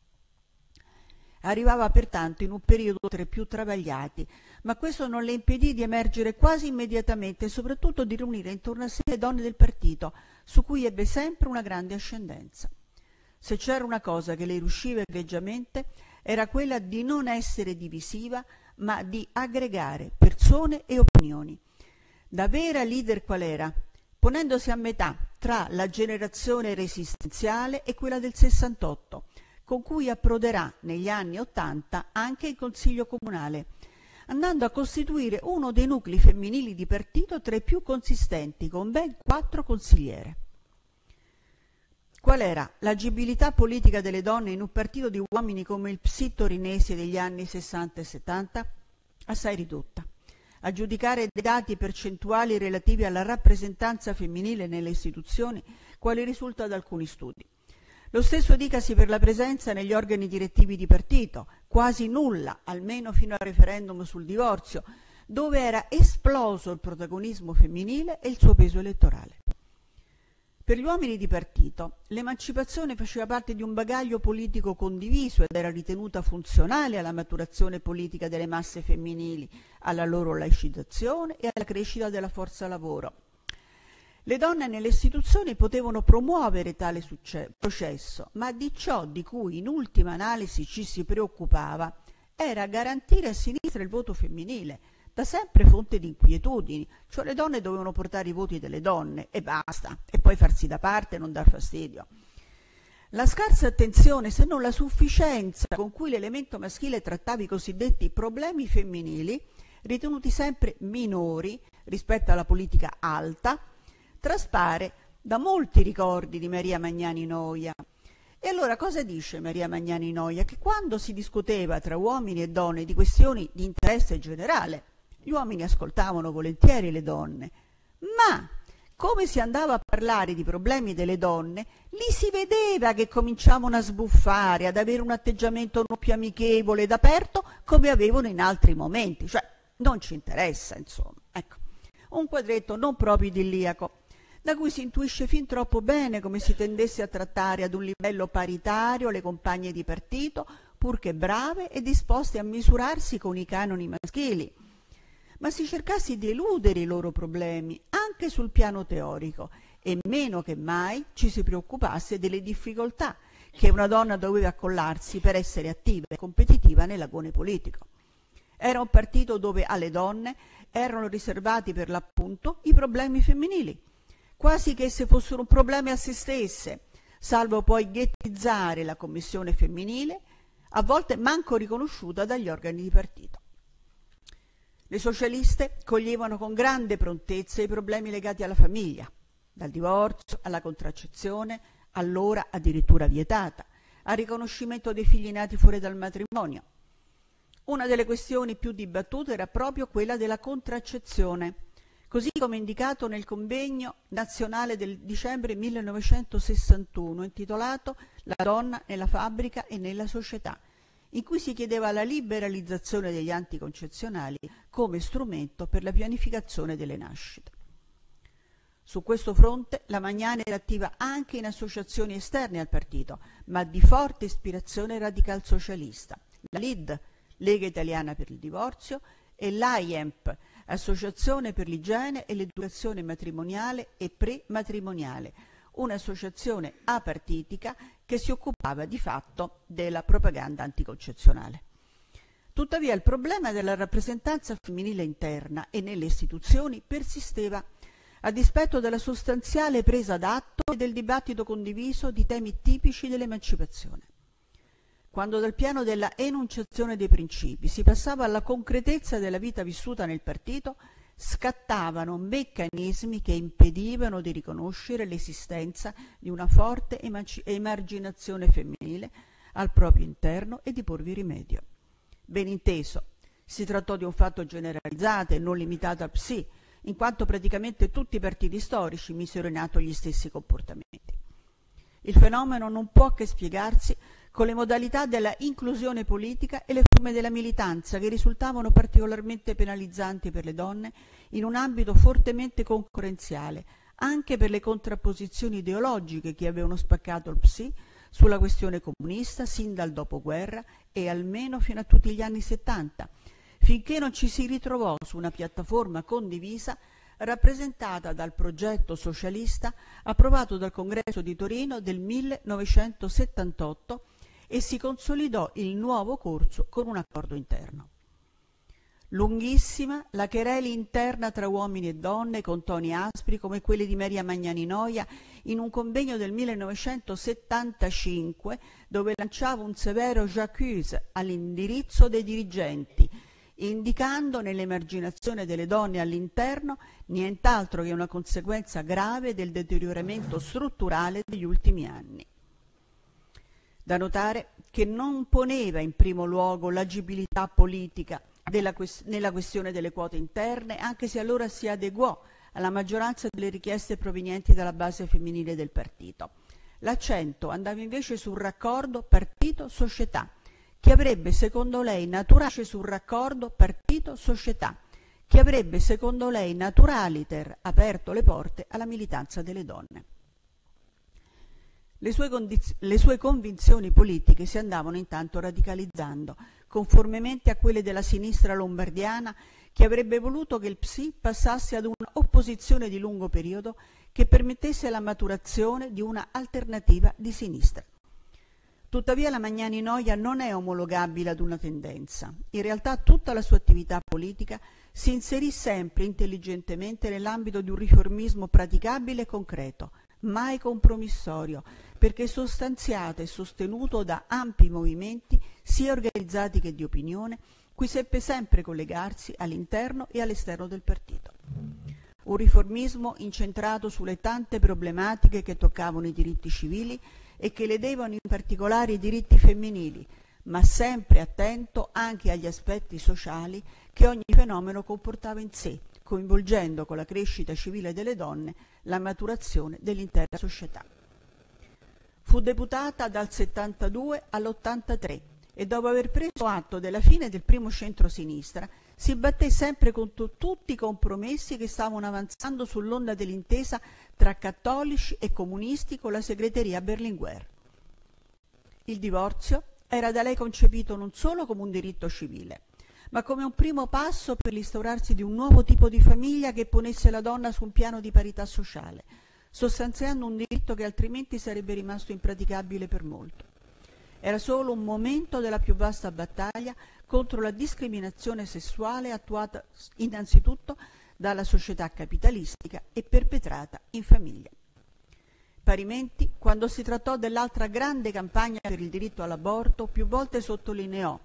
E: Arrivava pertanto in un periodo tra i più travagliati, ma questo non le impedì di emergere quasi immediatamente e soprattutto di riunire intorno a sé le donne del partito, su cui ebbe sempre una grande ascendenza. Se c'era una cosa che le riusciva egregiamente, era quella di non essere divisiva, ma di aggregare persone e opinioni. Da vera leader qual era? Ponendosi a metà tra la generazione resistenziale e quella del 68, con cui approderà negli anni 80 anche il Consiglio Comunale, andando a costituire uno dei nuclei femminili di partito tra i più consistenti, con ben 4 consigliere. Qual era l'agibilità politica delle donne in un partito di uomini come il PSI torinese degli anni 60 e 70? Assai ridotta. A giudicare dai dati percentuali relativi alla rappresentanza femminile nelle istituzioni, quale risulta da alcuni studi. Lo stesso dicasi per la presenza negli organi direttivi di partito, quasi nulla, almeno fino al referendum sul divorzio, dove era esploso il protagonismo femminile e il suo peso elettorale. Per gli uomini di partito, l'emancipazione faceva parte di un bagaglio politico condiviso ed era ritenuta funzionale alla maturazione politica delle masse femminili, alla loro laicizzazione e alla crescita della forza lavoro. Le donne nelle istituzioni potevano promuovere tale processo, ma di ciò di cui in ultima analisi ci si preoccupava era garantire a sinistra il voto femminile, da sempre fonte di inquietudini, cioè le donne dovevano portare i voti delle donne e basta, e poi farsi da parte e non dar fastidio. La scarsa attenzione, se non la sufficienza con cui l'elemento maschile trattava i cosiddetti problemi femminili, ritenuti sempre minori rispetto alla politica alta, traspare da molti ricordi di Maria Magnani Noia. E allora cosa dice Maria Magnani Noia? Che quando si discuteva tra uomini e donne di questioni di interesse generale, gli uomini ascoltavano volentieri le donne, ma come si andava a parlare di problemi delle donne, lì si vedeva che cominciavano a sbuffare, ad avere un atteggiamento non più amichevole ed aperto come avevano in altri momenti, cioè non ci interessa, insomma. Ecco, un quadretto non proprio idilliaco, da cui si intuisce fin troppo bene come si tendesse a trattare ad un livello paritario le compagne di partito, purché brave e disposte a misurarsi con i canoni maschili, ma si cercasse di eludere i loro problemi anche sul piano teorico e meno che mai ci si preoccupasse delle difficoltà che una donna doveva accollarsi per essere attiva e competitiva nell'agone politico. Era un partito dove alle donne erano riservati per l'appunto i problemi femminili, quasi che esse fossero un problema a se stesse, salvo poi ghettizzare la commissione femminile, a volte manco riconosciuta dagli organi di partito. Le socialiste coglievano con grande prontezza i problemi legati alla famiglia, dal divorzio alla contraccezione, allora addirittura vietata, al riconoscimento dei figli nati fuori dal matrimonio. Una delle questioni più dibattute era proprio quella della contraccezione, così come indicato nel convegno nazionale del dicembre 1961, intitolato La donna nella fabbrica e nella società, in cui si chiedeva la liberalizzazione degli anticoncezionali come strumento per la pianificazione delle nascite. Su questo fronte la Magnani era attiva anche in associazioni esterne al partito, ma di forte ispirazione radicalsocialista, la LID, Lega Italiana per il Divorzio, e l'AIEMP, Associazione per l'igiene e l'educazione matrimoniale e prematrimoniale, un'associazione apartitica che si occupava di fatto della propaganda anticoncezionale. Tuttavia il problema della rappresentanza femminile interna e nelle istituzioni persisteva, a dispetto della sostanziale presa d'atto e del dibattito condiviso di temi tipici dell'emancipazione. Quando dal piano della enunciazione dei principi si passava alla concretezza della vita vissuta nel partito, scattavano meccanismi che impedivano di riconoscere l'esistenza di una forte emarginazione femminile al proprio interno e di porvi rimedio. Ben inteso, si trattò di un fatto generalizzato e non limitato al PSI, in quanto praticamente tutti i partiti storici misero in atto gli stessi comportamenti. Il fenomeno non può che spiegarsi con le modalità della inclusione politica e le forme della militanza che risultavano particolarmente penalizzanti per le donne in un ambito fortemente concorrenziale, anche per le contrapposizioni ideologiche che avevano spaccato il PSI sulla questione comunista sin dal dopoguerra e almeno fino a tutti gli anni 70, finché non ci si ritrovò su una piattaforma condivisa rappresentata dal progetto socialista approvato dal Congresso di Torino del 1978 e si consolidò il nuovo corso con un accordo interno. Lunghissima la querela interna tra uomini e donne con toni aspri come quelli di Maria Magnani Noia in un convegno del 1975 dove lanciava un severo j'accuse all'indirizzo dei dirigenti, indicando nell'emarginazione delle donne all'interno nient'altro che una conseguenza grave del deterioramento strutturale degli ultimi anni. Da notare che non poneva in primo luogo l'agibilità politica nella questione delle quote interne, anche se allora si adeguò alla maggioranza delle richieste provenienti dalla base femminile del partito. L'accento andava invece sul raccordo partito-società, che avrebbe secondo lei naturaliter aperto le porte alla militanza delle donne. Le sue convinzioni politiche si andavano intanto radicalizzando, conformemente a quelle della sinistra lombardiana, che avrebbe voluto che il PSI passasse ad una opposizione di lungo periodo che permettesse la maturazione di una alternativa di sinistra. Tuttavia la Magnani Noia non è omologabile ad una tendenza. In realtà tutta la sua attività politica si inserì sempre intelligentemente nell'ambito di un riformismo praticabile e concreto, mai compromissorio, perché sostanziato e sostenuto da ampi movimenti, sia organizzati che di opinione, cui seppe sempre collegarsi all'interno e all'esterno del partito. Un riformismo incentrato sulle tante problematiche che toccavano i diritti civili e che ledevano in particolare i diritti femminili, ma sempre attento anche agli aspetti sociali che ogni fenomeno comportava in sé, coinvolgendo con la crescita civile delle donne la maturazione dell'intera società. Fu deputata dal 72 all'83 e dopo aver preso atto della fine del primo centro-sinistra si batté sempre contro tutti i compromessi che stavano avanzando sull'onda dell'intesa tra cattolici e comunisti con la segreteria Berlinguer. Il divorzio era da lei concepito non solo come un diritto civile, ma come un primo passo per l'instaurarsi di un nuovo tipo di famiglia che ponesse la donna su un piano di parità sociale, sostanziando un diritto che altrimenti sarebbe rimasto impraticabile per molto. Era solo un momento della più vasta battaglia contro la discriminazione sessuale attuata innanzitutto dalla società capitalistica e perpetrata in famiglia. Parimenti, quando si trattò dell'altra grande campagna per il diritto all'aborto, più volte sottolineò,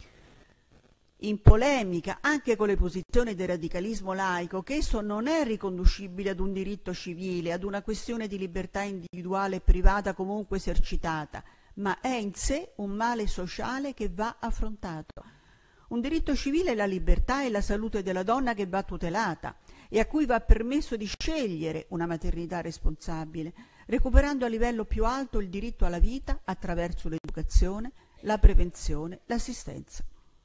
E: in polemica anche con le posizioni del radicalismo laico, che esso non è riconducibile ad un diritto civile, ad una questione di libertà individuale e privata comunque esercitata, ma è in sé un male sociale che va affrontato. Un diritto civile è la libertà e la salute della donna che va tutelata e a cui va permesso di scegliere una maternità responsabile, recuperando a livello più alto il diritto alla vita attraverso l'educazione, la prevenzione, l'assistenza.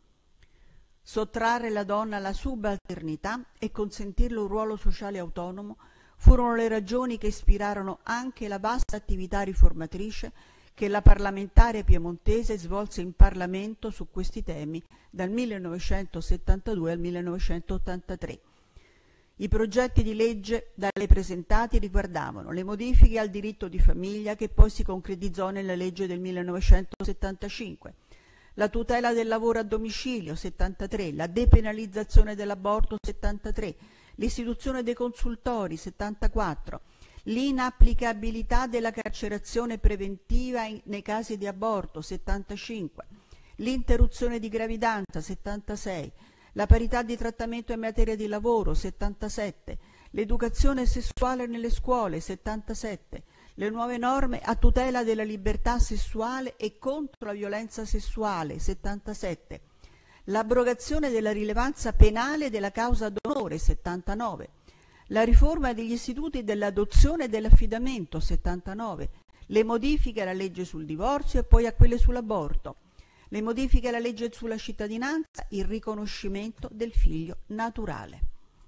E: Sottrarre la donna alla subalternità e consentirle un ruolo sociale autonomo furono le ragioni che ispirarono anche la vasta attività riformatrice che la parlamentare piemontese svolse in Parlamento su questi temi dal 1972 al 1983. I progetti di legge da lei presentati riguardavano le modifiche al diritto di famiglia che poi si concretizzò nella legge del 1975, la tutela del lavoro a domicilio 73, la depenalizzazione dell'aborto 73, l'istituzione dei consultori 74, l'inapplicabilità della carcerazione preventiva nei casi di aborto 75, l'interruzione di gravidanza 76, la parità di trattamento in materia di lavoro 77, l'educazione sessuale nelle scuole 77, le nuove norme a tutela della libertà sessuale e contro la violenza sessuale 77, l'abrogazione della rilevanza penale della causa d'onore 79, la riforma degli istituti dell'adozione e dell'affidamento 79, le modifiche alla legge sul divorzio e poi a quelle sull'aborto, le modifiche alla legge sulla cittadinanza, il riconoscimento del figlio naturale.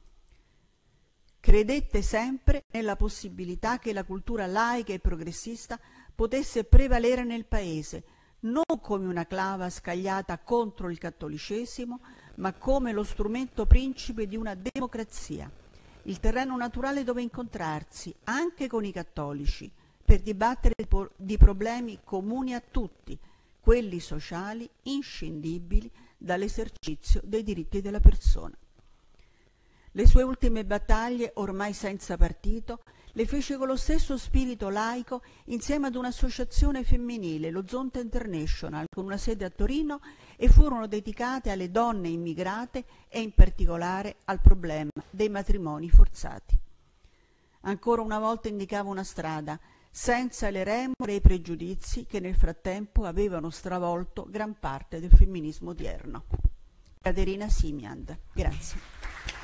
E: Credette sempre nella possibilità che la cultura laica e progressista potesse prevalere nel Paese, non come una clava scagliata contro il cattolicesimo, ma come lo strumento principe di una democrazia, il terreno naturale dove incontrarsi, anche con i cattolici, per dibattere di problemi comuni a tutti, quelli sociali inscindibili dall'esercizio dei diritti della persona. Le sue ultime battaglie, ormai senza partito, Le fece con lo stesso spirito laico insieme ad un'associazione femminile, lo Zonta International, con una sede a Torino, e furono dedicate alle donne immigrate e in particolare al problema dei matrimoni forzati. Ancora una volta indicava una strada, senza le remore e i pregiudizi che nel frattempo avevano stravolto gran parte del femminismo odierno. Caterina Simiand. Grazie.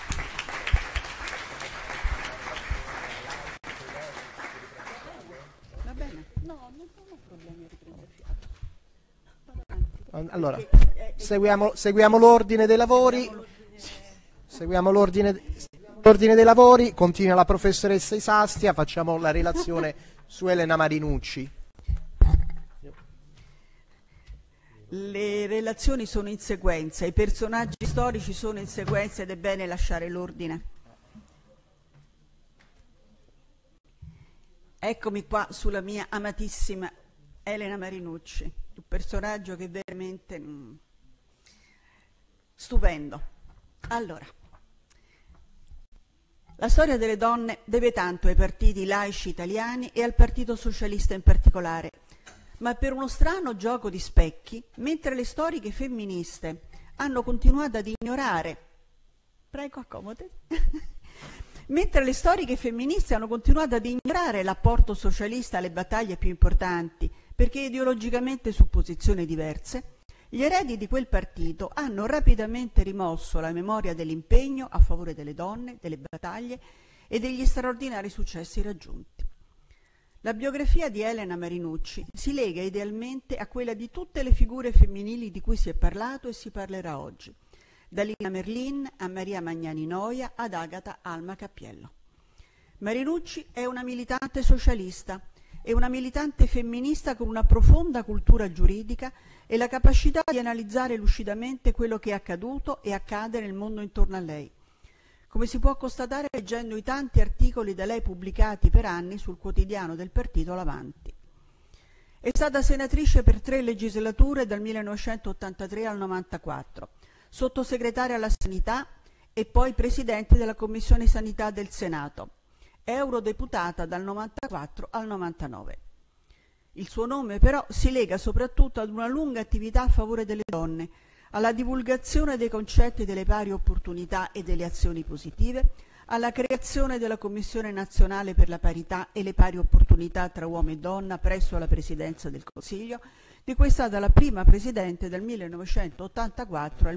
E: Va bene? No, non ho problemi a riprendere fiato.
A: Allora, seguiamo l'ordine dei lavori. Seguiamo l'ordine dei lavori. Continua la professoressa Isastia. Facciamo la relazione su Elena Marinucci.
E: Le relazioni sono in sequenza, i personaggi storici sono in sequenza ed è bene lasciare l'ordine. Eccomi qua sulla mia amatissima Elena Marinucci, un personaggio che è veramente stupendo. Allora, la storia delle donne deve tanto ai partiti laici italiani e al Partito Socialista in particolare, ma per uno strano gioco di specchi, mentre le storiche femministe hanno continuato ad ignorare... Prego, accomodati. Mentre le storiche femministe hanno continuato ad ignorare l'apporto socialista alle battaglie più importanti, perché ideologicamente su posizioni diverse, gli eredi di quel partito hanno rapidamente rimosso la memoria dell'impegno a favore delle donne, delle battaglie e degli straordinari successi raggiunti. La biografia di Elena Marinucci si lega idealmente a quella di tutte le figure femminili di cui si è parlato e si parlerà oggi, da Lina Merlin a Maria Magnani Noia ad Agata Alma Cappiello. Marinucci è una militante socialista e una militante femminista con una profonda cultura giuridica e la capacità di analizzare lucidamente quello che è accaduto e accade nel mondo intorno a lei, come si può constatare leggendo i tanti articoli da lei pubblicati per anni sul quotidiano del partito L'Avanti. È stata senatrice per 3 legislature dal 1983 al 1994, sottosegretaria alla Sanità e poi presidente della Commissione Sanità del Senato, eurodeputata dal 1994 al 1999. Il suo nome però si lega soprattutto ad una lunga attività a favore delle donne, alla divulgazione dei concetti delle pari opportunità e delle azioni positive, alla creazione della Commissione Nazionale per la Parità e le Pari Opportunità tra uomo e donna presso la Presidenza del Consiglio, di cui è stata la prima presidente dal 1984 al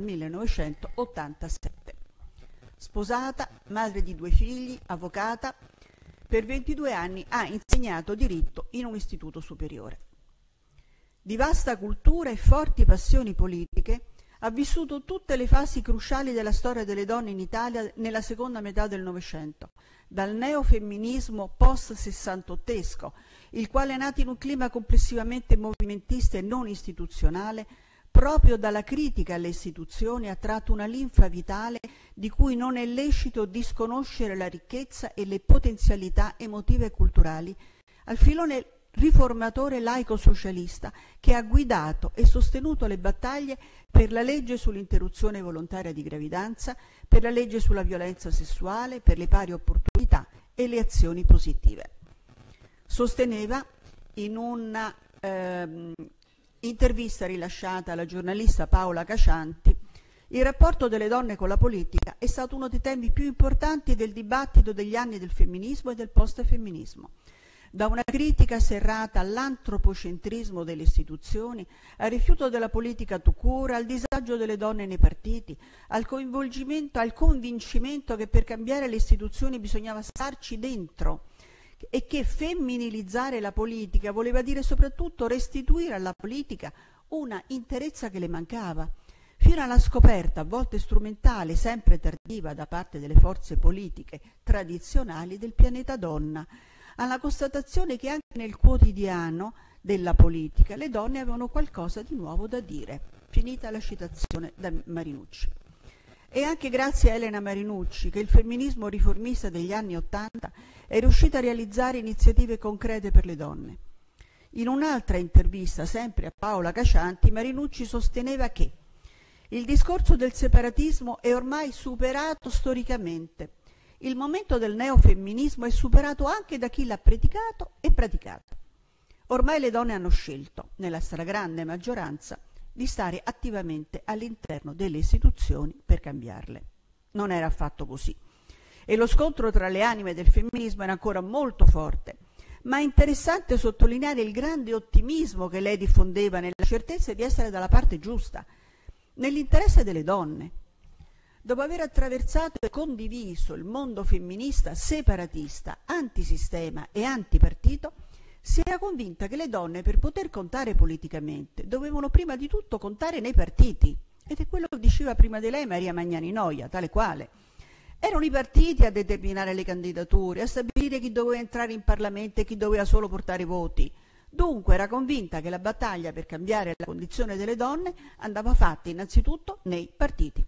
E: 1987. Sposata, madre di 2 figli, avvocata, per 22 anni ha insegnato diritto in un istituto superiore. Di vasta cultura e forti passioni politiche, ha vissuto tutte le fasi cruciali della storia delle donne in Italia nella seconda metà del Novecento, dal neofemminismo post-sessantottesco, il quale è nato in un clima complessivamente movimentista e non istituzionale, proprio dalla critica alle istituzioni ha tratto una linfa vitale di cui non è lecito disconoscere la ricchezza e le potenzialità emotive e culturali, al filone riformatore laico-socialista che ha guidato e sostenuto le battaglie per la legge sull'interruzione volontaria di gravidanza, per la legge sulla violenza sessuale, per le pari opportunità e le azioni positive. Sosteneva in una intervista rilasciata alla giornalista Paola Cascianti: il rapporto delle donne con la politica è stato uno dei temi più importanti del dibattito degli anni del femminismo e del post-femminismo. Da una critica serrata all'antropocentrismo delle istituzioni, al rifiuto della politica tout court, al disagio delle donne nei partiti, al coinvolgimento, al convincimento che per cambiare le istituzioni bisognava starci dentro e che femminilizzare la politica voleva dire soprattutto restituire alla politica una interezza che le mancava, fino alla scoperta, a volte strumentale, sempre tardiva da parte delle forze politiche tradizionali del pianeta donna, alla constatazione che anche nel quotidiano della politica le donne avevano qualcosa di nuovo da dire. Finita la citazione da Marinucci. È anche grazie a Elena Marinucci che il femminismo riformista degli anni '80 è riuscito a realizzare iniziative concrete per le donne. In un'altra intervista, sempre a Paola Cascianti, Marinucci sosteneva che il discorso del separatismo è ormai superato storicamente. il momento del neofemminismo è superato anche da chi l'ha praticato e praticato. Ormai le donne hanno scelto, nella stragrande maggioranza, di stare attivamente all'interno delle istituzioni per cambiarle. Non era affatto così. E lo scontro tra le anime del femminismo era ancora molto forte, ma è interessante sottolineare il grande ottimismo che lei diffondeva nella certezza di essere dalla parte giusta, nell'interesse delle donne. Dopo aver attraversato e condiviso il mondo femminista separatista, antisistema e antipartito, si era convinta che le donne, per poter contare politicamente, dovevano prima di tutto contare nei partiti. Ed è quello che diceva prima di lei Maria Magnani Noia, tale quale. Erano i partiti a determinare le candidature, a stabilire chi doveva entrare in Parlamento e chi doveva solo portare voti. Dunque era convinta che la battaglia per cambiare la condizione delle donne andava fatta innanzitutto nei partiti.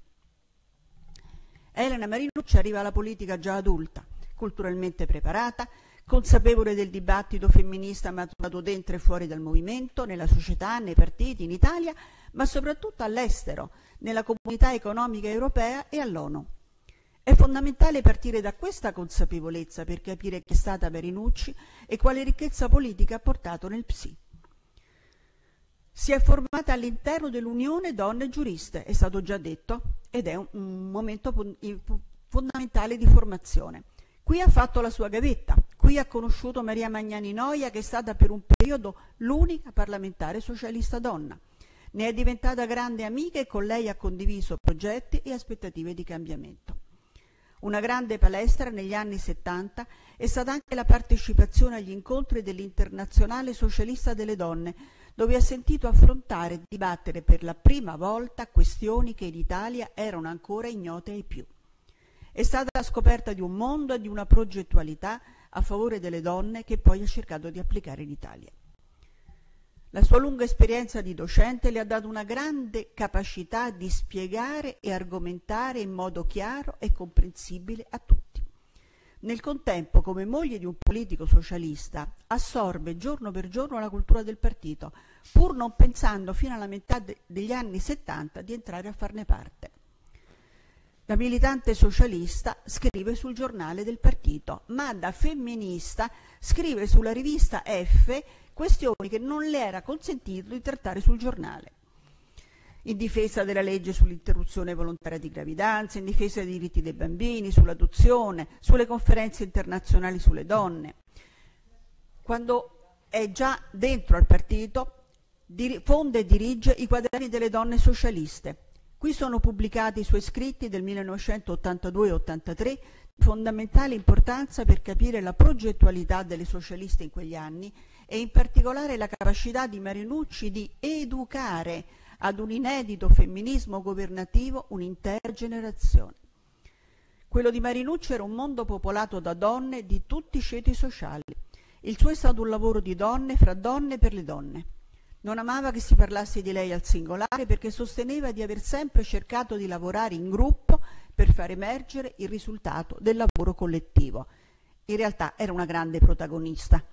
E: Elena Marinucci arriva alla politica già adulta, culturalmente preparata, consapevole del dibattito femminista maturato dentro e fuori dal movimento, nella società, nei partiti, in Italia, ma soprattutto all'estero, nella comunità economica europea e all'ONU. È fondamentale partire da questa consapevolezza per capire chi è stata Marinucci e quale ricchezza politica ha portato nel PSI. Si è formata all'interno dell'Unione Donne Giuriste, è stato già detto, ed è un momento fondamentale di formazione. Qui ha fatto la sua gavetta, qui ha conosciuto Maria Magnani Noia, che è stata per un periodo l'unica parlamentare socialista donna. Ne è diventata grande amica e con lei ha condiviso progetti e aspettative di cambiamento. Una grande palestra negli anni 70 è stata anche la partecipazione agli incontri dell'Internazionale Socialista delle Donne, dove ha sentito affrontare e dibattere per la prima volta questioni che in Italia erano ancora ignote ai più. È stata la scoperta di un mondo e di una progettualità a favore delle donne che poi ha cercato di applicare in Italia. La sua lunga esperienza di docente le ha dato una grande capacità di spiegare e argomentare in modo chiaro e comprensibile a tutti. Nel contempo, come moglie di un politico socialista, assorbe giorno per giorno la cultura del partito, pur non pensando fino alla metà degli anni 70 di entrare a farne parte. Da militante socialista scrive sul giornale del partito, ma da femminista scrive sulla rivista F questioni che non le era consentito di trattare sul giornale. In difesa della legge sull'interruzione volontaria di gravidanza, in difesa dei diritti dei bambini, sull'adozione, sulle conferenze internazionali sulle donne. Quando è già dentro al partito, fonda e dirige i quaderni delle donne socialiste. Qui sono pubblicati i suoi scritti del 1982 e 83, di fondamentale importanza per capire la progettualità delle socialiste in quegli anni e in particolare la capacità di Marinucci di educare ad un inedito femminismo governativo un'intera generazione. Quello di Marinucci era un mondo popolato da donne di tutti i ceti sociali. Il suo è stato un lavoro di donne, fra donne, per le donne. Non amava che si parlasse di lei al singolare perché sosteneva di aver sempre cercato di lavorare in gruppo per far emergere il risultato del lavoro collettivo. In realtà era una grande protagonista.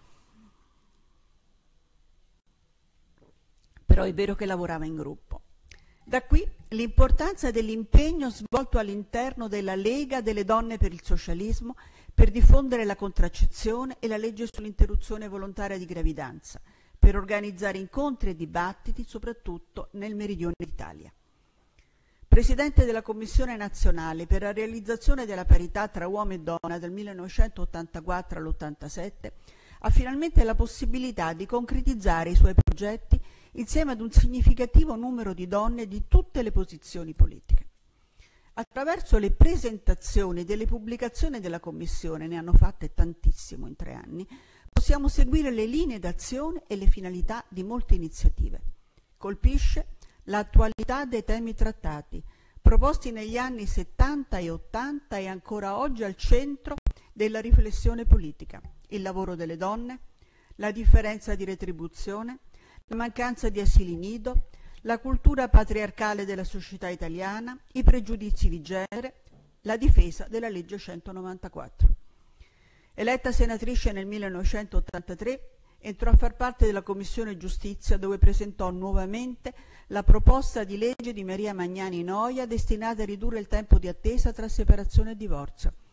E: Però è vero che lavorava in gruppo. Da qui l'importanza dell'impegno svolto all'interno della Lega delle Donne per il Socialismo per diffondere la contraccezione e la legge sull'interruzione volontaria di gravidanza, per organizzare incontri e dibattiti soprattutto nel meridione d'Italia. Presidente della Commissione nazionale per la realizzazione della parità tra uomo e donna dal 1984 all'87, ha finalmente la possibilità di concretizzare i suoi progetti insieme ad un significativo numero di donne di tutte le posizioni politiche. Attraverso le presentazioni delle pubblicazioni della Commissione, ne hanno fatte tantissimo in 3 anni, possiamo seguire le linee d'azione e le finalità di molte iniziative. Colpisce l'attualità dei temi trattati, proposti negli anni 70 e 80 e ancora oggi al centro della riflessione politica: il lavoro delle donne, la differenza di retribuzione, la mancanza di asili nido, la cultura patriarcale della società italiana, i pregiudizi di genere, la difesa della legge 194. Eletta senatrice nel 1983, entrò a far parte della Commissione Giustizia, dove presentò nuovamente la proposta di legge di Maria Magnani Noia destinata a ridurre il tempo di attesa tra separazione e divorzio.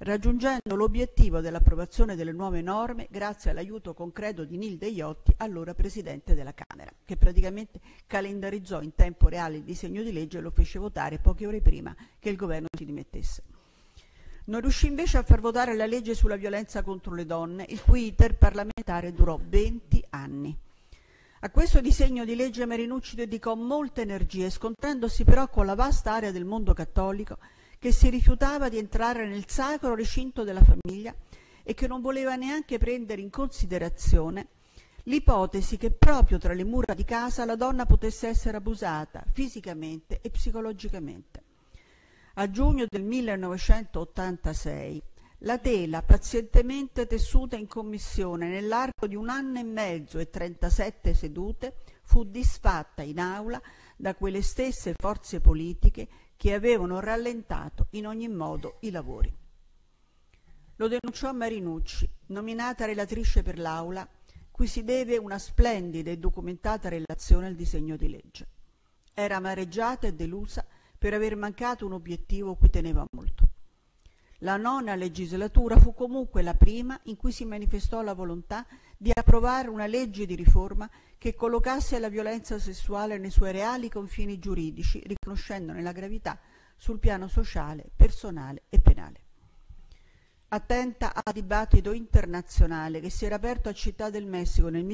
E: raggiungendo l'obiettivo dell'approvazione delle nuove norme grazie all'aiuto concreto di Nilde Iotti, allora Presidente della Camera, che praticamente calendarizzò in tempo reale il disegno di legge e lo fece votare poche ore prima che il governo si dimettesse. Non riuscì invece a far votare la legge sulla violenza contro le donne, il cui iter parlamentare durò 20 anni. A questo disegno di legge Marinucci dedicò molte energie, scontrandosi però con la vasta area del mondo cattolico che si rifiutava di entrare nel sacro recinto della famiglia e che non voleva neanche prendere in considerazione l'ipotesi che proprio tra le mura di casa la donna potesse essere abusata fisicamente e psicologicamente. A giugno del 1986 la tela pazientemente tessuta in commissione nell'arco di 1 anno e mezzo e 37 sedute fu disfatta in aula da quelle stesse forze politiche che avevano rallentato in ogni modo i lavori. Lo denunciò Marinucci, nominata relatrice per l'Aula, cui si deve una splendida e documentata relazione al disegno di legge. Era amareggiata e delusa per aver mancato un obiettivo cui teneva molto. La 9ª legislatura fu comunque la prima in cui si manifestò la volontà di approvare una legge di riforma che collocasse la violenza sessuale nei suoi reali confini giuridici, riconoscendone la gravità sul piano sociale, personale e penale. Attenta al dibattito internazionale che si era aperto a Città del Messico nel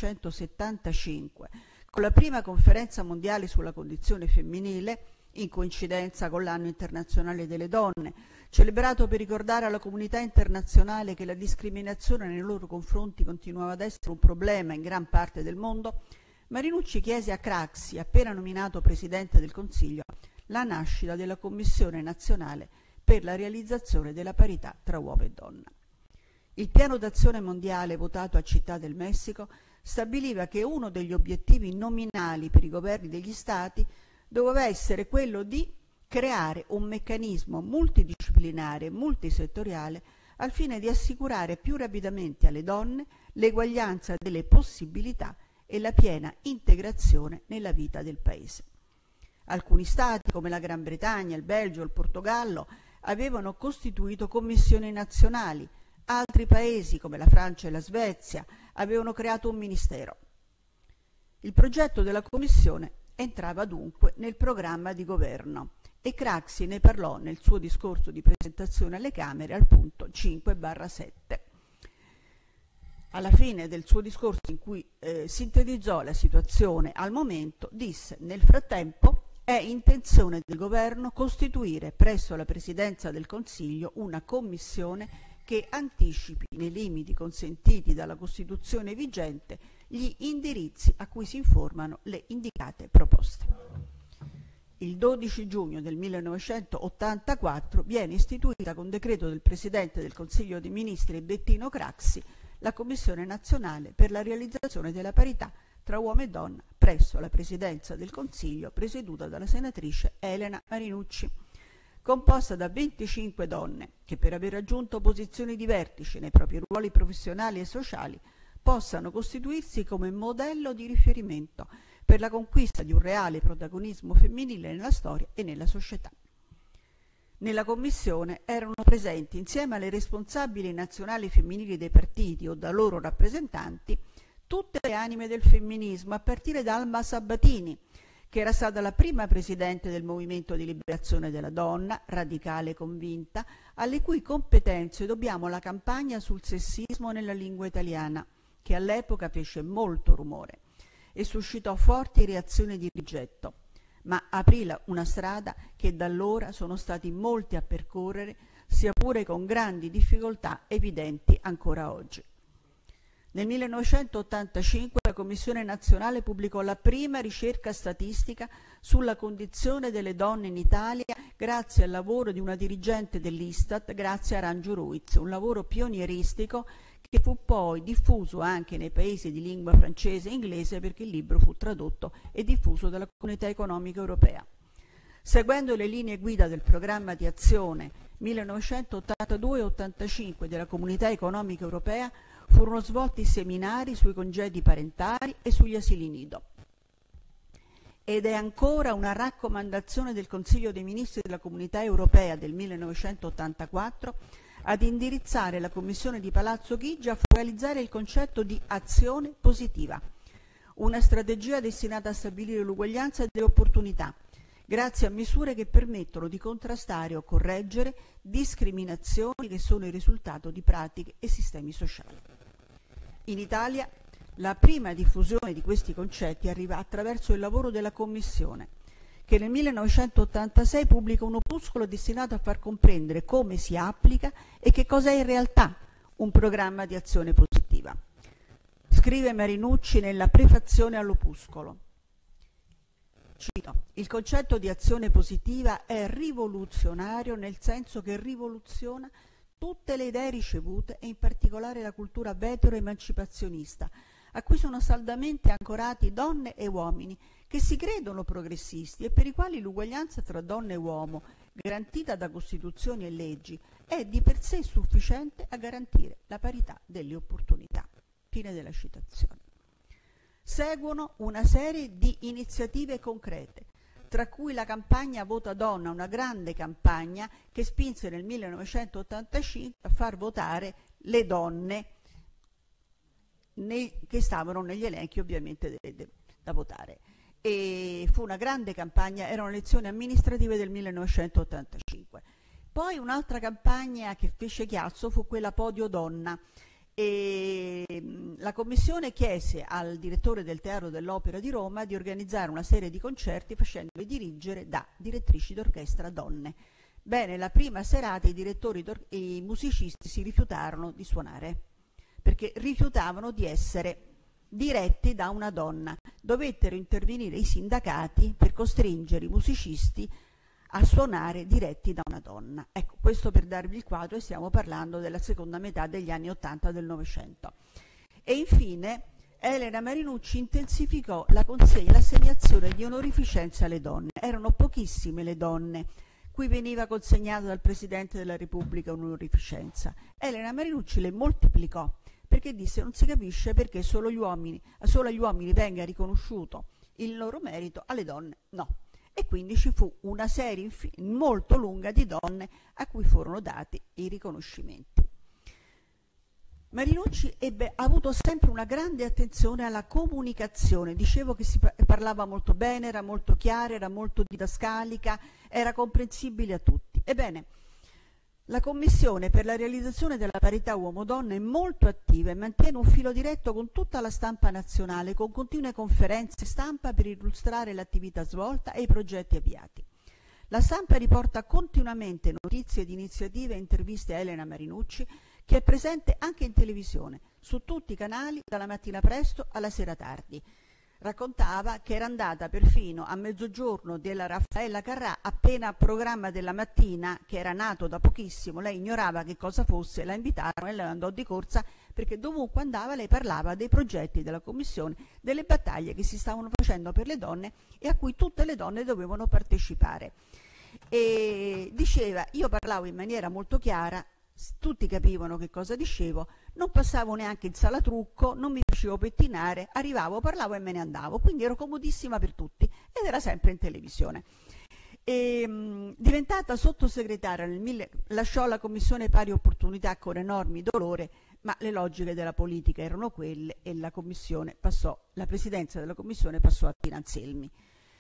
E: 1975, con la prima conferenza mondiale sulla condizione femminile, in coincidenza con l'anno internazionale delle donne, celebrato per ricordare alla comunità internazionale che la discriminazione nei loro confronti continuava ad essere un problema in gran parte del mondo, Marinucci chiese a Craxi, appena nominato Presidente del Consiglio, la nascita della Commissione nazionale per la realizzazione della parità tra uomo e donna. Il piano d'azione mondiale votato a Città del Messico stabiliva che uno degli obiettivi nominali per i governi degli Stati doveva essere quello di creare un meccanismo multidisciplinare e multisettoriale al fine di assicurare più rapidamente alle donne l'eguaglianza delle possibilità e la piena integrazione nella vita del Paese. Alcuni Stati, come la Gran Bretagna, il Belgio, il Portogallo, avevano costituito commissioni nazionali, altri Paesi, come la Francia e la Svezia, avevano creato un ministero. Il progetto della Commissione entrava dunque nel programma di governo e Craxi ne parlò nel suo discorso di presentazione alle Camere al punto 5/7. Alla fine del suo discorso, in cui sintetizzò la situazione al momento, disse: nel frattempo è intenzione del governo costituire presso la Presidenza del Consiglio una commissione che anticipi, nei limiti consentiti dalla Costituzione vigente, gli indirizzi a cui si informano le indicate proposte. Il 12 giugno del 1984 viene istituita con decreto del Presidente del Consiglio dei Ministri Bettino Craxi la Commissione nazionale per la realizzazione della parità tra uomo e donna presso la Presidenza del Consiglio, presieduta dalla senatrice Elena Marinucci, composta da 25 donne che, per aver raggiunto posizioni di vertice nei propri ruoli professionali e sociali, possano costituirsi come modello di riferimento per la conquista di un reale protagonismo femminile nella storia e nella società. Nella commissione erano presenti, insieme alle responsabili nazionali femminili dei partiti o da loro rappresentanti, tutte le anime del femminismo, a partire da Alma Sabatini, che era stata la prima presidente del Movimento di Liberazione della Donna, radicale convinta, alle cui competenze dobbiamo la campagna sul sessismo nella lingua italiana, che all'epoca fece molto rumore e suscitò forti reazioni di rigetto, ma aprì una strada che da allora sono stati molti a percorrere, sia pure con grandi difficoltà evidenti ancora oggi. Nel 1985 la Commissione nazionale pubblicò la prima ricerca statistica sulla condizione delle donne in Italia grazie al lavoro di una dirigente dell'Istat, Grazia Arangiu-Ruiz, un lavoro pionieristico che fu poi diffuso anche nei paesi di lingua francese e inglese, perché il libro fu tradotto e diffuso dalla Comunità Economica Europea. Seguendo le linee guida del programma di azione 1982-85 della Comunità Economica Europea, furono svolti seminari sui congedi parentali e sugli asili nido. Ed è ancora una raccomandazione del Consiglio dei Ministri della Comunità Europea del 1984 ad indirizzare la Commissione di Palazzo Chigi a focalizzare il concetto di azione positiva, una strategia destinata a stabilire l'uguaglianza delle opportunità, grazie a misure che permettono di contrastare o correggere discriminazioni che sono il risultato di pratiche e sistemi sociali. In Italia la prima diffusione di questi concetti arriva attraverso il lavoro della Commissione, che nel 1986 pubblica un opuscolo destinato a far comprendere come si applica e che cosa è in realtà un programma di azione positiva. Scrive Marinucci nella prefazione all'opuscolo. Cito: il concetto di azione positiva è rivoluzionario nel senso che rivoluziona tutte le idee ricevute e in particolare la cultura vetero-emancipazionista, a cui sono saldamente ancorati donne e uomini che si credono progressisti e per i quali l'uguaglianza tra donna e uomo, garantita da Costituzioni e leggi, è di per sé sufficiente a garantire la parità delle opportunità. Fine della citazione. Seguono una serie di iniziative concrete, tra cui la campagna Vota Donna, una grande campagna che spinse nel 1985 a far votare le donne che stavano negli elenchi ovviamente da votare. E fu una grande campagna, erano elezioni amministrative del 1985. Poi un'altra campagna che fece chiasso fu quella Podio Donna, e la Commissione chiese al direttore del Teatro dell'Opera di Roma di organizzare una serie di concerti facendoli dirigere da direttrici d'orchestra donne. Bene, la prima serata i direttori e i musicisti si rifiutarono di suonare, perché rifiutavano di essere diretti da una donna. Dovettero intervenire i sindacati per costringere i musicisti a suonare diretti da una donna. Ecco, questo per darvi il quadro, e stiamo parlando della seconda metà degli anni '80 del Novecento. E infine Elena Marinucci intensificò l'assegnazione di onorificenza alle donne. Erano pochissime le donne cui veniva consegnata dal Presidente della Repubblica un'onorificenza. Elena Marinucci le moltiplicò, perché disse: non si capisce perché solo agli uomini venga riconosciuto il loro merito, alle donne no. E quindi ci fu una serie molto lunga di donne a cui furono dati i riconoscimenti. Marinucci ha avuto sempre una grande attenzione alla comunicazione. Dicevo che si parlava molto bene, era molto chiara, era molto didascalica, era comprensibile a tutti. Ebbene, la Commissione per la realizzazione della parità uomo-donna è molto attiva e mantiene un filo diretto con tutta la stampa nazionale, con continue conferenze stampa per illustrare l'attività svolta e i progetti avviati. La stampa riporta continuamente notizie di iniziative e interviste a Elena Marinucci, che è presente anche in televisione, su tutti i canali, dalla mattina presto alla sera tardi. Raccontava che era andata perfino a mezzogiorno della Raffaella Carrà, appena programma della mattina, che era nato da pochissimo, lei ignorava che cosa fosse, la invitarono e lei andò di corsa, perché dovunque andava lei parlava dei progetti della Commissione, delle battaglie che si stavano facendo per le donne e a cui tutte le donne dovevano partecipare. E diceva: io parlavo in maniera molto chiara, tutti capivano che cosa dicevo, non passavo neanche in sala trucco, non mi facevo pettinare, arrivavo, parlavo e me ne andavo, quindi ero comodissima per tutti ed era sempre in televisione. Diventata sottosegretaria lasciò la Commissione Pari Opportunità con enormi dolore, ma le logiche della politica erano quelle e la presidenza della Commissione passò a Tina Anselmi.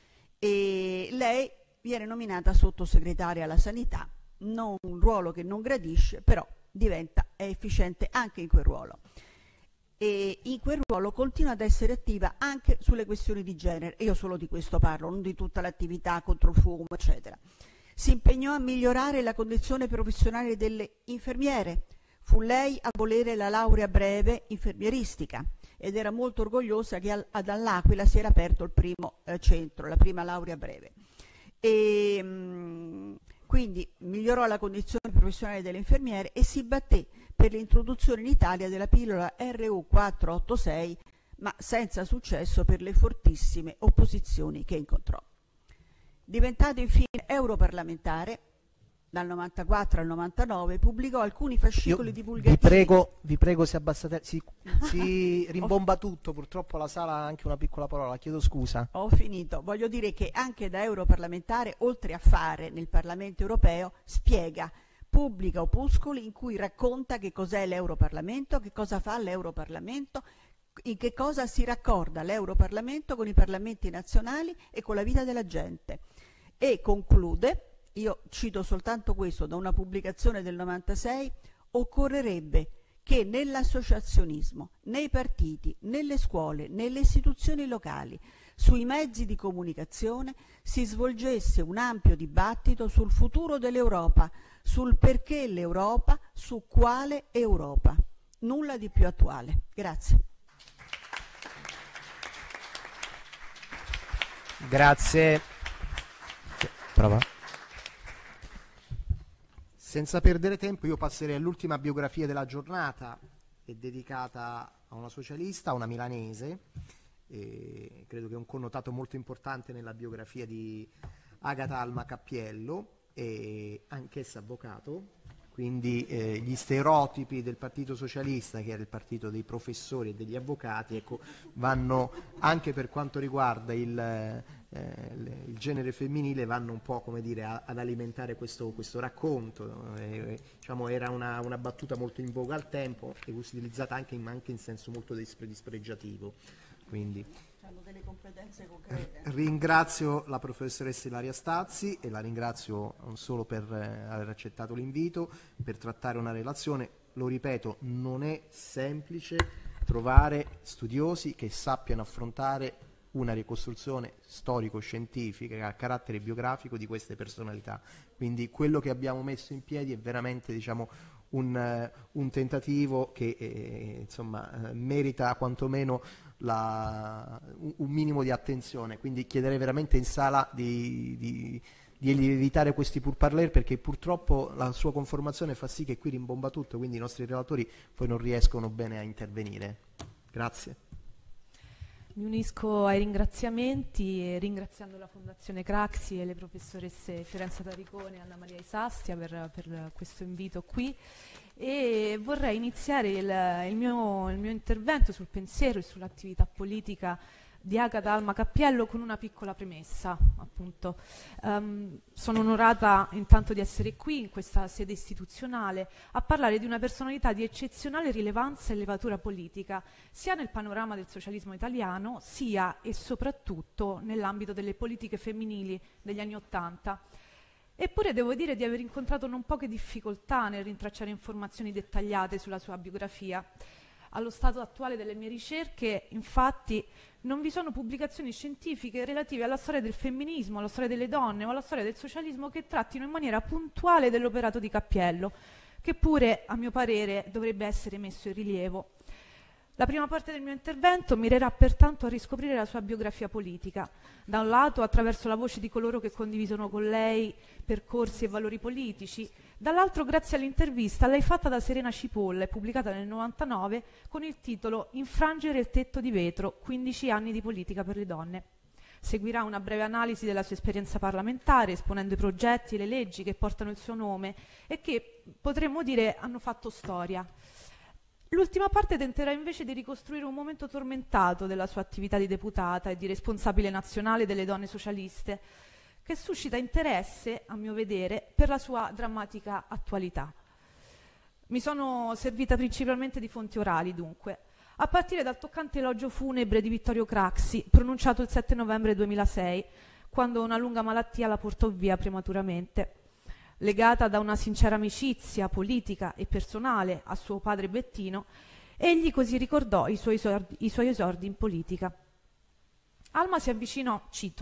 E: E lei viene nominata sottosegretaria alla Sanità, un ruolo che non gradisce, però è efficiente anche in quel ruolo. E in quel ruolo continua ad essere attiva anche sulle questioni di genere. Io solo di questo parlo, non di tutta l'attività contro il fumo, eccetera. Si impegnò a migliorare la condizione professionale delle infermiere. Fu lei a volere la laurea breve infermieristica ed era molto orgogliosa che all'Aquila si era aperto il primo centro, la prima laurea breve. Quindi migliorò la condizione professionale delle infermiere e si batté per l'introduzione in Italia della pillola RU486, ma senza successo per le fortissime opposizioni che incontrò. Diventato infine europarlamentare, dal 94 al 99 pubblicò alcuni fascicoli divulgativi.
A: Vi prego se abbassate, si rimbomba tutto, purtroppo la sala ha anche una piccola parola, chiedo scusa.
E: Ho finito, voglio dire che anche da europarlamentare, oltre a fare nel Parlamento europeo, spiega pubblica opuscoli in cui racconta che cos'è l'Europarlamento, che cosa fa l'Europarlamento, in che cosa si raccorda l'Europarlamento con i parlamenti nazionali e con la vita della gente. E conclude, io cito soltanto questo da una pubblicazione del 96, occorrerebbe che nell'associazionismo, nei partiti, nelle scuole, nelle istituzioni locali, sui mezzi di comunicazione si svolgesse un ampio dibattito sul futuro dell'Europa, sul perché l'Europa, su quale Europa. Nulla di più attuale. Grazie.
A: Grazie. Prova. Senza perdere tempo io passerei all'ultima biografia della giornata, è dedicata a una socialista, a una milanese, e credo che è un connotato molto importante nella biografia di Agata Alma Cappiello, e anch'essa avvocato, quindi gli stereotipi del Partito Socialista, che era il partito dei professori e degli avvocati, ecco, vanno anche per quanto riguarda il genere femminile, vanno un po', come dire, ad alimentare questo racconto. Diciamo, era una battuta molto in voga al tempo e utilizzata anche in senso molto dispregiativo. Quindi
E: hanno delle competenze concrete.
A: Ringrazio la professoressa Ilaria Stazzi e la ringrazio non solo per aver accettato l'invito, per trattare una relazione. Lo ripeto, non è semplice trovare studiosi che sappiano affrontare una ricostruzione storico-scientifica a carattere biografico di queste personalità. Quindi quello che abbiamo messo in piedi è veramente, diciamo, un tentativo che insomma merita quantomeno un minimo di attenzione, quindi chiederei veramente in sala di evitare questi pourparlers, perché purtroppo la sua conformazione fa sì che qui rimbomba tutto, quindi i nostri relatori poi non riescono bene a intervenire. Grazie.
F: Mi unisco ai ringraziamenti, ringraziando la Fondazione Craxi e le professoresse Fiorenza Taricone e Anna Maria Isastia per questo invito qui, e vorrei iniziare il mio intervento sul pensiero e sull'attività politica di Agata Alma Cappiello con una piccola premessa, appunto. Sono onorata intanto di essere qui in questa sede istituzionale a parlare di una personalità di eccezionale rilevanza e levatura politica, sia nel panorama del socialismo italiano, sia e soprattutto nell'ambito delle politiche femminili degli anni '80. Eppure devo dire di aver incontrato non poche difficoltà nel rintracciare informazioni dettagliate sulla sua biografia. Allo stato attuale delle mie ricerche, infatti, non vi sono pubblicazioni scientifiche relative alla storia del femminismo, alla storia delle donne o alla storia del socialismo che trattino in maniera puntuale dell'operato di Cappiello, che pure, a mio parere, dovrebbe essere messo in rilievo. La prima parte del mio intervento mirerà pertanto a riscoprire la sua biografia politica, da un lato attraverso la voce di coloro che condividono con lei percorsi e valori politici, dall'altro grazie all'intervista a lei fatta da Serena Cipolla, pubblicata nel 99 con il titolo Infrangere il tetto di vetro, 15 anni di politica per le donne. Seguirà una breve analisi della sua esperienza parlamentare, esponendo i progetti e le leggi che portano il suo nome e che, potremmo dire, hanno fatto storia. L'ultima parte tenterà invece di ricostruire un momento tormentato della sua attività di deputata e di responsabile nazionale delle donne socialiste, che suscita interesse, a mio vedere, per la sua drammatica attualità. Mi sono servita principalmente di fonti orali, dunque, a partire dal toccante elogio funebre di Vittorio Craxi, pronunciato il 7 novembre 2006, quando una lunga malattia la portò via prematuramente. Legata da una sincera amicizia politica e personale a suo padre Bettino, egli così ricordò i suoi esordi in politica. Alma si avvicinò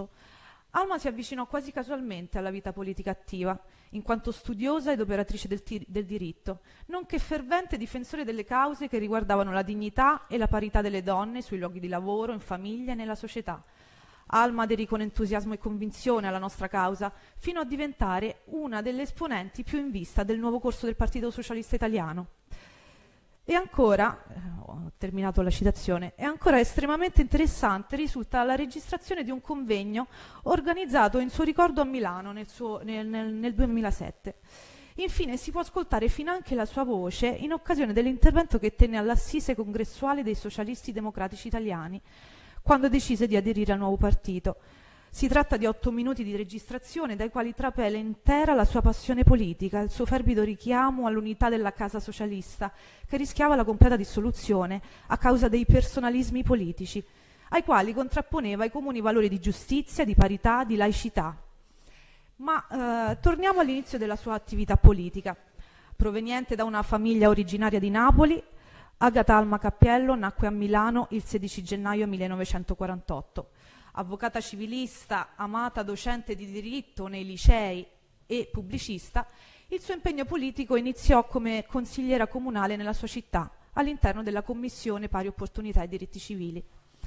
F: quasi casualmente alla vita politica attiva, in quanto studiosa ed operatrice del diritto, nonché fervente difensore delle cause che riguardavano la dignità e la parità delle donne sui luoghi di lavoro, in famiglia e nella società. Alma aderì con entusiasmo e convinzione alla nostra causa, fino a diventare una delle esponenti più in vista del nuovo corso del Partito Socialista Italiano. E ancora, ho terminato la citazione, e ancora estremamente interessante risulta la registrazione di un convegno organizzato in suo ricordo a Milano nel 2007. Infine si può ascoltare finanche la sua voce in occasione dell'intervento che tenne all'assise congressuale dei socialisti democratici italiani, quando decise di aderire al nuovo partito. Si tratta di 8 minuti di registrazione dai quali trapela intera la sua passione politica, il suo fervido richiamo all'unità della casa socialista, che rischiava la completa dissoluzione a causa dei personalismi politici, ai quali contrapponeva i comuni valori di giustizia, di parità, di laicità. Ma torniamo all'inizio della sua attività politica. Proveniente da una famiglia originaria di Napoli, Agata Alma Cappiello nacque a Milano il 16 gennaio 1948. Avvocata civilista, amata docente di diritto nei licei e pubblicista, il suo impegno politico iniziò come consigliera comunale nella sua città, all'interno della Commissione Pari Opportunità e Diritti Civili.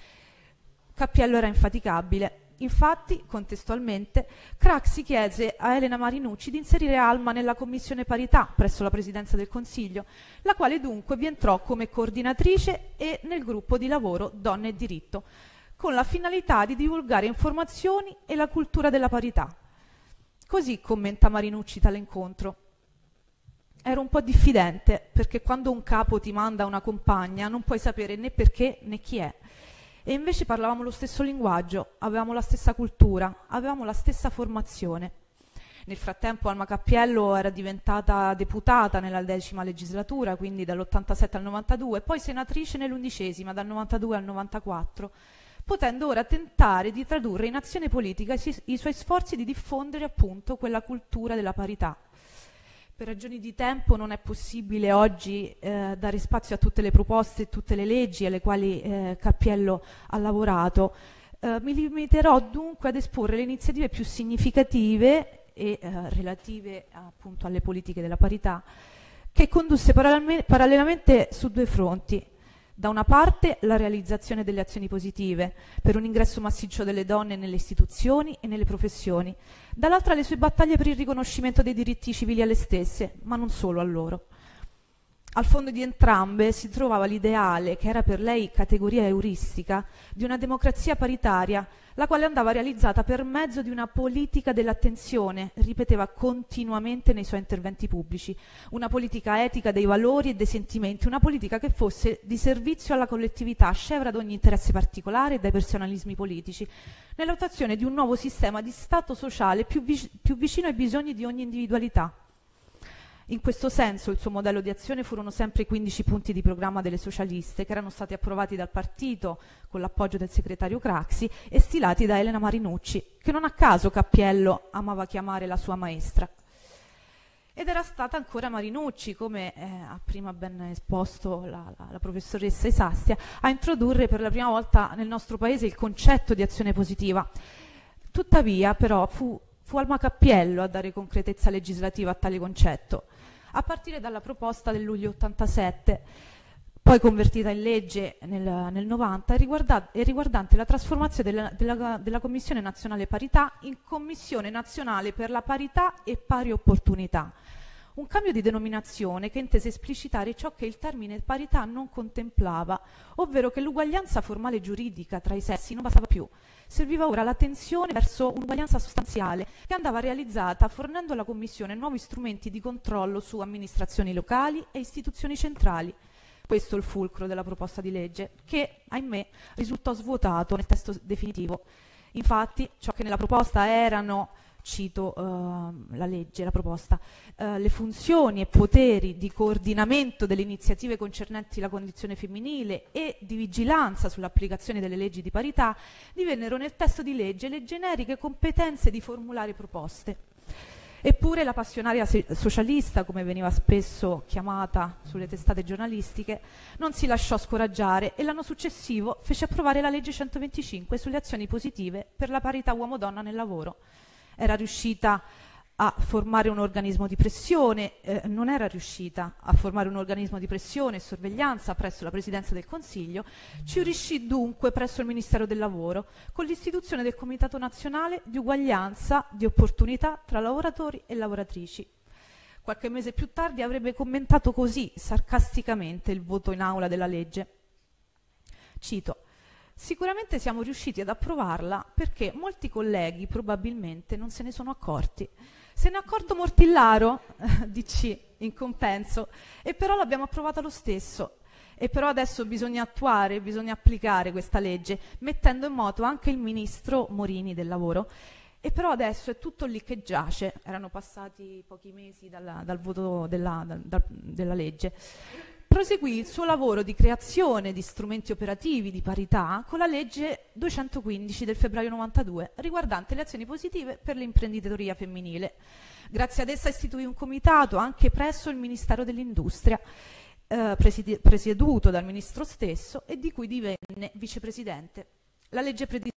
F: Cappiello era infaticabile. Infatti, contestualmente, Craxi chiese a Elena Marinucci di inserire Alma nella Commissione Parità presso la Presidenza del Consiglio, la quale dunque vi entrò come coordinatrice e nel gruppo di lavoro Donne e Diritto, con la finalità di divulgare informazioni e la cultura della parità. Così commenta Marinucci tale incontro. Ero un po' diffidente, perché quando un capo ti manda una compagna non puoi sapere né perché né chi è. E invece parlavamo lo stesso linguaggio, avevamo la stessa cultura, avevamo la stessa formazione. Nel frattempo Alma Cappiello era diventata deputata nella 10ª legislatura, quindi dall'87 al 92, poi senatrice nell'11ª, dal 92 al 94, potendo ora tentare di tradurre in azione politica i suoi sforzi di diffondere appunto quella cultura della parità. Per ragioni di tempo non è possibile oggi dare spazio a tutte le proposte e tutte le leggi alle quali Cappiello ha lavorato. Mi limiterò dunque ad esporre le iniziative più significative e relative appunto alle politiche della parità, che condusse parallelamente su 2 fronti. Da una parte la realizzazione delle azioni positive per un ingresso massiccio delle donne nelle istituzioni e nelle professioni, dall'altra le sue battaglie per il riconoscimento dei diritti civili alle stesse, ma non solo a loro. Al fondo di entrambe si trovava l'ideale, che era per lei categoria euristica, di una democrazia paritaria, la quale andava realizzata per mezzo di una politica dell'attenzione, ripeteva continuamente nei suoi interventi pubblici, una politica etica dei valori e dei sentimenti, una politica che fosse di servizio alla collettività, scevra da ogni interesse particolare e dai personalismi politici, nell'attuazione di un nuovo sistema di stato sociale più vicino ai bisogni di ogni individualità. In questo senso il suo modello di azione furono sempre i 15 punti di programma delle socialiste, che erano stati approvati dal partito con l'appoggio del segretario Craxi e stilati da Elena Marinucci, che non a caso Cappiello amava chiamare la sua maestra. Ed era stata ancora Marinucci, come ha prima ben esposto la professoressa Isastia, a introdurre per la prima volta nel nostro paese il concetto di azione positiva. Tuttavia, però, fu Alma Cappiello a dare concretezza legislativa a tale concetto, a partire dalla proposta del luglio 87, poi convertita in legge nel 90, e riguardante la trasformazione della Commissione Nazionale Parità in Commissione Nazionale per la Parità e Pari Opportunità. Un cambio di denominazione che intese esplicitare ciò che il termine parità non contemplava, ovvero che l'uguaglianza formale giuridica tra i sessi non bastava più. Serviva ora l'attenzione verso un'uguaglianza sostanziale che andava realizzata fornendo alla Commissione nuovi strumenti di controllo su amministrazioni locali e istituzioni centrali. Questo è il fulcro della proposta di legge, che, ahimè, risultò svuotato nel testo definitivo. Infatti, ciò che nella proposta erano, cito la legge, la proposta, le funzioni e poteri di coordinamento delle iniziative concernenti la condizione femminile e di vigilanza sull'applicazione delle leggi di parità, divennero nel testo di legge le generiche competenze di formulare proposte. Eppure la passionaria socialista, come veniva spesso chiamata sulle testate giornalistiche, non si lasciò scoraggiare e l'anno successivo fece approvare la legge 125 sulle azioni positive per la parità uomo-donna nel lavoro. Era riuscita a formare un organismo di pressione, non era riuscita a formare un organismo di pressione e sorveglianza presso la Presidenza del Consiglio, ci riuscì dunque presso il Ministero del Lavoro con l'istituzione del Comitato Nazionale di Uguaglianza di Opportunità tra lavoratori e lavoratrici. Qualche mese più tardi avrebbe commentato così sarcasticamente il voto in aula della legge. Cito: sicuramente siamo riusciti ad approvarla perché molti colleghi probabilmente non se ne sono accorti. Se ne è accorto Mortillaro, DC, in compenso, e però l'abbiamo approvata lo stesso. E però adesso bisogna attuare, bisogna applicare questa legge, mettendo in moto anche il ministro Morini del lavoro. E però adesso è tutto lì che giace, erano passati pochi mesi dal voto della legge. Proseguì il suo lavoro di creazione di strumenti operativi di parità con la legge 215 del febbraio 92, riguardante le azioni positive per l'imprenditoria femminile. Grazie ad essa istituì un comitato anche presso il Ministero dell'Industria, presieduto dal ministro stesso e di cui divenne vicepresidente. La legge predispose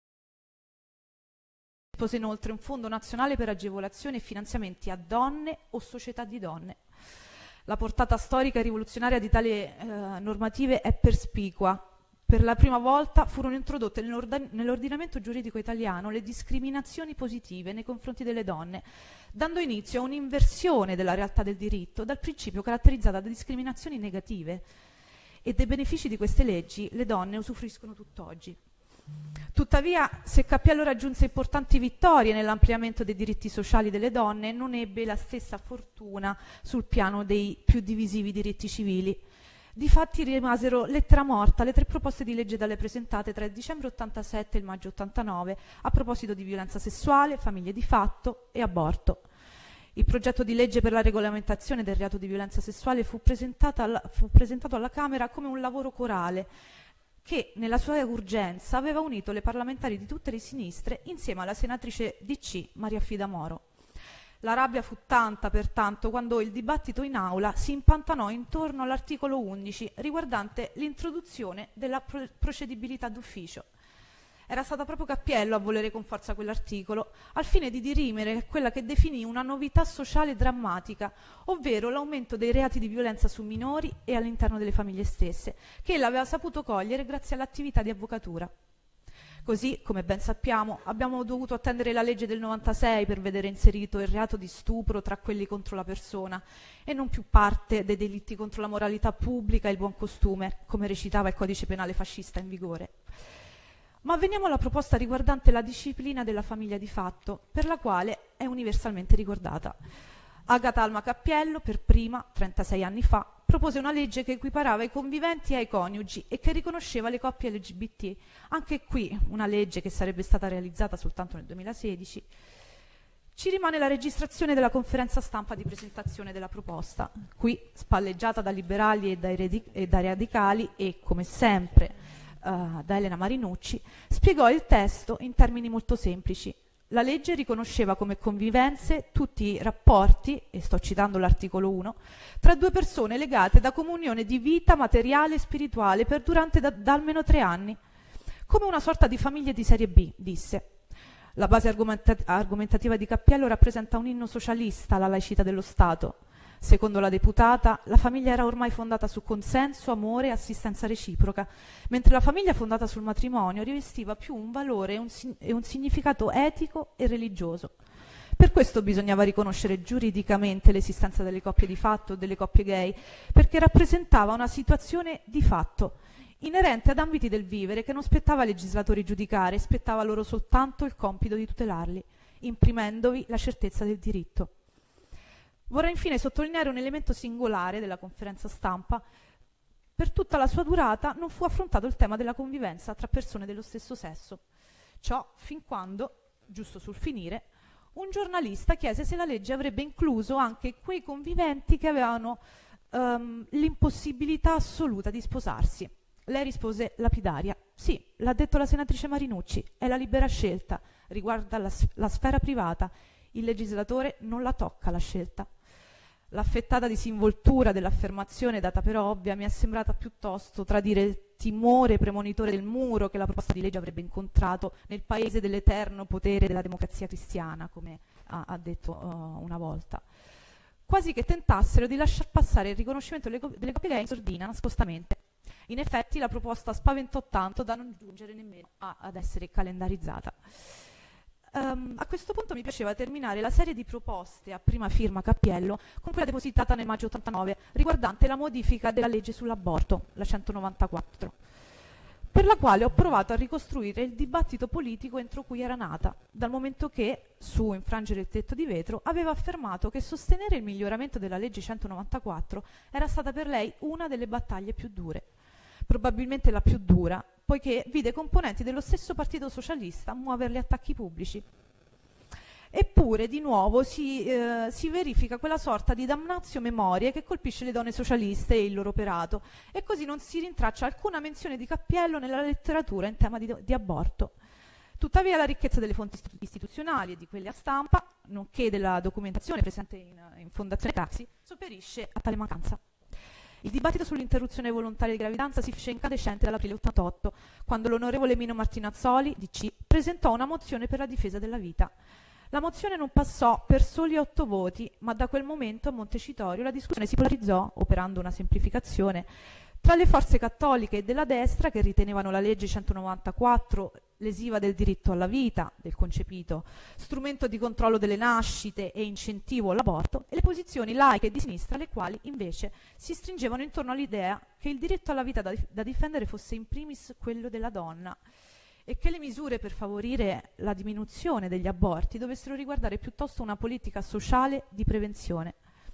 F: inoltre un fondo nazionale per agevolazioni e finanziamenti a donne o società di donne. La portata storica e rivoluzionaria di tali normative è perspicua. Per la prima volta furono introdotte nell'ordinamento giuridico italiano le discriminazioni positive nei confronti delle donne, dando inizio a un'inversione della realtà del diritto dal principio caratterizzata da discriminazioni negative. E dei benefici di queste leggi le donne usufruiscono tutt'oggi. Tuttavia, se Cappiello raggiunse importanti vittorie nell'ampliamento dei diritti sociali delle donne, non ebbe la stessa fortuna sul piano dei più divisivi diritti civili. Difatti rimasero lettera morta le 3 proposte di legge da lei presentate tra il dicembre 87 e il maggio 89 a proposito di violenza sessuale, famiglie di fatto e aborto. Il progetto di legge per la regolamentazione del reato di violenza sessuale fu presentato alla Camera come un lavoro corale che nella sua urgenza aveva unito le parlamentari di tutte le sinistre insieme alla senatrice DC Maria Fida Moro. La rabbia fu tanta, pertanto, quando il dibattito in aula si impantanò intorno all'articolo 11 riguardante l'introduzione della procedibilità d'ufficio. Era stata proprio Cappiello a volere con forza quell'articolo, al fine di dirimere quella che definì una novità sociale drammatica, ovvero l'aumento dei reati di violenza su minori e all'interno delle famiglie stesse, che ella aveva saputo cogliere grazie all'attività di avvocatura. Così, come ben sappiamo, abbiamo dovuto attendere la legge del 96 per vedere inserito il reato di stupro tra quelli contro la persona e non più parte dei delitti contro la moralità pubblica e il buon costume, come recitava il codice penale fascista in vigore. Ma veniamo alla proposta riguardante la disciplina della famiglia di fatto, per la quale è universalmente ricordata. Agata Alma Cappiello, per prima, 36 anni fa, propose una legge che equiparava i conviventi ai coniugi e che riconosceva le coppie LGBT. Anche qui una legge che sarebbe stata realizzata soltanto nel 2016. Ci rimane la registrazione della conferenza stampa di presentazione della proposta, qui spalleggiata da liberali e dai radicali e, come sempre, da Elena Marinucci, spiegò il testo in termini molto semplici. La legge riconosceva come convivenze tutti i rapporti, e sto citando l'articolo 1, tra 2 persone legate da comunione di vita materiale e spirituale perdurante da almeno 3 anni, come una sorta di famiglie di serie B, disse. La base argomentativa di Cappiello rappresenta un inno socialista alla laicità dello Stato. Secondo la deputata, la famiglia era ormai fondata su consenso, amore e assistenza reciproca, mentre la famiglia fondata sul matrimonio rivestiva più un valore e un significato etico e religioso. Per questo bisognava riconoscere giuridicamente l'esistenza delle coppie di fatto o delle coppie gay, perché rappresentava una situazione di fatto, inerente ad ambiti del vivere che non spettava ai legislatori giudicare, spettava loro soltanto il compito di tutelarli, imprimendovi la certezza del diritto. Vorrei infine sottolineare un elemento singolare della conferenza stampa. Per tutta la sua durata non fu affrontato il tema della convivenza tra persone dello stesso sesso. Ciò fin quando, giusto sul finire, un giornalista chiese se la legge avrebbe incluso anche quei conviventi che avevano l'impossibilità assoluta di sposarsi. Lei rispose lapidaria: sì, l'ha detto la senatrice Marinucci, è la libera scelta, riguarda la sfera privata, il legislatore non la tocca la scelta. L'affettata disinvoltura dell'affermazione, data per ovvia, mi è sembrata piuttosto tradire il timore premonitore del muro che la proposta di legge avrebbe incontrato nel paese dell'eterno potere della democrazia cristiana, come ha detto una volta. Quasi che tentassero di lasciar passare il riconoscimento delle coppie gay in sordina, nascostamente. In effetti la proposta spaventò tanto da non giungere nemmeno ad essere calendarizzata. A questo punto mi piaceva terminare la serie di proposte a prima firma Cappiello con quella depositata nel maggio 89 riguardante la modifica della legge sull'aborto, la 194. per la quale ho provato a ricostruire il dibattito politico entro cui era nata, dal momento che, su Infrangere il tetto di vetro, aveva affermato che sostenere il miglioramento della legge 194 era stata per lei una delle battaglie più dure, probabilmente la più dura, poiché vide componenti dello stesso Partito Socialista muoverle attacchi pubblici. Eppure di nuovo si verifica quella sorta di damnatio memoriae che colpisce le donne socialiste e il loro operato, e così non si rintraccia alcuna menzione di Cappiello nella letteratura in tema di aborto. Tuttavia la ricchezza delle fonti istituzionali e di quelle a stampa, nonché della documentazione presente in Fondazione Craxi, sopperisce a tale mancanza. Il dibattito sull'interruzione volontaria di gravidanza si fece incandescente dall'aprile 88, quando l'onorevole Mino Martinazzoli, DC, presentò una mozione per la difesa della vita. La mozione non passò per soli 8 voti, ma da quel momento a Montecitorio la discussione si polarizzò, operando una semplificazione, tra le forze cattoliche e della destra, che ritenevano la legge 194 lesiva del diritto alla vita, del concepito, strumento di controllo delle nascite e incentivo all'aborto, e le posizioni laiche e di sinistra, le quali invece si stringevano intorno all'idea che il diritto alla vita da difendere fosse in primis quello della donna, e che le misure per favorire la diminuzione degli aborti dovessero riguardare piuttosto una politica sociale di prevenzione.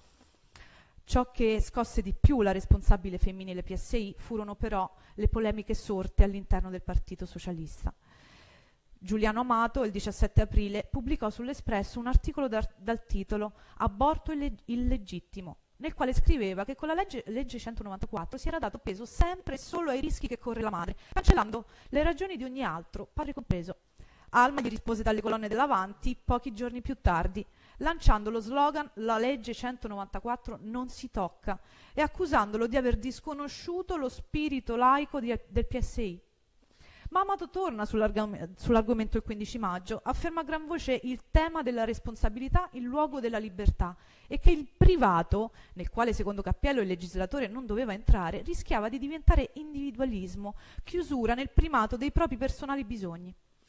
F: Ciò che scosse di più la responsabile femminile PSI furono però le polemiche sorte all'interno del Partito Socialista. Giuliano Amato, il 17 aprile, pubblicò sull'Espresso un articolo dal titolo «Aborto illegittimo», nel quale scriveva che con la legge 194 si era dato peso sempre e solo ai rischi che corre la madre, cancellando le ragioni di ogni altro, padre compreso. Alma gli rispose dalle colonne dell'Avanti pochi giorni più tardi, lanciando lo slogan «La legge 194 non si tocca» e accusandolo di aver disconosciuto lo spirito laico del PSI. Ma Amato torna sull'argomento il 15 maggio, afferma a gran voce il tema della responsabilità in luogo della libertà e che il privato, nel quale secondo Cappiello il legislatore non doveva entrare, rischiava di diventare individualismo, chiusura nel primato dei propri personali bisogni.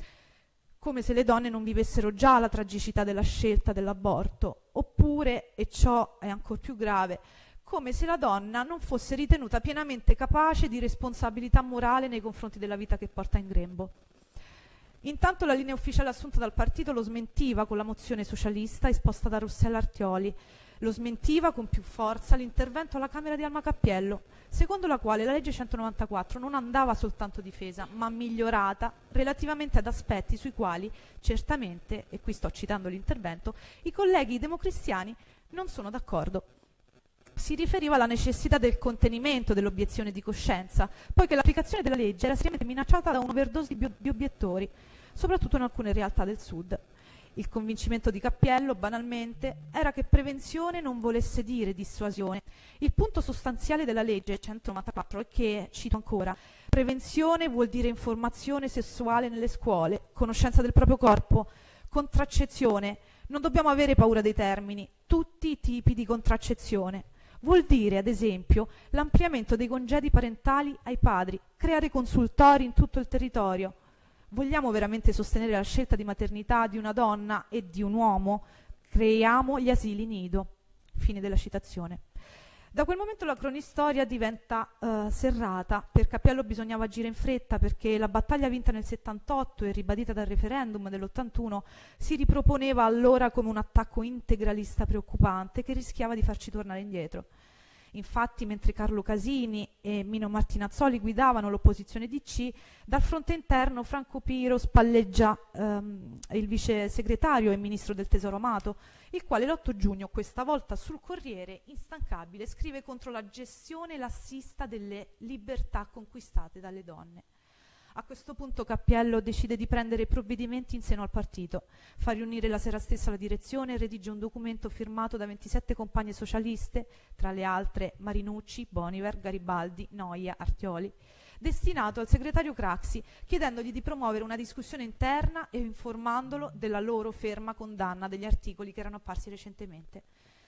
F: Come se le donne non vivessero già la tragicità della scelta dell'aborto, oppure, e ciò è ancor più grave, come se la donna non fosse ritenuta pienamente capace di responsabilità morale nei confronti della vita che porta in grembo. Intanto la linea ufficiale assunta dal partito lo smentiva con la mozione socialista esposta da Rossella Artioli, lo smentiva con più forza l'intervento alla Camera di Alma Cappiello, secondo la quale la legge 194 non andava soltanto difesa, ma migliorata relativamente ad aspetti sui quali certamente, e qui sto citando l'intervento, i colleghi democristiani non sono d'accordo. Si riferiva alla necessità del contenimento dell'obiezione di coscienza, poiché l'applicazione della legge era seriamente minacciata da un'overdose di obiettori, soprattutto in alcune realtà del Sud. Il convincimento di Cappiello, banalmente, era che prevenzione non volesse dire dissuasione. Il punto sostanziale della legge 194 è che, cito ancora, prevenzione vuol dire informazione sessuale nelle scuole, conoscenza del proprio corpo, contraccezione. Non dobbiamo avere paura dei termini, tutti i tipi di contraccezione. Vuol dire, ad esempio, l'ampliamento dei congedi parentali ai padri, creare consultori in tutto il territorio. Vogliamo veramente sostenere la scelta di maternità di una donna e di un uomo? Creiamo gli asili nido. Fine della citazione. Da quel momento la cronistoria diventa serrata. Per Cappiello bisognava agire in fretta perché la battaglia vinta nel 78 e ribadita dal referendum dell'81 si riproponeva allora come un attacco integralista preoccupante che rischiava di farci tornare indietro. Infatti, mentre Carlo Casini e Mino Martinazzoli guidavano l'opposizione DC, dal fronte interno Franco Piro spalleggia il vice segretario e ministro del Tesoro Amato, il quale l'8 giugno, questa volta sul Corriere, instancabile, scrive contro la gestione lassista delle libertà conquistate dalle donne. A questo punto Cappiello decide di prendere provvedimenti in seno al partito, fa riunire la sera stessa la direzione e redige un documento firmato da 27 compagne socialiste, tra le altre Marinucci, Boniver, Garibaldi, Noia, Artioli, destinato al segretario Craxi, chiedendogli di promuovere una discussione interna e informandolo della loro ferma condanna degli articoli che erano apparsi recentemente.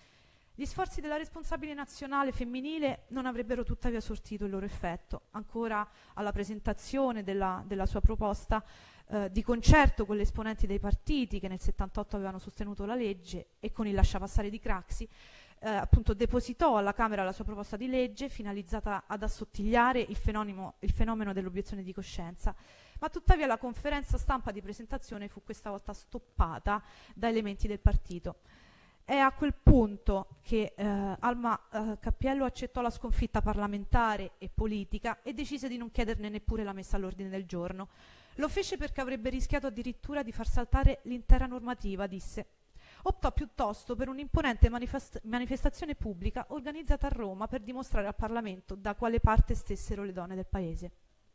F: Gli sforzi della responsabile nazionale femminile non avrebbero tuttavia sortito il loro effetto. Ancora alla presentazione della sua proposta, di concerto con le esponenti dei partiti che nel 78 avevano sostenuto la legge e con il lasciapassare di Craxi, appunto depositò alla Camera la sua proposta di legge finalizzata ad assottigliare il fenomeno dell'obiezione di coscienza, ma tuttavia la conferenza stampa di presentazione fu questa volta stoppata da elementi del partito. È a quel punto che Alma Cappiello accettò la sconfitta parlamentare e politica e decise di non chiederne neppure la messa all'ordine del giorno. Lo fece perché avrebbe rischiato addirittura di far saltare l'intera normativa, disse. Optò piuttosto per un'imponente manifestazione pubblica organizzata a Roma per dimostrare al Parlamento da quale parte stessero le donne del paese.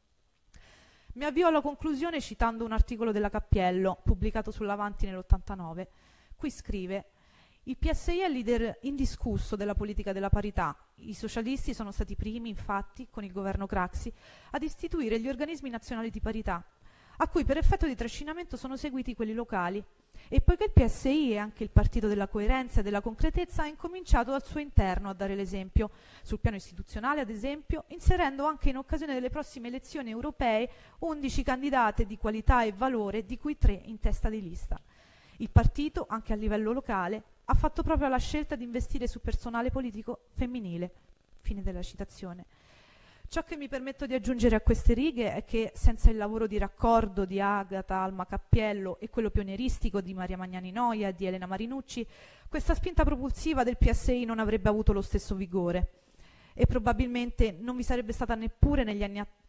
F: Mi avvio alla conclusione citando un articolo della Cappiello, pubblicato sull'Avanti nell'89. Qui scrive: il PSI è il leader indiscusso della politica della parità. I socialisti sono stati i primi, infatti, con il governo Craxi, ad istituire gli organismi nazionali di parità, a cui per effetto di trascinamento sono seguiti quelli locali. E poiché il PSI è anche il partito della coerenza e della concretezza, ha incominciato al suo interno a dare l'esempio, sul piano istituzionale ad esempio, inserendo anche in occasione delle prossime elezioni europee 11 candidate di qualità e valore, di cui 3 in testa di lista. Il partito, anche a livello locale, ha fatto proprio la scelta di investire su personale politico femminile. Fine della citazione. Ciò che mi permetto di aggiungere a queste righe è che senza il lavoro di raccordo di Agata Alma Cappiello e quello pionieristico di Maria Magnani Noia e di Elena Marinucci, questa spinta propulsiva del PSI non avrebbe avuto lo stesso vigore e probabilmente non vi sarebbe stata neppure negli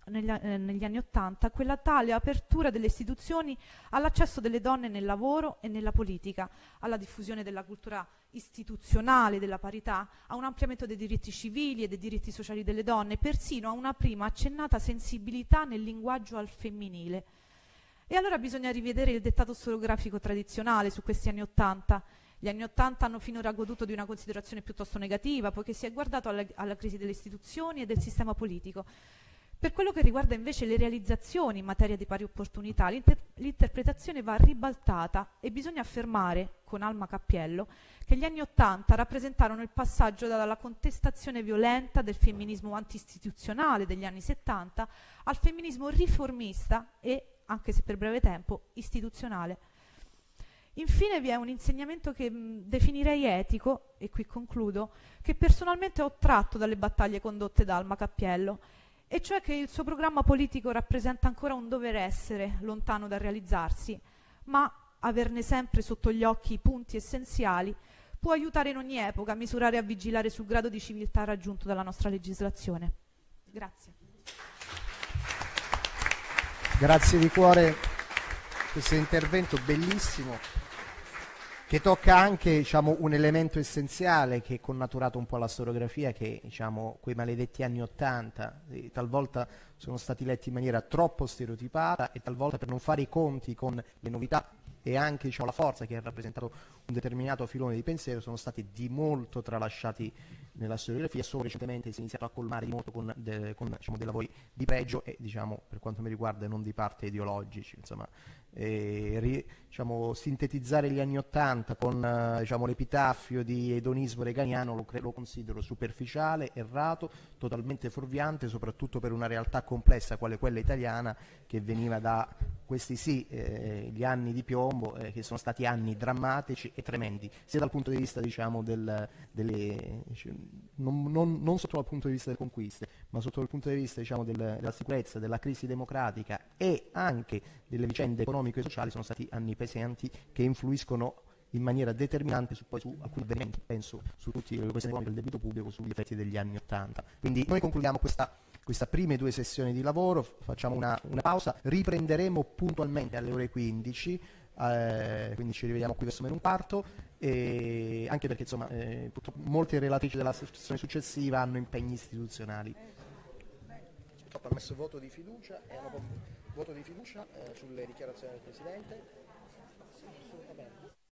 F: anni '80 quella tale apertura delle istituzioni all'accesso delle donne nel lavoro e nella politica, alla diffusione della cultura istituzionale della parità, a un ampliamento dei diritti civili e dei diritti sociali delle donne, persino a una prima accennata sensibilità nel linguaggio al femminile. E allora bisogna rivedere il dettato storiografico tradizionale su questi anni '80. Gli anni '80 hanno finora goduto di una considerazione piuttosto negativa, poiché si è guardato alla crisi delle istituzioni e del sistema politico. Per quello che riguarda invece le realizzazioni in materia di pari opportunità, l'interpretazione va ribaltata e bisogna affermare, con Alma Cappiello, che gli anni '80 rappresentarono il passaggio dalla contestazione violenta del femminismo anti-istituzionale degli anni '70 al femminismo riformista e, anche se per breve tempo, istituzionale. Infine vi è un insegnamento che definirei etico, e qui concludo, che personalmente ho tratto dalle battaglie condotte da Alma Cappiello, e cioè che il suo programma politico rappresenta ancora un dover essere lontano dal realizzarsi, ma averne sempre sotto gli occhi i punti essenziali può aiutare in ogni epoca a misurare e a vigilare sul grado di civiltà raggiunto dalla nostra legislazione. Grazie.
A: Grazie di cuore, questo intervento bellissimo che tocca anche, diciamo, un elemento essenziale che è connaturato un po' alla storiografia, che, diciamo, quei maledetti anni '80 talvolta sono stati letti in maniera troppo stereotipata e talvolta, per non fare i conti con le novità e anche, diciamo, la forza che ha rappresentato un determinato filone di pensiero, sono stati di molto tralasciati nella storiografia. Solo recentemente si è iniziato a colmare di molto con diciamo, dei lavori di pregio e, diciamo, per quanto mi riguarda, non di parte ideologici, insomma. Diciamo, sintetizzare gli anni '80 con diciamo, l'epitaffio di edonismo reganiano lo considero superficiale, errato, totalmente fuorviante, soprattutto per una realtà complessa quale quella italiana, che veniva da questi sì gli anni di piombo, che sono stati anni drammatici e tremendi, sia dal punto di vista, diciamo, non sotto il punto di vista delle conquiste, ma sotto il punto di vista, diciamo, della sicurezza, della crisi democratica e anche delle vicende economiche e sociali. Sono stati anni pesanti che influiscono in maniera determinante su alcuni avvenimenti, penso su tutte le questioni economiche, del debito pubblico, sugli effetti degli anni '80. Quindi noi concludiamo questa prime 2 sessioni di lavoro, facciamo una pausa, riprenderemo puntualmente alle ore 15, quindi ci rivediamo qui verso meno un quarto, anche perché, insomma, purtroppo molte relatrici della sessione successiva hanno impegni istituzionali. Ho messo voto di fiducia sulle dichiarazioni del Presidente.